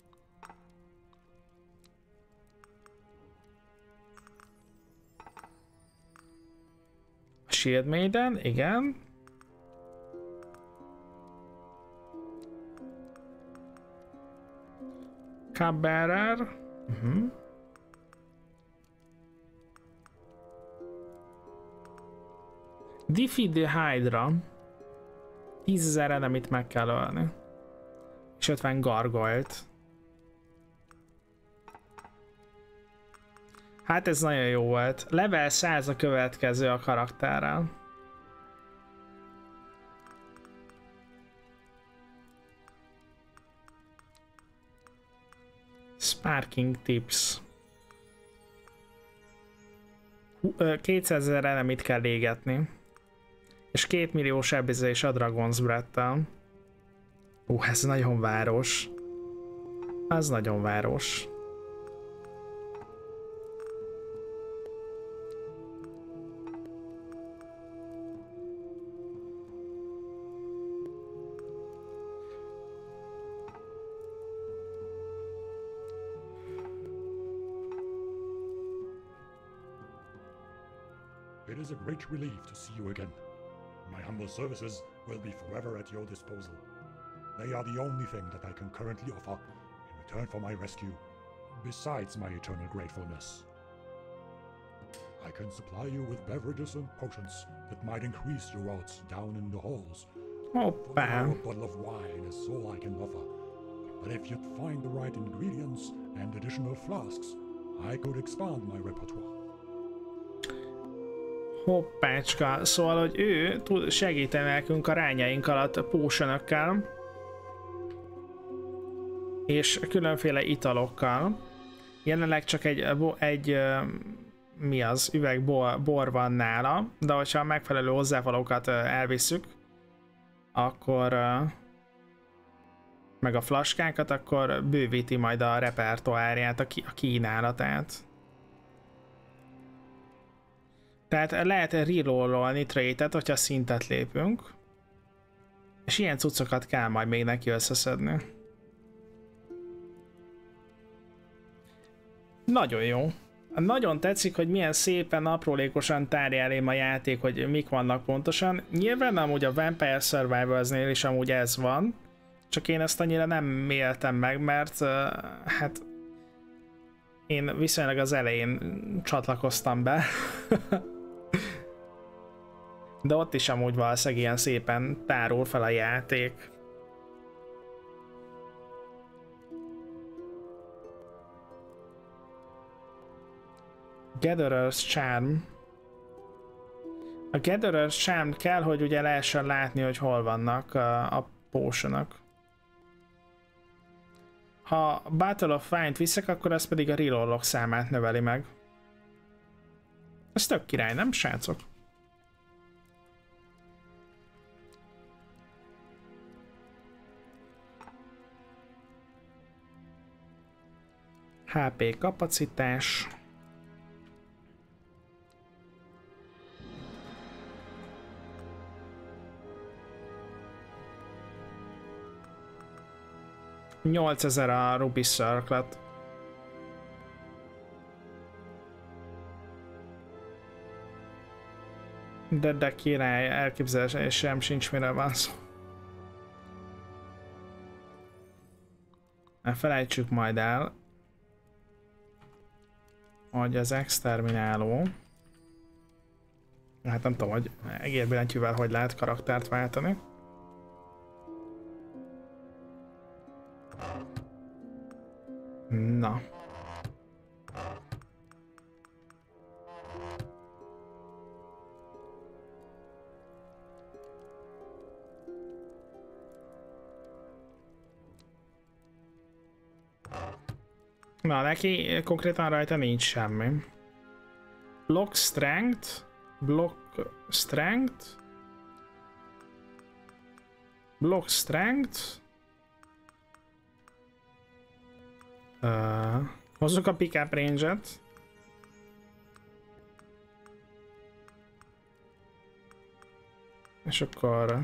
Shield Maiden, igen. Cupbearer. Uh-huh. Defeat the Hydra. tízezer enemit meg kell ölni. És ötven gargoylt. Hát ez nagyon jó volt. Level száz a következő a karakterrel. Sparking Tips. kétszázezer enemit kell égetni. És két millió sebzés a Dragon's Breath-tel. Ú, ez nagyon város. Az nagyon város. It is a great relief to see you again. My humble services will be forever at your disposal. They are the only thing that I can currently offer in return for my rescue, besides my eternal gratefulness. I can supply you with beverages and potions that might increase your odds down in the halls. Oh, bam. A bottle of wine is all I can offer. But if you'd find the right ingredients and additional flasks, I could expand my repertoire. Hoppácska, szóval, hogy ő tud segíteni nekünk a rányaink alatt a potionökkel és különféle italokkal. Jelenleg csak egy, egy mi az, üveg bor, bor van nála, de hogyha a megfelelő hozzávalókat elvisszük, akkor meg a flaskákat, akkor bővíti majd a repertoárját, a, ki, a kínálatát. Tehát lehet rerollolni trade-et, hogyha szintet lépünk. És ilyen cuccokat kell majd még neki összeszedni. Nagyon jó. Nagyon tetszik, hogy milyen szépen, aprólékosan tárja elém a játék, hogy mik vannak pontosan. Nyilván amúgy a Vampire Survivors-nél is amúgy ez van. Csak én ezt annyira nem éltem meg, mert uh, hát én viszonylag az elején csatlakoztam be. De ott is amúgy valószínűleg ilyen szépen tárul fel a játék. Gatherer's Charm. A Gatherer's Charm kell, hogy ugye lehessen látni, hogy hol vannak a, a potionok. Ha Battle of Find viszek, akkor az pedig a rerollok számát növeli meg. Ez tök király, nem srácok? há pé kapacitás. nyolcezer a Ruby Circle-et. De, de király, elképzelésem sincs, mire van szó. Ne felejtsük majd el, hogy az extermináló, hát nem tudom, hogy egérbillentyűvel hogy lehet karaktert váltani. Na. Na, neki konkrétan rajta nincs semmi. Block Strength, Block Strength, Block strength. Uh, hozzuk a pickup range-et. És akkor...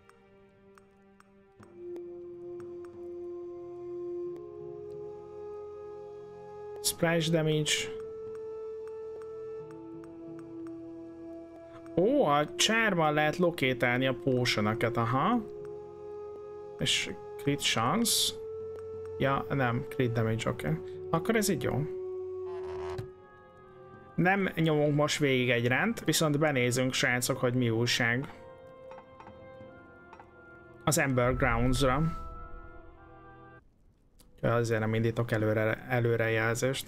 Splash damage. Ó, a csárban lehet lokétálni a potion-okat, aha. És crit chance. Ja, nem, crit damage, oké. Okay. Akkor ez így jó. Nem nyomunk most végig egy rend, viszont benézünk, srácok, hogy mi újság. Az Ember Grounds-ra. Azért nem indítok előre, előrejelzést.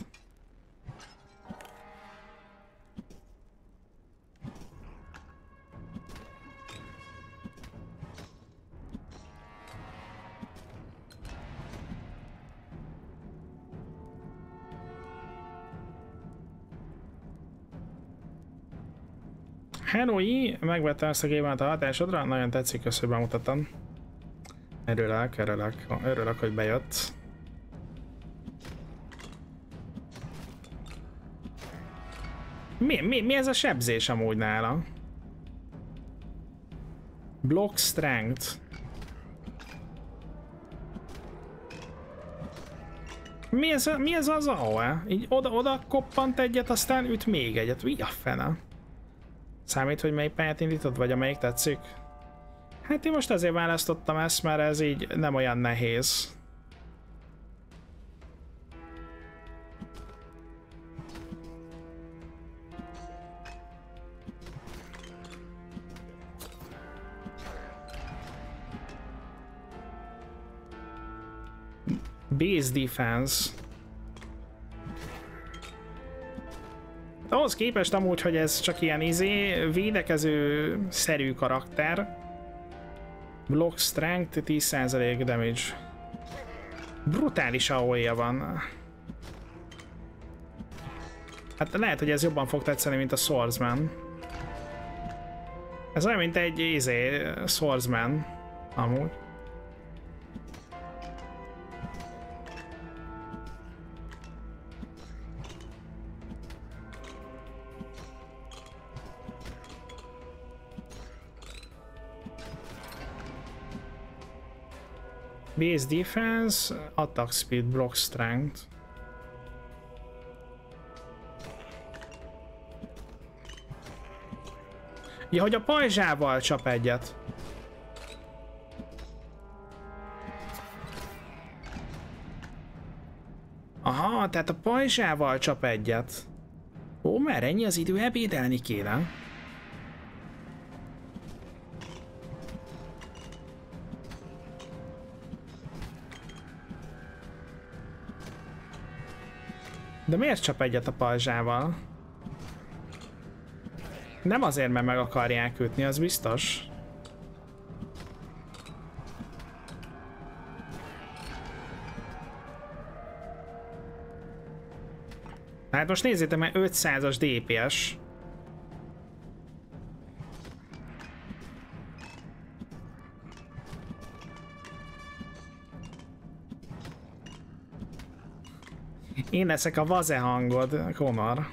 Henoi, megvettem ezt a gémet a hatásodra, nagyon tetszik, köszönöm, hogy bemutattam. Örülök, örülök, örülök, hogy bejött. Mi, mi, mi ez a sebzés amúgy nála? Block strength. Mi ez, mi ez az á o e? Így oda, oda koppant egyet, aztán üt még egyet. Mi a fene? Számít, hogy melyik pályát indítod, vagy amelyik tetszik? Hát én most azért választottam ezt, mert ez így nem olyan nehéz. Base defense. Ahhoz képest amúgy, hogy ez csak ilyen izé, védekező szerű karakter. Block strength, tíz százalék damage. Brutális á o é-ja van. Hát lehet, hogy ez jobban fog tetszeni, mint a Swordsman. Ez olyan, mint egy izé, Swordsman. Amúgy. Base defense, attack speed, block strength. Ja, hogy a pajzsával csap egyet. Aha, tehát a pajzsával csap egyet. Ó, már ennyi az idő, ebédelni kéne. De miért csap egyet a pajzsával? Nem azért, mert meg akarják ütni, az biztos. Hát most nézzétek meg, ötszázas dé pé es. Én leszek a vaze hangod, Connor.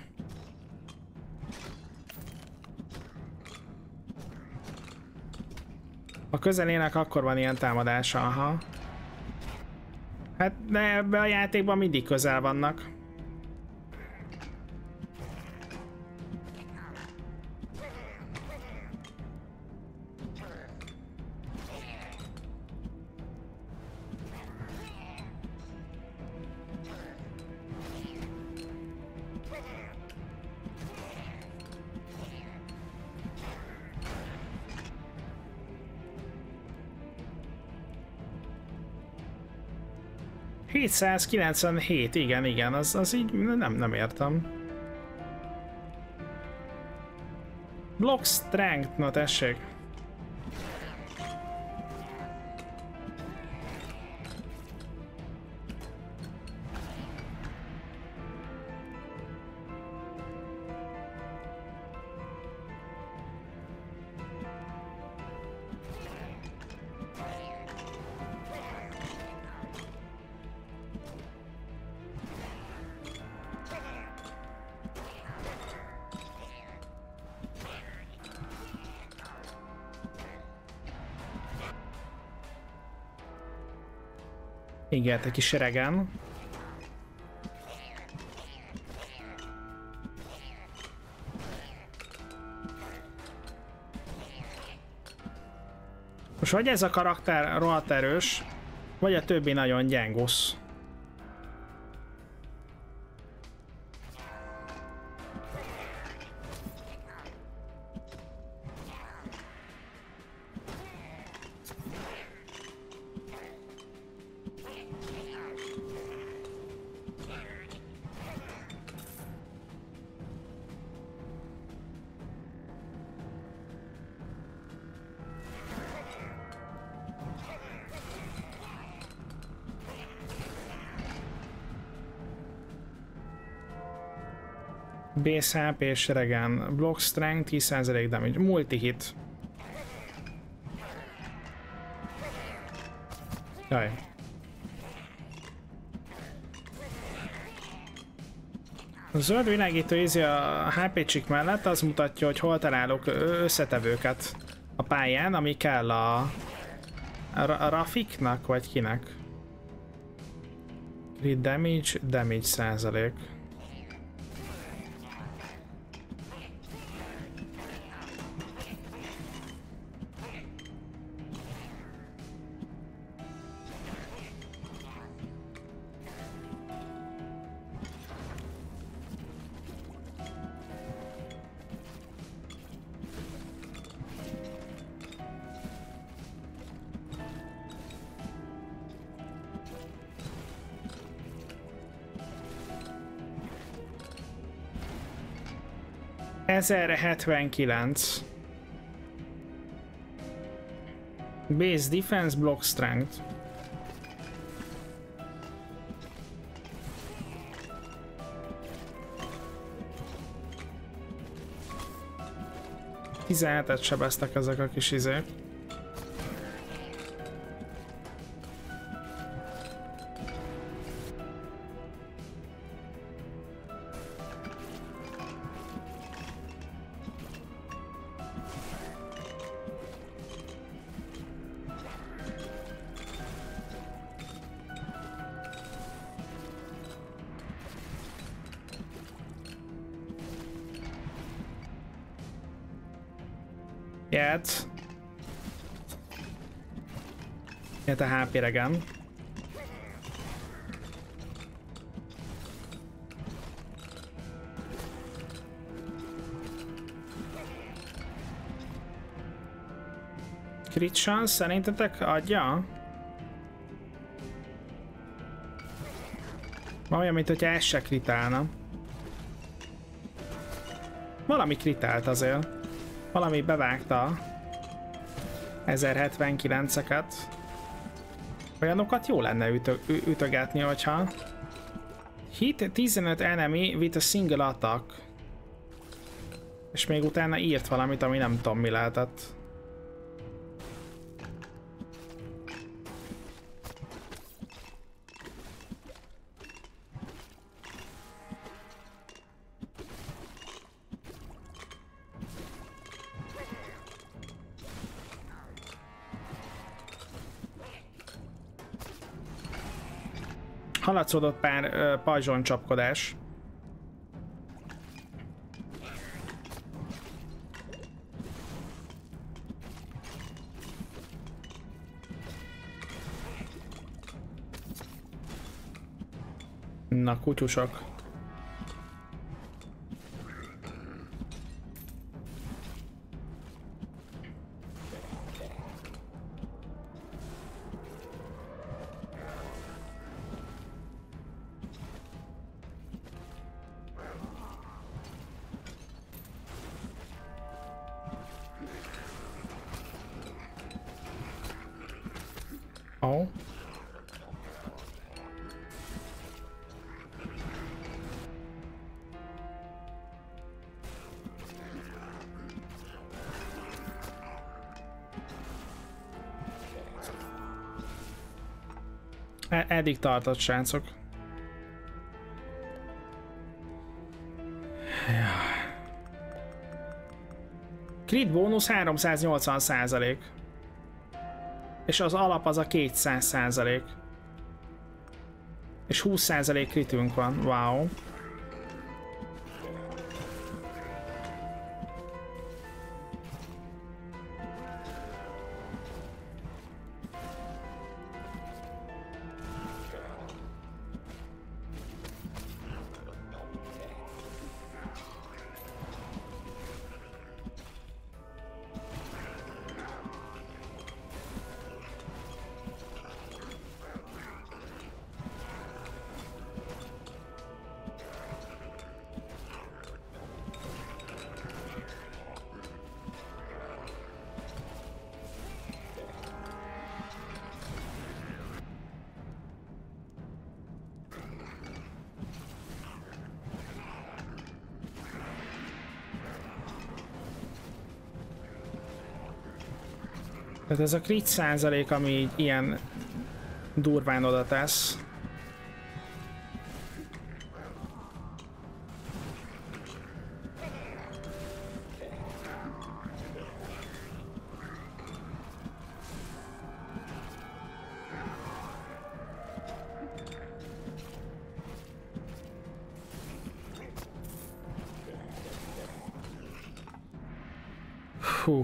A közelének akkor van ilyen támadása, aha. Hát de ebbe a játékban mindig közel vannak. hétszázkilencvenhét, igen, igen, az, az így nem, nem értem. Block strength, na tessék. Igen, egy kis seregen. Most vagy ez a karakter rohadt erős, vagy a többi nagyon gyengusz. Base há pé és seregen. Block strength tíz százalék damage. Multi-hit. Jaj. A zöld világító ízi a há pé csik mellett az mutatja, hogy hol találok összetevőket a pályán, ami kell a, a, a Rafiknak, vagy kinek. Crit damage, damage százalék. ezerhetvenkilenc. Base defense, block strength. tizenhetet sebeztek ezek a kis izék. Ját. Ját a há pé regen. Crit chance szerintetek adja? Olyan, mint hogyha ez se kritálna. Valami kritált azért. Valami bevágta ezerhetvenkilenceket. Olyanokat jó lenne ütö ütögetni, hogyha... Hit tizenöt enemy with a single attack. És még utána írt valamit, ami nem tudom mi lehetett. Haladszódott pár ö, pajzsoncsapkodás. Na, kutyusok. Oh. E- eddig tartott, srácok. Crit bónusz háromszáznyolcvan százalék. És az alap az a kétszáz százalék. És húsz százalék kritünk van, wow. Tehát ez a crit százalék, ami így ilyen durván oda tesz. Hú.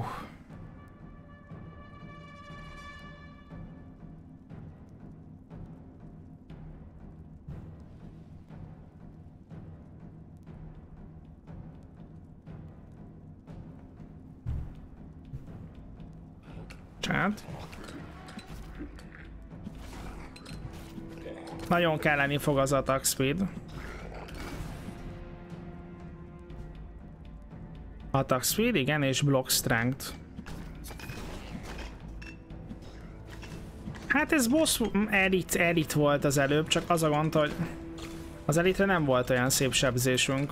Csát. Nagyon kelleni fog az attack speed. Attack speed, igen, és block strength. Hát ez boss elite, elite volt az előbb, csak az a gond, hogy az elitre nem volt olyan szép sebzésünk.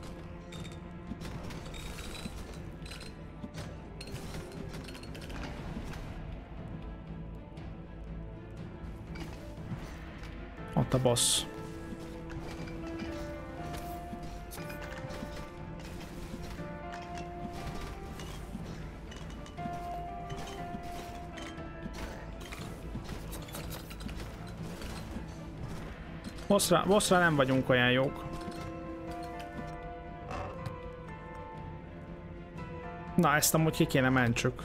Ott a boss. Bossra, bossra nem vagyunk olyan jók. Na, ezt amúgy ki kéne mentsük.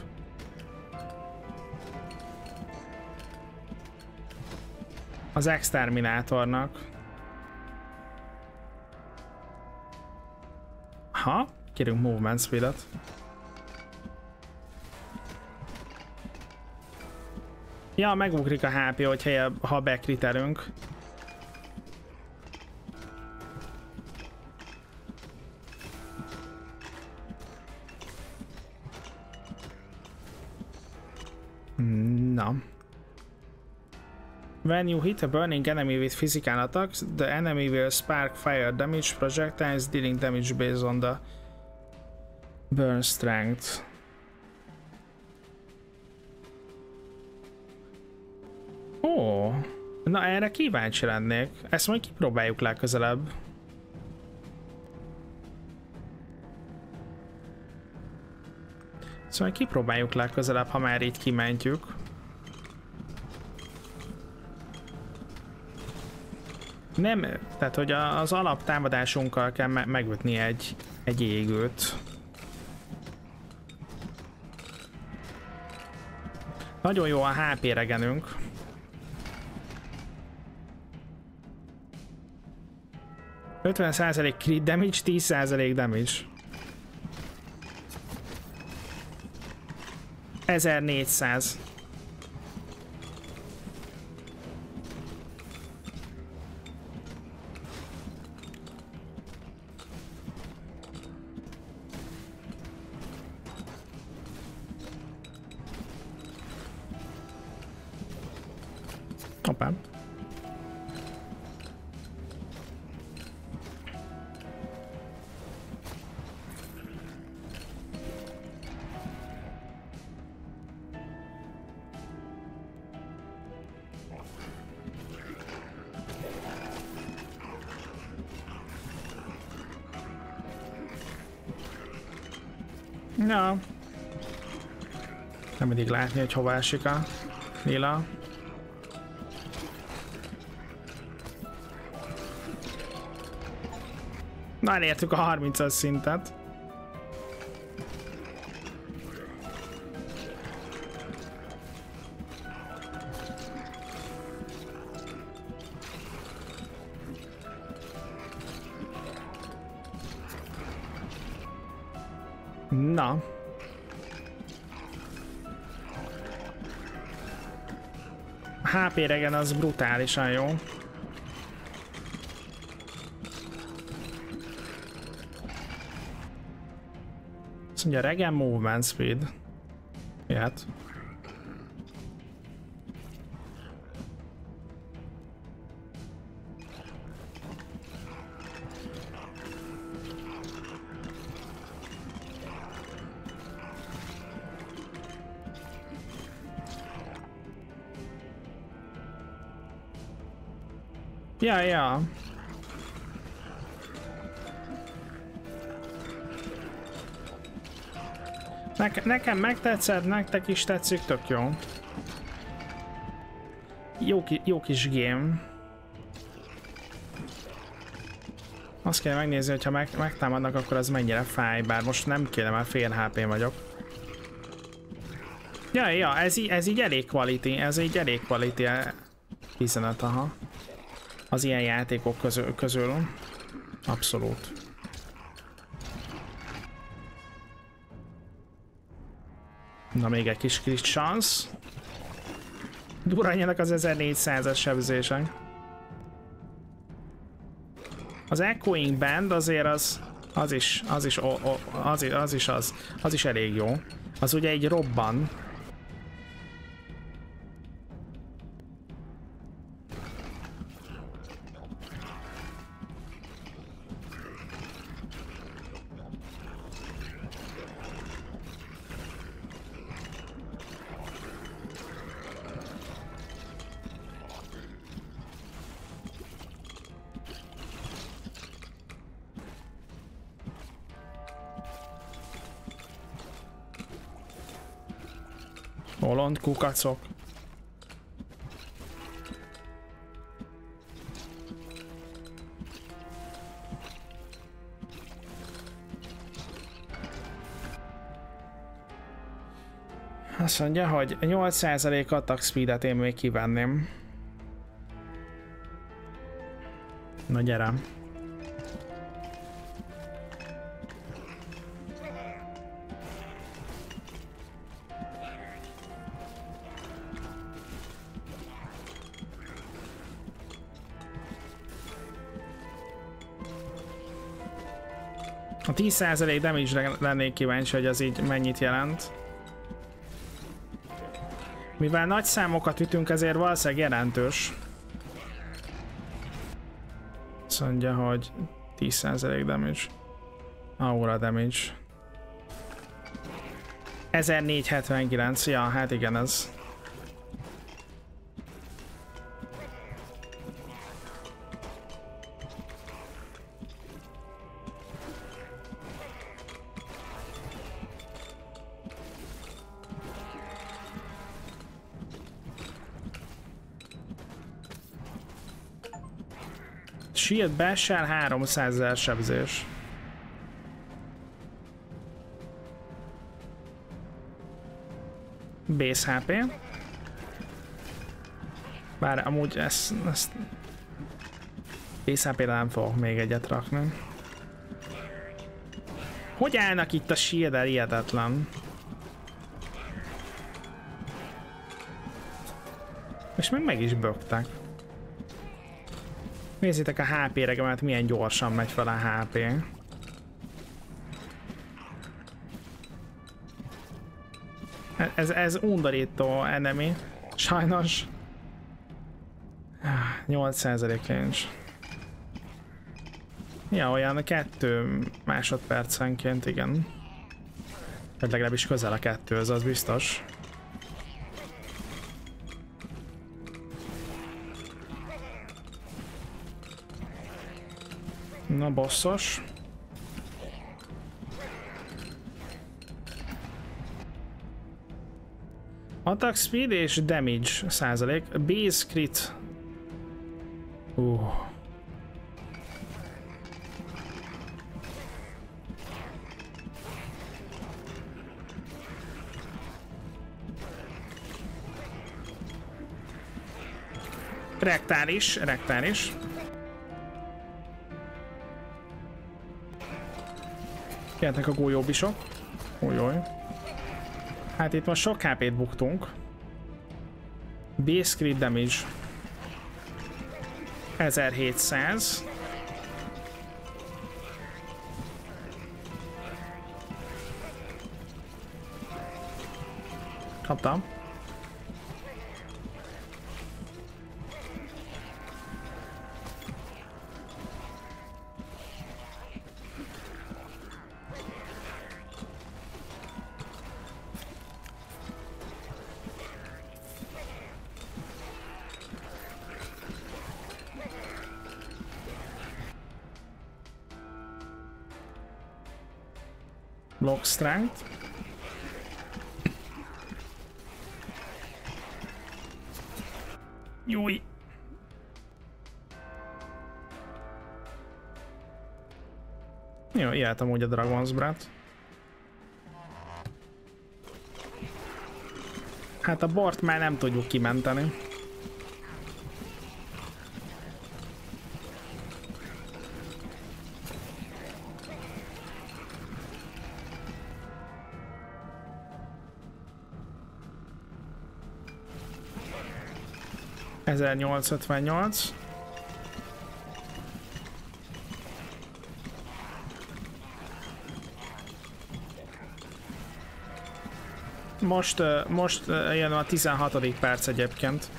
Az exterminátornak. Ha, kérünk movement speed-et. Ja, megugrik a há pé, hogyha ha bekritelünk. Na. When you hit a burning enemy with physical attacks, the enemy will spark fire damage projectiles dealing damage based on the burn strength. Ó, na erre kíváncsi lennék. Ezt majd kipróbáljuk legközelebb. Szóval kipróbáljuk legközelebb, ha már így kimentjük. Nem, tehát hogy az alaptámadásunkkal kell me megütni egy, egy égőt. Nagyon jó a há pé regenünk. ötven százalék crit damage, tíz százalék damage. ezernégyszáz. Hoppá. Ja. Nem mindig látni, hogy hova esik a lila. Na, elértük a harmincas szintet. Na. há pé regen az brutálisan jó. Azt mondja, regen movement speed. Jöhet. Ja, ja. Ne nekem megtetszed, nektek is tetszik, tök jó. Jó, ki jó kis game. Azt kell megnézni, hogyha meg megtámadnak, akkor az mennyire fáj, bár most nem kéne, mert fél há pé vagyok. Ja, ja, ez, ez így elég quality, ez így elég quality üzenet, aha. Az ilyen játékok közül, közül. Abszolút. Na, még egy kis kis szansz. Durranjanak az ezernégyszázas sebzések. Az Echoing Band azért az, az is, az is, o, o, az, az is az, az is elég jó. Az ugye egy robban. Holland kukacok. Azt mondja, hogy nyolc százalék attack speedet én még kivenném. Na gyere. A tíz százalék damage-re lennék kíváncsi, hogy az így mennyit jelent. Mivel nagy számokat ütünk, ezért valószínűleg jelentős. Azt mondja, hogy tíz százalék damage. Aura damage. ezernégyszázhetvenkilenc, ja, hát igen, ez. Shield Bash-sel háromszázezer sebzés. Base há pé. Bár amúgy ezt... ezt... Base há pére nem fogok még egyet rakni. Hogy állnak itt a shield-el? Hihetetlen. És még meg is bögtek. Nézzétek a há pé regemet, milyen gyorsan megy fel a há pé. Ez, ez undorító enemy. Sajnos. nyolc százalék nincs. Ja, olyan kettő másodpercenként, igen. Vagy legalábbis közel a kettőhöz, az biztos. Na, bosszos. Attack speed és damage százalék. Base crit. Uh. Rektális, rektális. Jöhetnek a gólyóbisok. Újjaj. Hát itt most sok há pét buktunk. Base crit damage. ezerhétszáz. Kaptam. Block strength. Júj. Jó, ilyet amúgy a Dragon's Breath. Hát a bort már nem tudjuk kimenteni. ezernyolcszázötvennyolc. Most, most jön a tizenhatodik perc egyébként.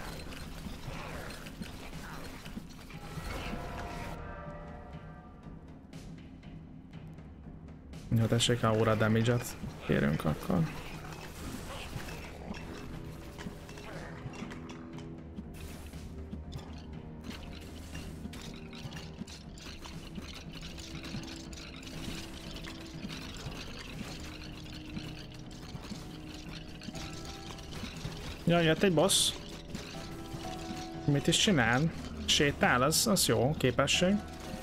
Jó, tessék, aura damage-et kérünk akkor. Ja, jött egy boss. Mit is csinál? Sétál, az, az jó képesség.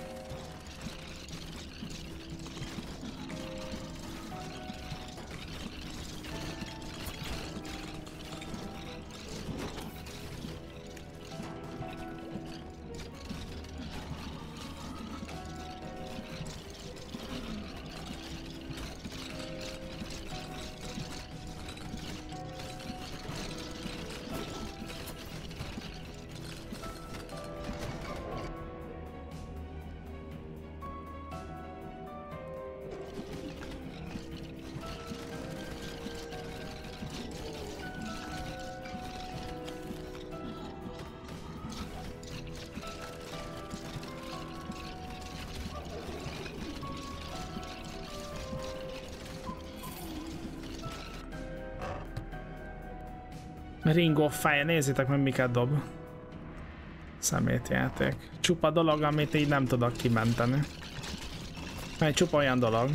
Ring of Fire, nézzétek meg miket dob. Szemétjáték. Csupa dolog, amit így nem tudok kimenteni. Egy csupa olyan dolog.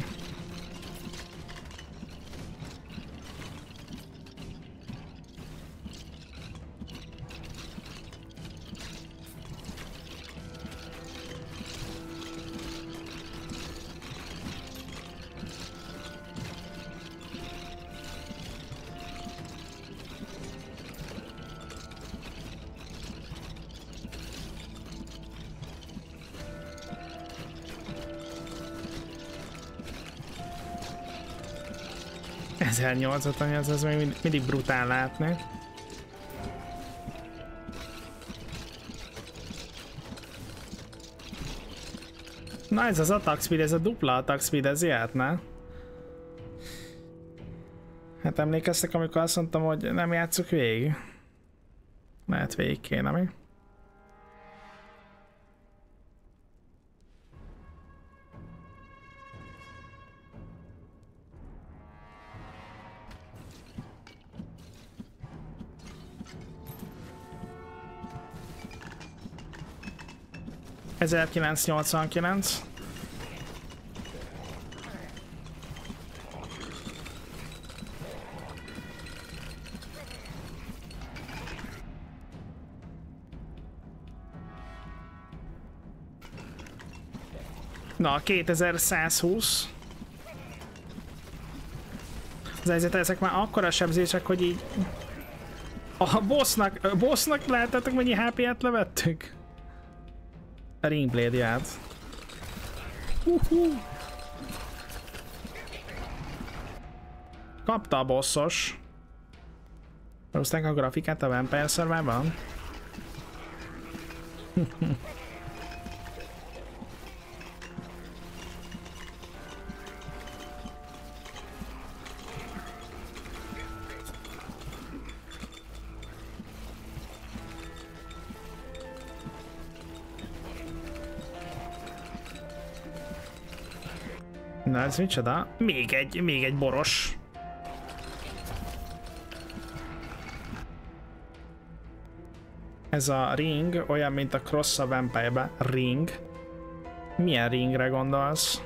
ezernyolcszázötvennyolc, ez még mindig brutál látni. Na ez az attack speed, ez a dupla attack speed, ez jöhetne. Hát emlékeztek, amikor azt mondtam, hogy nem játsszuk végig? Lehet végig kéne mi? ezerkilencszáznyolcvankilenc. Na, kétezer-százhúsz. Az helyzet, ezek már akkora sebzések, hogy így A bossnak, a bossnak láttátok mennyi há pé-et levettük? A Ringblade-ját. Uh-huh. Kapta a bossos. Hozták a grafikát a Vampire Survivor-ban? Na ez micsoda? Még egy, még egy boros. Ez a ring olyan, mint a Cross a Vampire-ben. Ring. Milyen ringre gondolsz?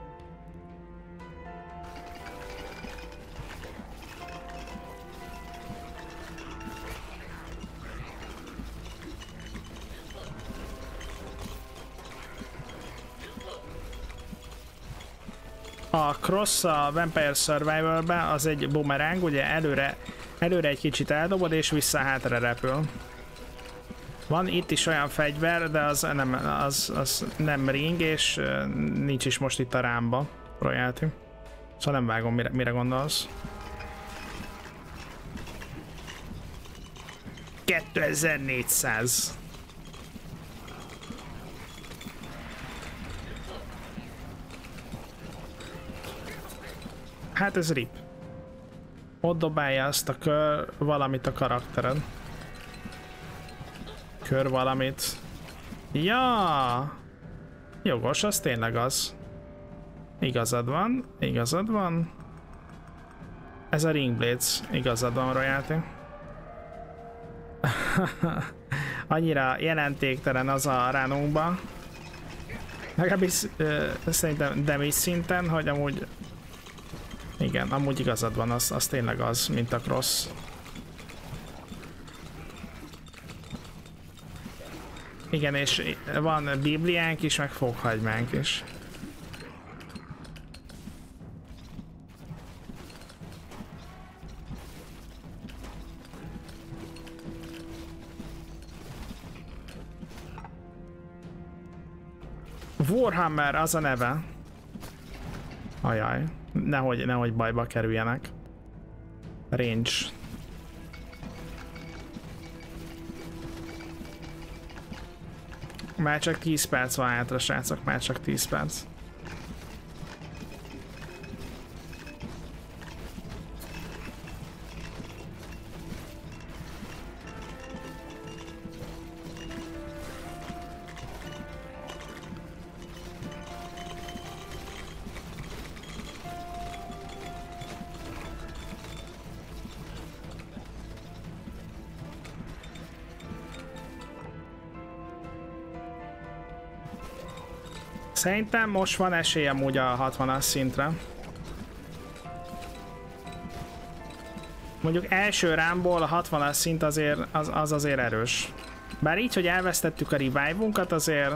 A Cross a Vampire Survivor-ben az egy bumerang, ugye előre, előre egy kicsit eldobod és vissza hátra repül. Van itt is olyan fegyver, de az nem, az, az nem ring, és nincs is most itt a rámba, royalty. Szóval nem vágom, mire, mire gondolsz. kétezer-négyszáz. Hát ez rip. Ott dobálja azt a kör valamit a karaktered. Kör valamit. Ja! Jogos, az tényleg az. Igazad van, igazad van. Ez a Ringblades, igazad van, royalty. Annyira jelentéktelen az a ránunkba. Legalábbis uh, szerintem damage szinten, hogy amúgy... Igen, amúgy igazad van, az, az tényleg az, mint a Cross. Igen, és van bibliánk is, meg fokhagymánk is. Warhammer az a neve. Ajaj, nehogy, nehogy bajba kerüljenek. Range. Már csak tíz perc van hátra, srácok, már csak tíz perc. Szerintem most van esély amúgy a hatvanas szintre. Mondjuk első rámból a hatvanas szint azért, az, az azért erős. Bár így, hogy elvesztettük a revive-unkat, azért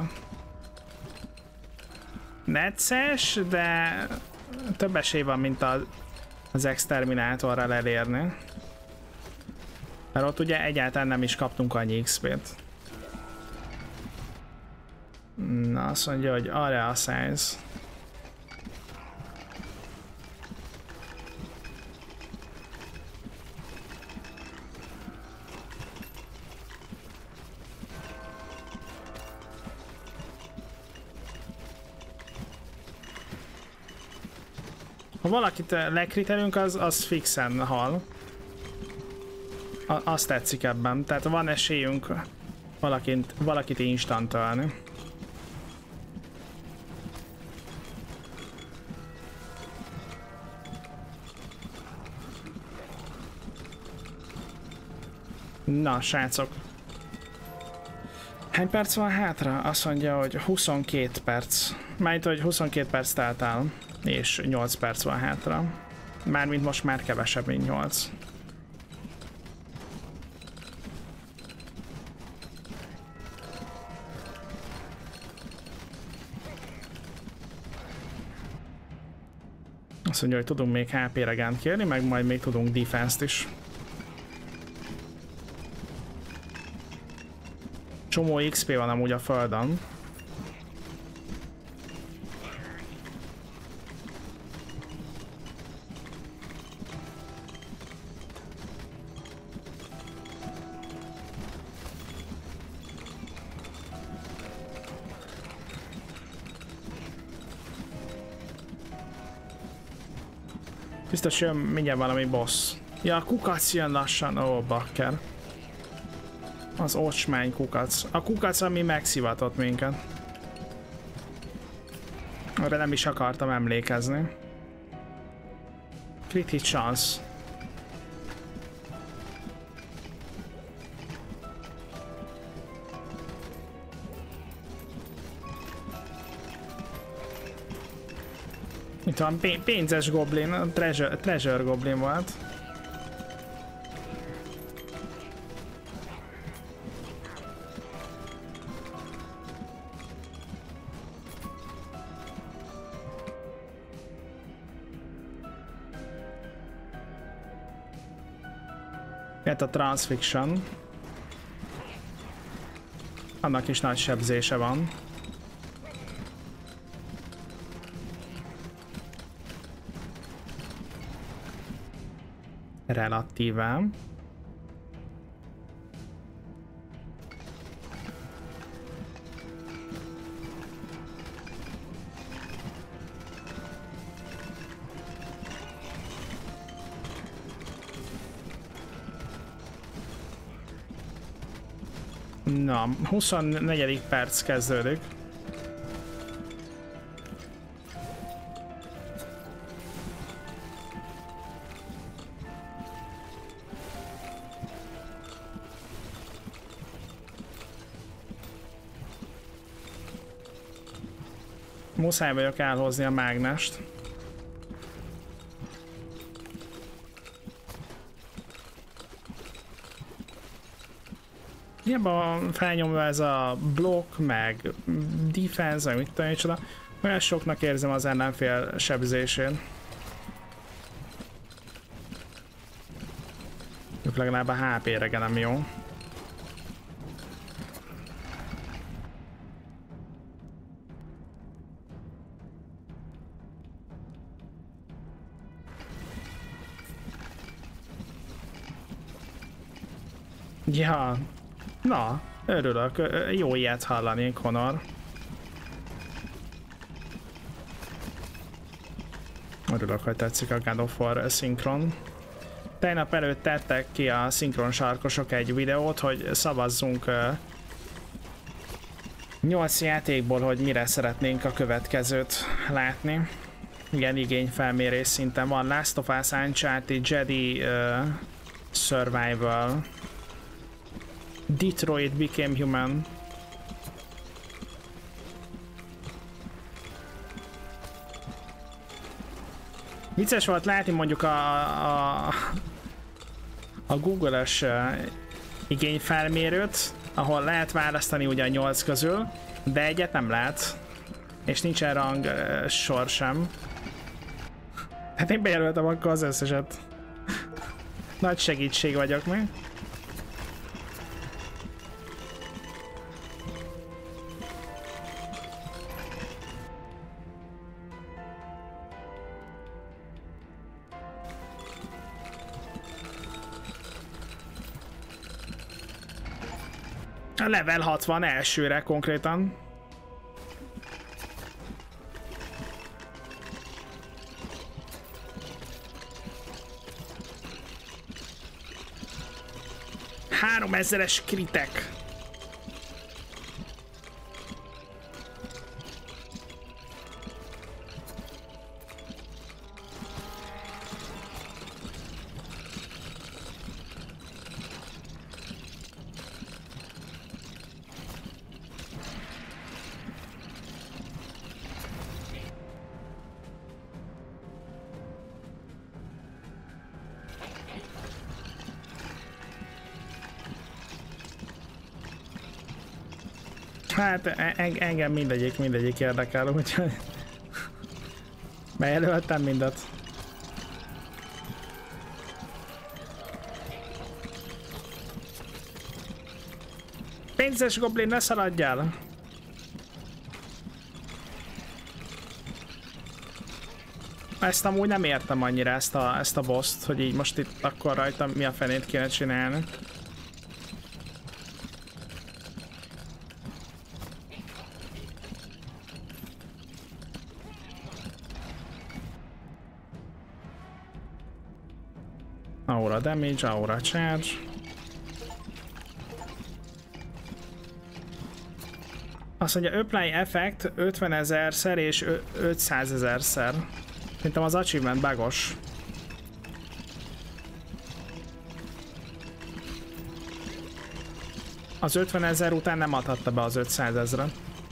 necces, de több esély van, mint az, az exterminátorral elérni. Mert ott ugye egyáltalán nem is kaptunk annyi iksz pét. Na, azt mondja, hogy arra a size. Ha valakit lekritelünk, az, az fixen hal. A, azt tetszik ebben. Tehát van esélyünk valakit, valakit instantölni. Na, srácok. Hány perc van hátra? Azt mondja, hogy huszonkét perc. Mármint, hogy huszonkét perc telt el, és nyolc perc van hátra. Mármint most már kevesebb, mint nyolc. Azt mondja, hogy tudunk még há pé-re gánt kérni, meg majd még tudunk defense-t is. Csomó iksz pé van amúgy a földön. Biztos jön mindjárt valami boss. Ja, a kukac jön lassan. Ó, oh, bakker. Az ocsmány kukac. A kukac, ami megszivatott minket. Arra nem is akartam emlékezni. Crit hit chance. Itt van pénzes goblin, treasure, treasure goblin volt. Jött a Transfixion. Annak is nagy sebzése van. Relatíve. Na, huszonnegyedik perc kezdődik. Muszáj vagyok elhozni a mágnest. Hiába felnyomva ez a blokk, meg defense, meg mit tudom, csoda, olyan soknak érzem az ellenfél sebzésén. Legalább a há pé-re nem jó. Ja, na, örülök, jó ilyet hallani, Connor. Örülök, hogy tetszik a God of War szinkron. Tegnap előtt tettek ki a szinkron sarkosok egy videót, hogy szavazzunk uh, nyolc játékból, hogy mire szeretnénk a következőt látni. Igen, igényfelmérés szinten van. Last of Us, Uncharted, Jedi, uh, Survival, Detroit Became Human. Vicces volt látni mondjuk a, a, a Google-ös uh, igényfelmérőt, ahol lehet választani ugye a nyolc közül, de egyet nem lehet. És nincsen rang uh, sor sem. Hát én bejelöltem akkor az összeset. Nagy segítség vagyok mi. A level hatvan elsőre konkrétan. háromezeres kritek. Hát engem mindegyik, mindegyik érdekel, úgyhogy bejelöltem mindet. Pénzes goblin, ne szaladjál! Ezt amúgy nem értem annyira, ezt a, ezt a boss-t, hogy így most itt akkor rajta mi a fenét kéne csinálni. Aura damage, aura charge. Azt mondja, apply effect ötvenezerszer és ötszázezerszer. Szerintem az achievement bugos. Az ötvenezer után nem adhatta be az ötszázezre.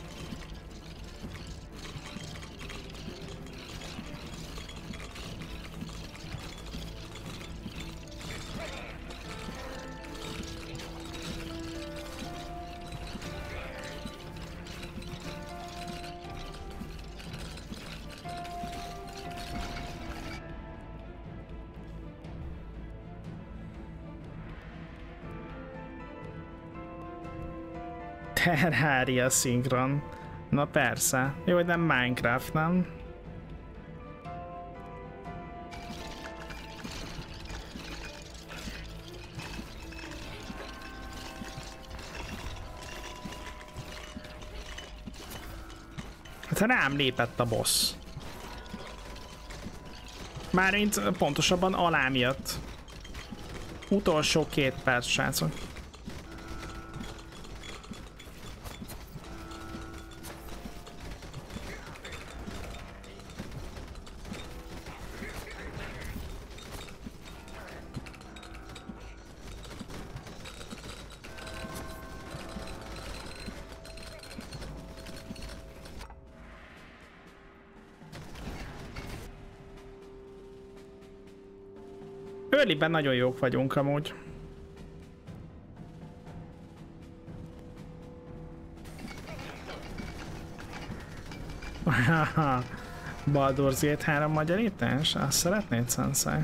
Terraria szinkron. Na persze. Jó, hogy nem Minecraft, nem? Hát rám lépett a boss. Mármint pontosabban alám jött. Utolsó két perc, srácok. Earlyben nagyon jók vagyunk amúgy. Baldur's Gate három magyarítás? Azt szeretnéd, Sensei?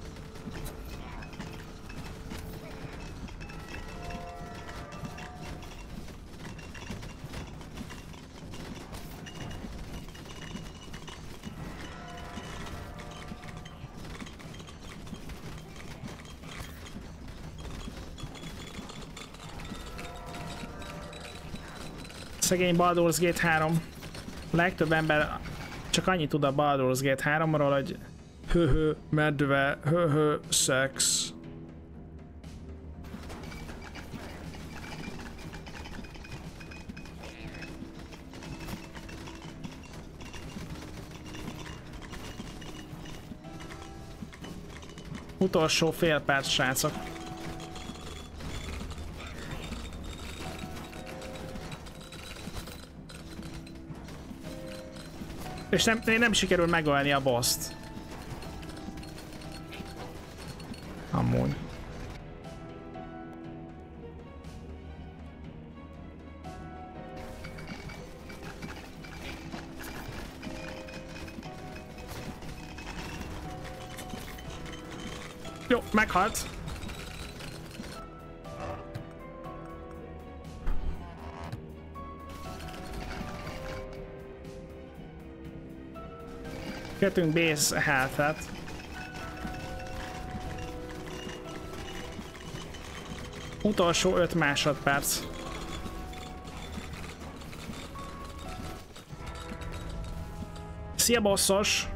Szegény Baldur's Gate három. A legtöbb ember csak annyit tud a Baldur's Gate háromról, hogy hö-hö, medve, hö-hö, szex. Utolsó fél perc, srácok. És nem, nem sikerül megölni a boss-t. Amúgy. Jó, meghalt. Kötünk base health-et. Utolsó öt másodperc. Szia, bosszos!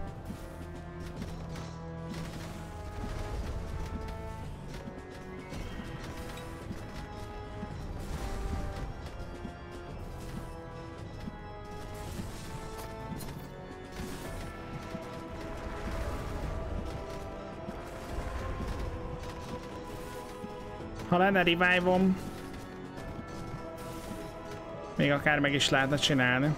Ha lenne revive-om, még akár meg is lehetne csinálni.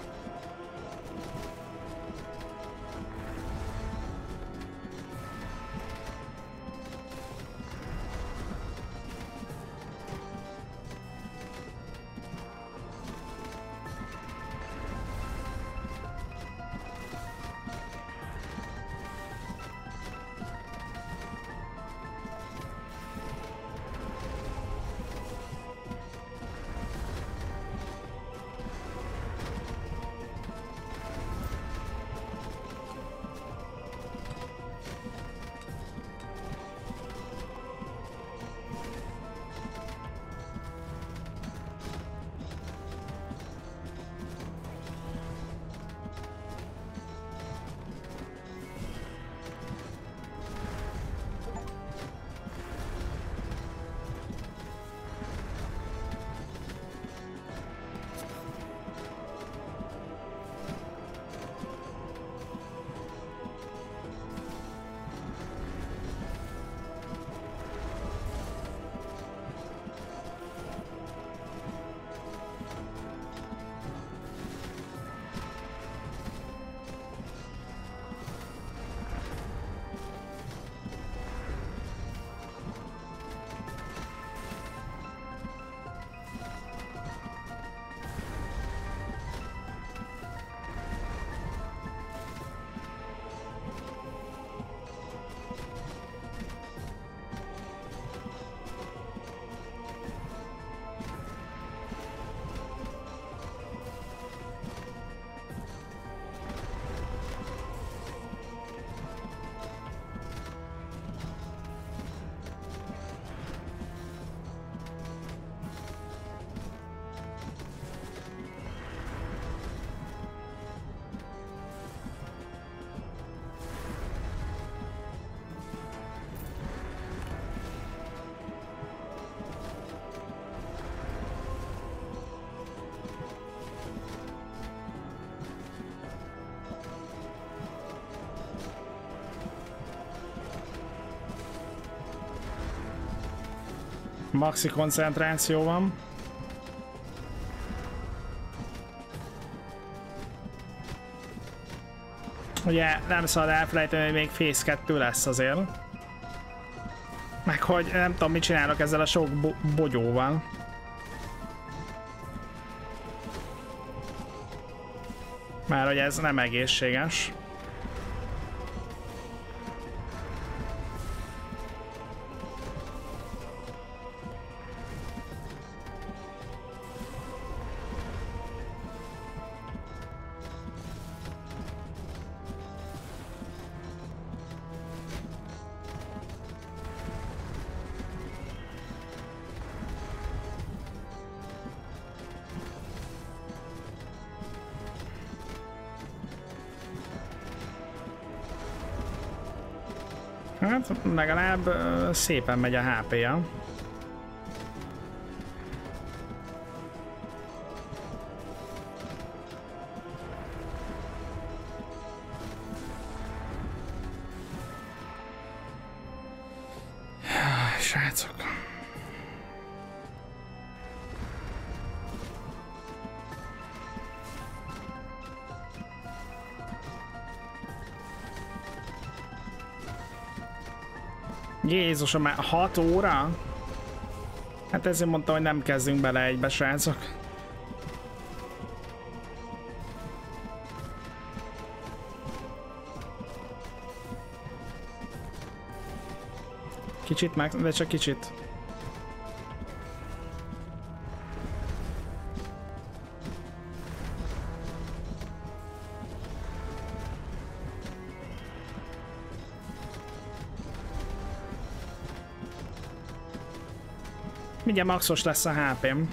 Maxi koncentráció van. Ugye nem szabad elfelejteni, hogy még Phase kettő lesz azért. Meg hogy nem tudom, mit csinálok ezzel a sok bo bogyóval. Már hogy ez nem egészséges. Hát legalább uh, szépen megy a há pé-ja. Srácok. Jézusom, már hat óra? Hát ezért mondtam, hogy nem kezdünk bele egybe, srácok. Kicsit meg, de csak kicsit. Mindjárt maxos lesz a há pém.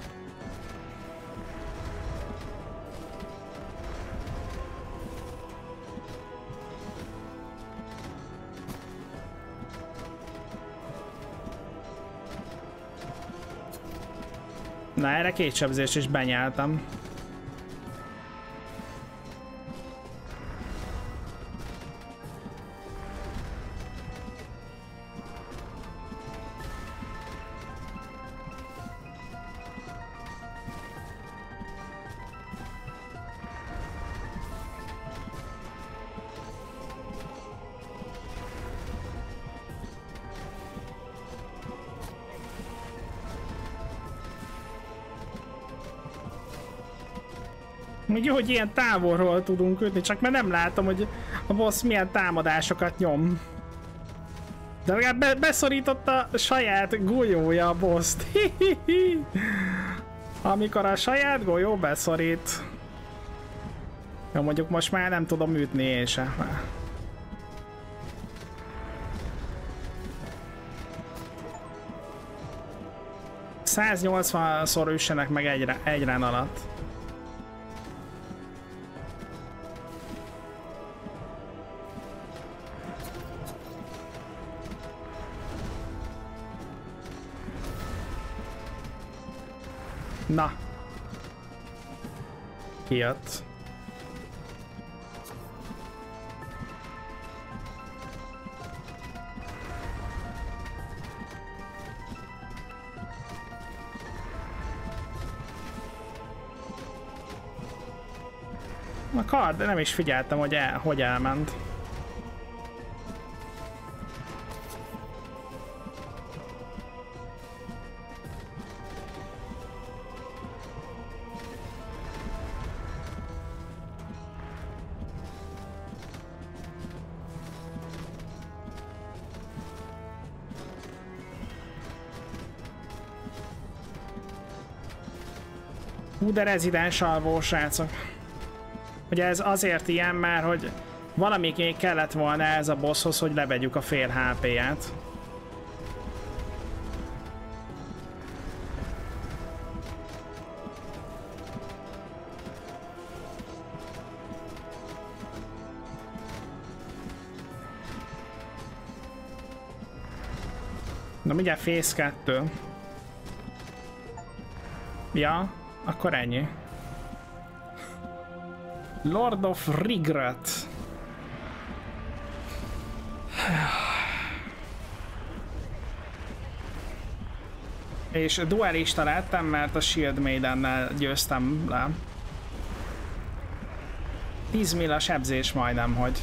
Na, erre két sebzést is benyáltam. Még jó, hogy ilyen távolról tudunk ütni, csak mert nem látom, hogy a boss milyen támadásokat nyom. De legalább be beszorította a saját golyója a boss-t. Amikor a saját golyó beszorít. Jó, mondjuk most már nem tudom ütni én se. száznyolcvanszor üssenek meg egy, egy rán alatt. Na. Kijött. A kard, de nem is figyeltem, hogy, el, hogy elment. Hú, de rezidens alvó, srácok. Ugye ez azért ilyen, mert hogy valami még kellett volna ez a bosshoz, hogy levegyük a fél há pé-ját. Na mindjárt Phase kettő. Ja, akkor ennyi. Lord of Regret. És dualista lettem, mert a Shield Maidennel győztem le. tíz milla sebzés majdnem, hogy.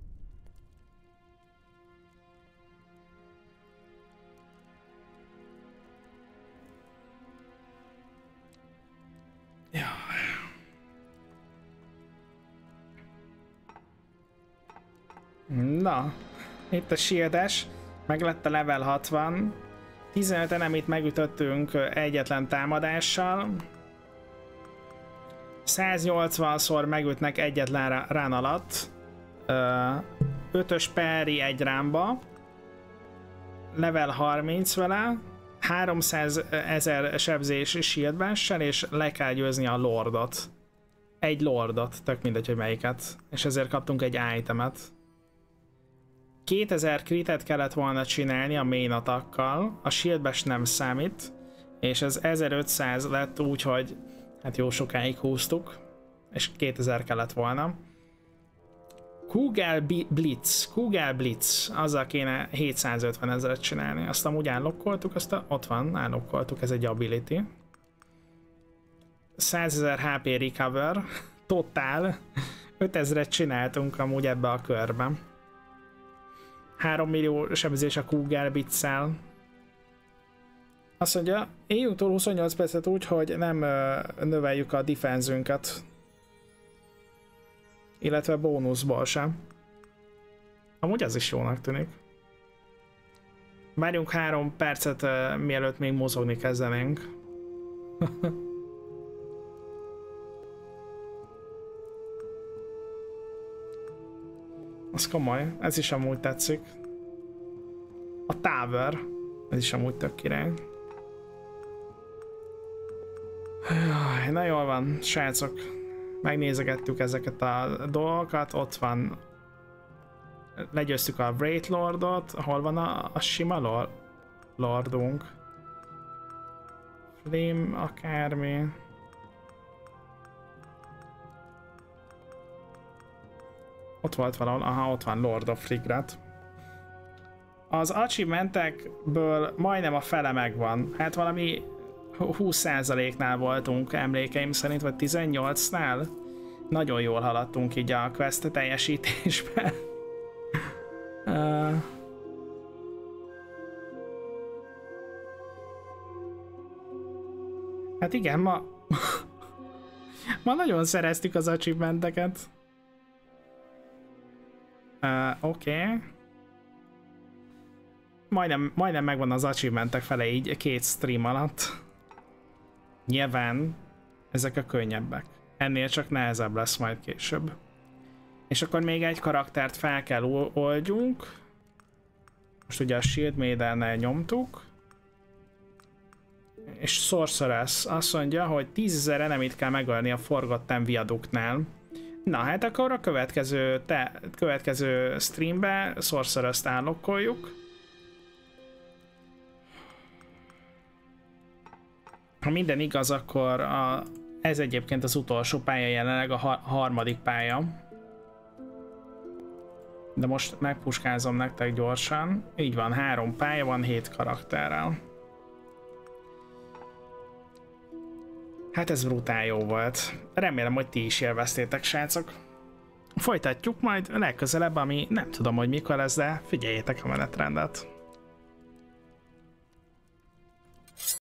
Ja. Na, itt a shieldes, meg lett a level hatvan. tizenöt enemit megütöttünk egyetlen támadással. száznyolcvanszor megütnek egyetlen rán alatt. ötös parry egy ránba. Level harminc vele. háromszázezer sebzés shield bash-sel, és le kell győzni a lordot. Egy lordot, tök mindegy, hogy melyiket. És ezért kaptunk egy itemet. kétezer kritet kellett volna csinálni a main attackkal, a shield bash nem számít, és ez ezerötszáz lett úgy, hogy hát jó sokáig húztuk, és kétezer kellett volna. Kugel Blitz, Kugel Blitz, azzal kéne hétszázötven ezeret csinálni, azt amúgy állokkoltuk, azt a, ott van, állokkoltuk, ez egy ability. százezer há pé recover, totál, ötezret csináltunk amúgy ebbe a körben. három millió sebzés a Kugel Blitz-szel. Azt mondja, éljünk túl huszonnyolc percet úgy, hogy nem ö, növeljük a defenzünket. Illetve bónuszból sem. Amúgy az is jónak tűnik. Várjunk három percet, ö, mielőtt még mozogni kezdenénk. Az komoly, ez is amúgy tetszik. A Tower, ez is amúgy tök király. Na jól van, srácok. Megnézegettük ezeket a dolgokat, ott van. Legyőztük a Wraith Lordot, hol van a, a sima lord, lordunk? Flame, akármi. Ott volt valahol, aha, ott van Lord of Regret. Az achievementekből majdnem a fele megvan. Hát valami húsz százaléknál voltunk emlékeim szerint, vagy tizennyolcnál. Nagyon jól haladtunk így a quest teljesítésben. uh... Hát igen, ma... ma nagyon szereztük az achievementeket. Uh, Oké. Okay. Majdnem, majdnem megvan az achievementek fele így két stream alatt. Nyilván ezek a könnyebbek. Ennél csak nehezebb lesz majd később. És akkor még egy karaktert fel kell oldjunk. Most ugye a Shield Maidennel nyomtuk. És Sorceress azt mondja, hogy tízezer enemit kell megölni a Forgotten Viaduktnál. Na hát akkor a következő, te, következő streambe Sorceress-t állokkoljuk. Ha minden igaz, akkor a, ez egyébként az utolsó pálya, jelenleg a ha harmadik pálya. De most megpuskázom nektek gyorsan. Így van, három pálya van, hét karakterrel. Hát ez brutál jó volt. Remélem, hogy ti is élveztétek, srácok. Folytatjuk majd legközelebb, ami nem tudom, hogy mikor lesz, de figyeljétek a menetrendet.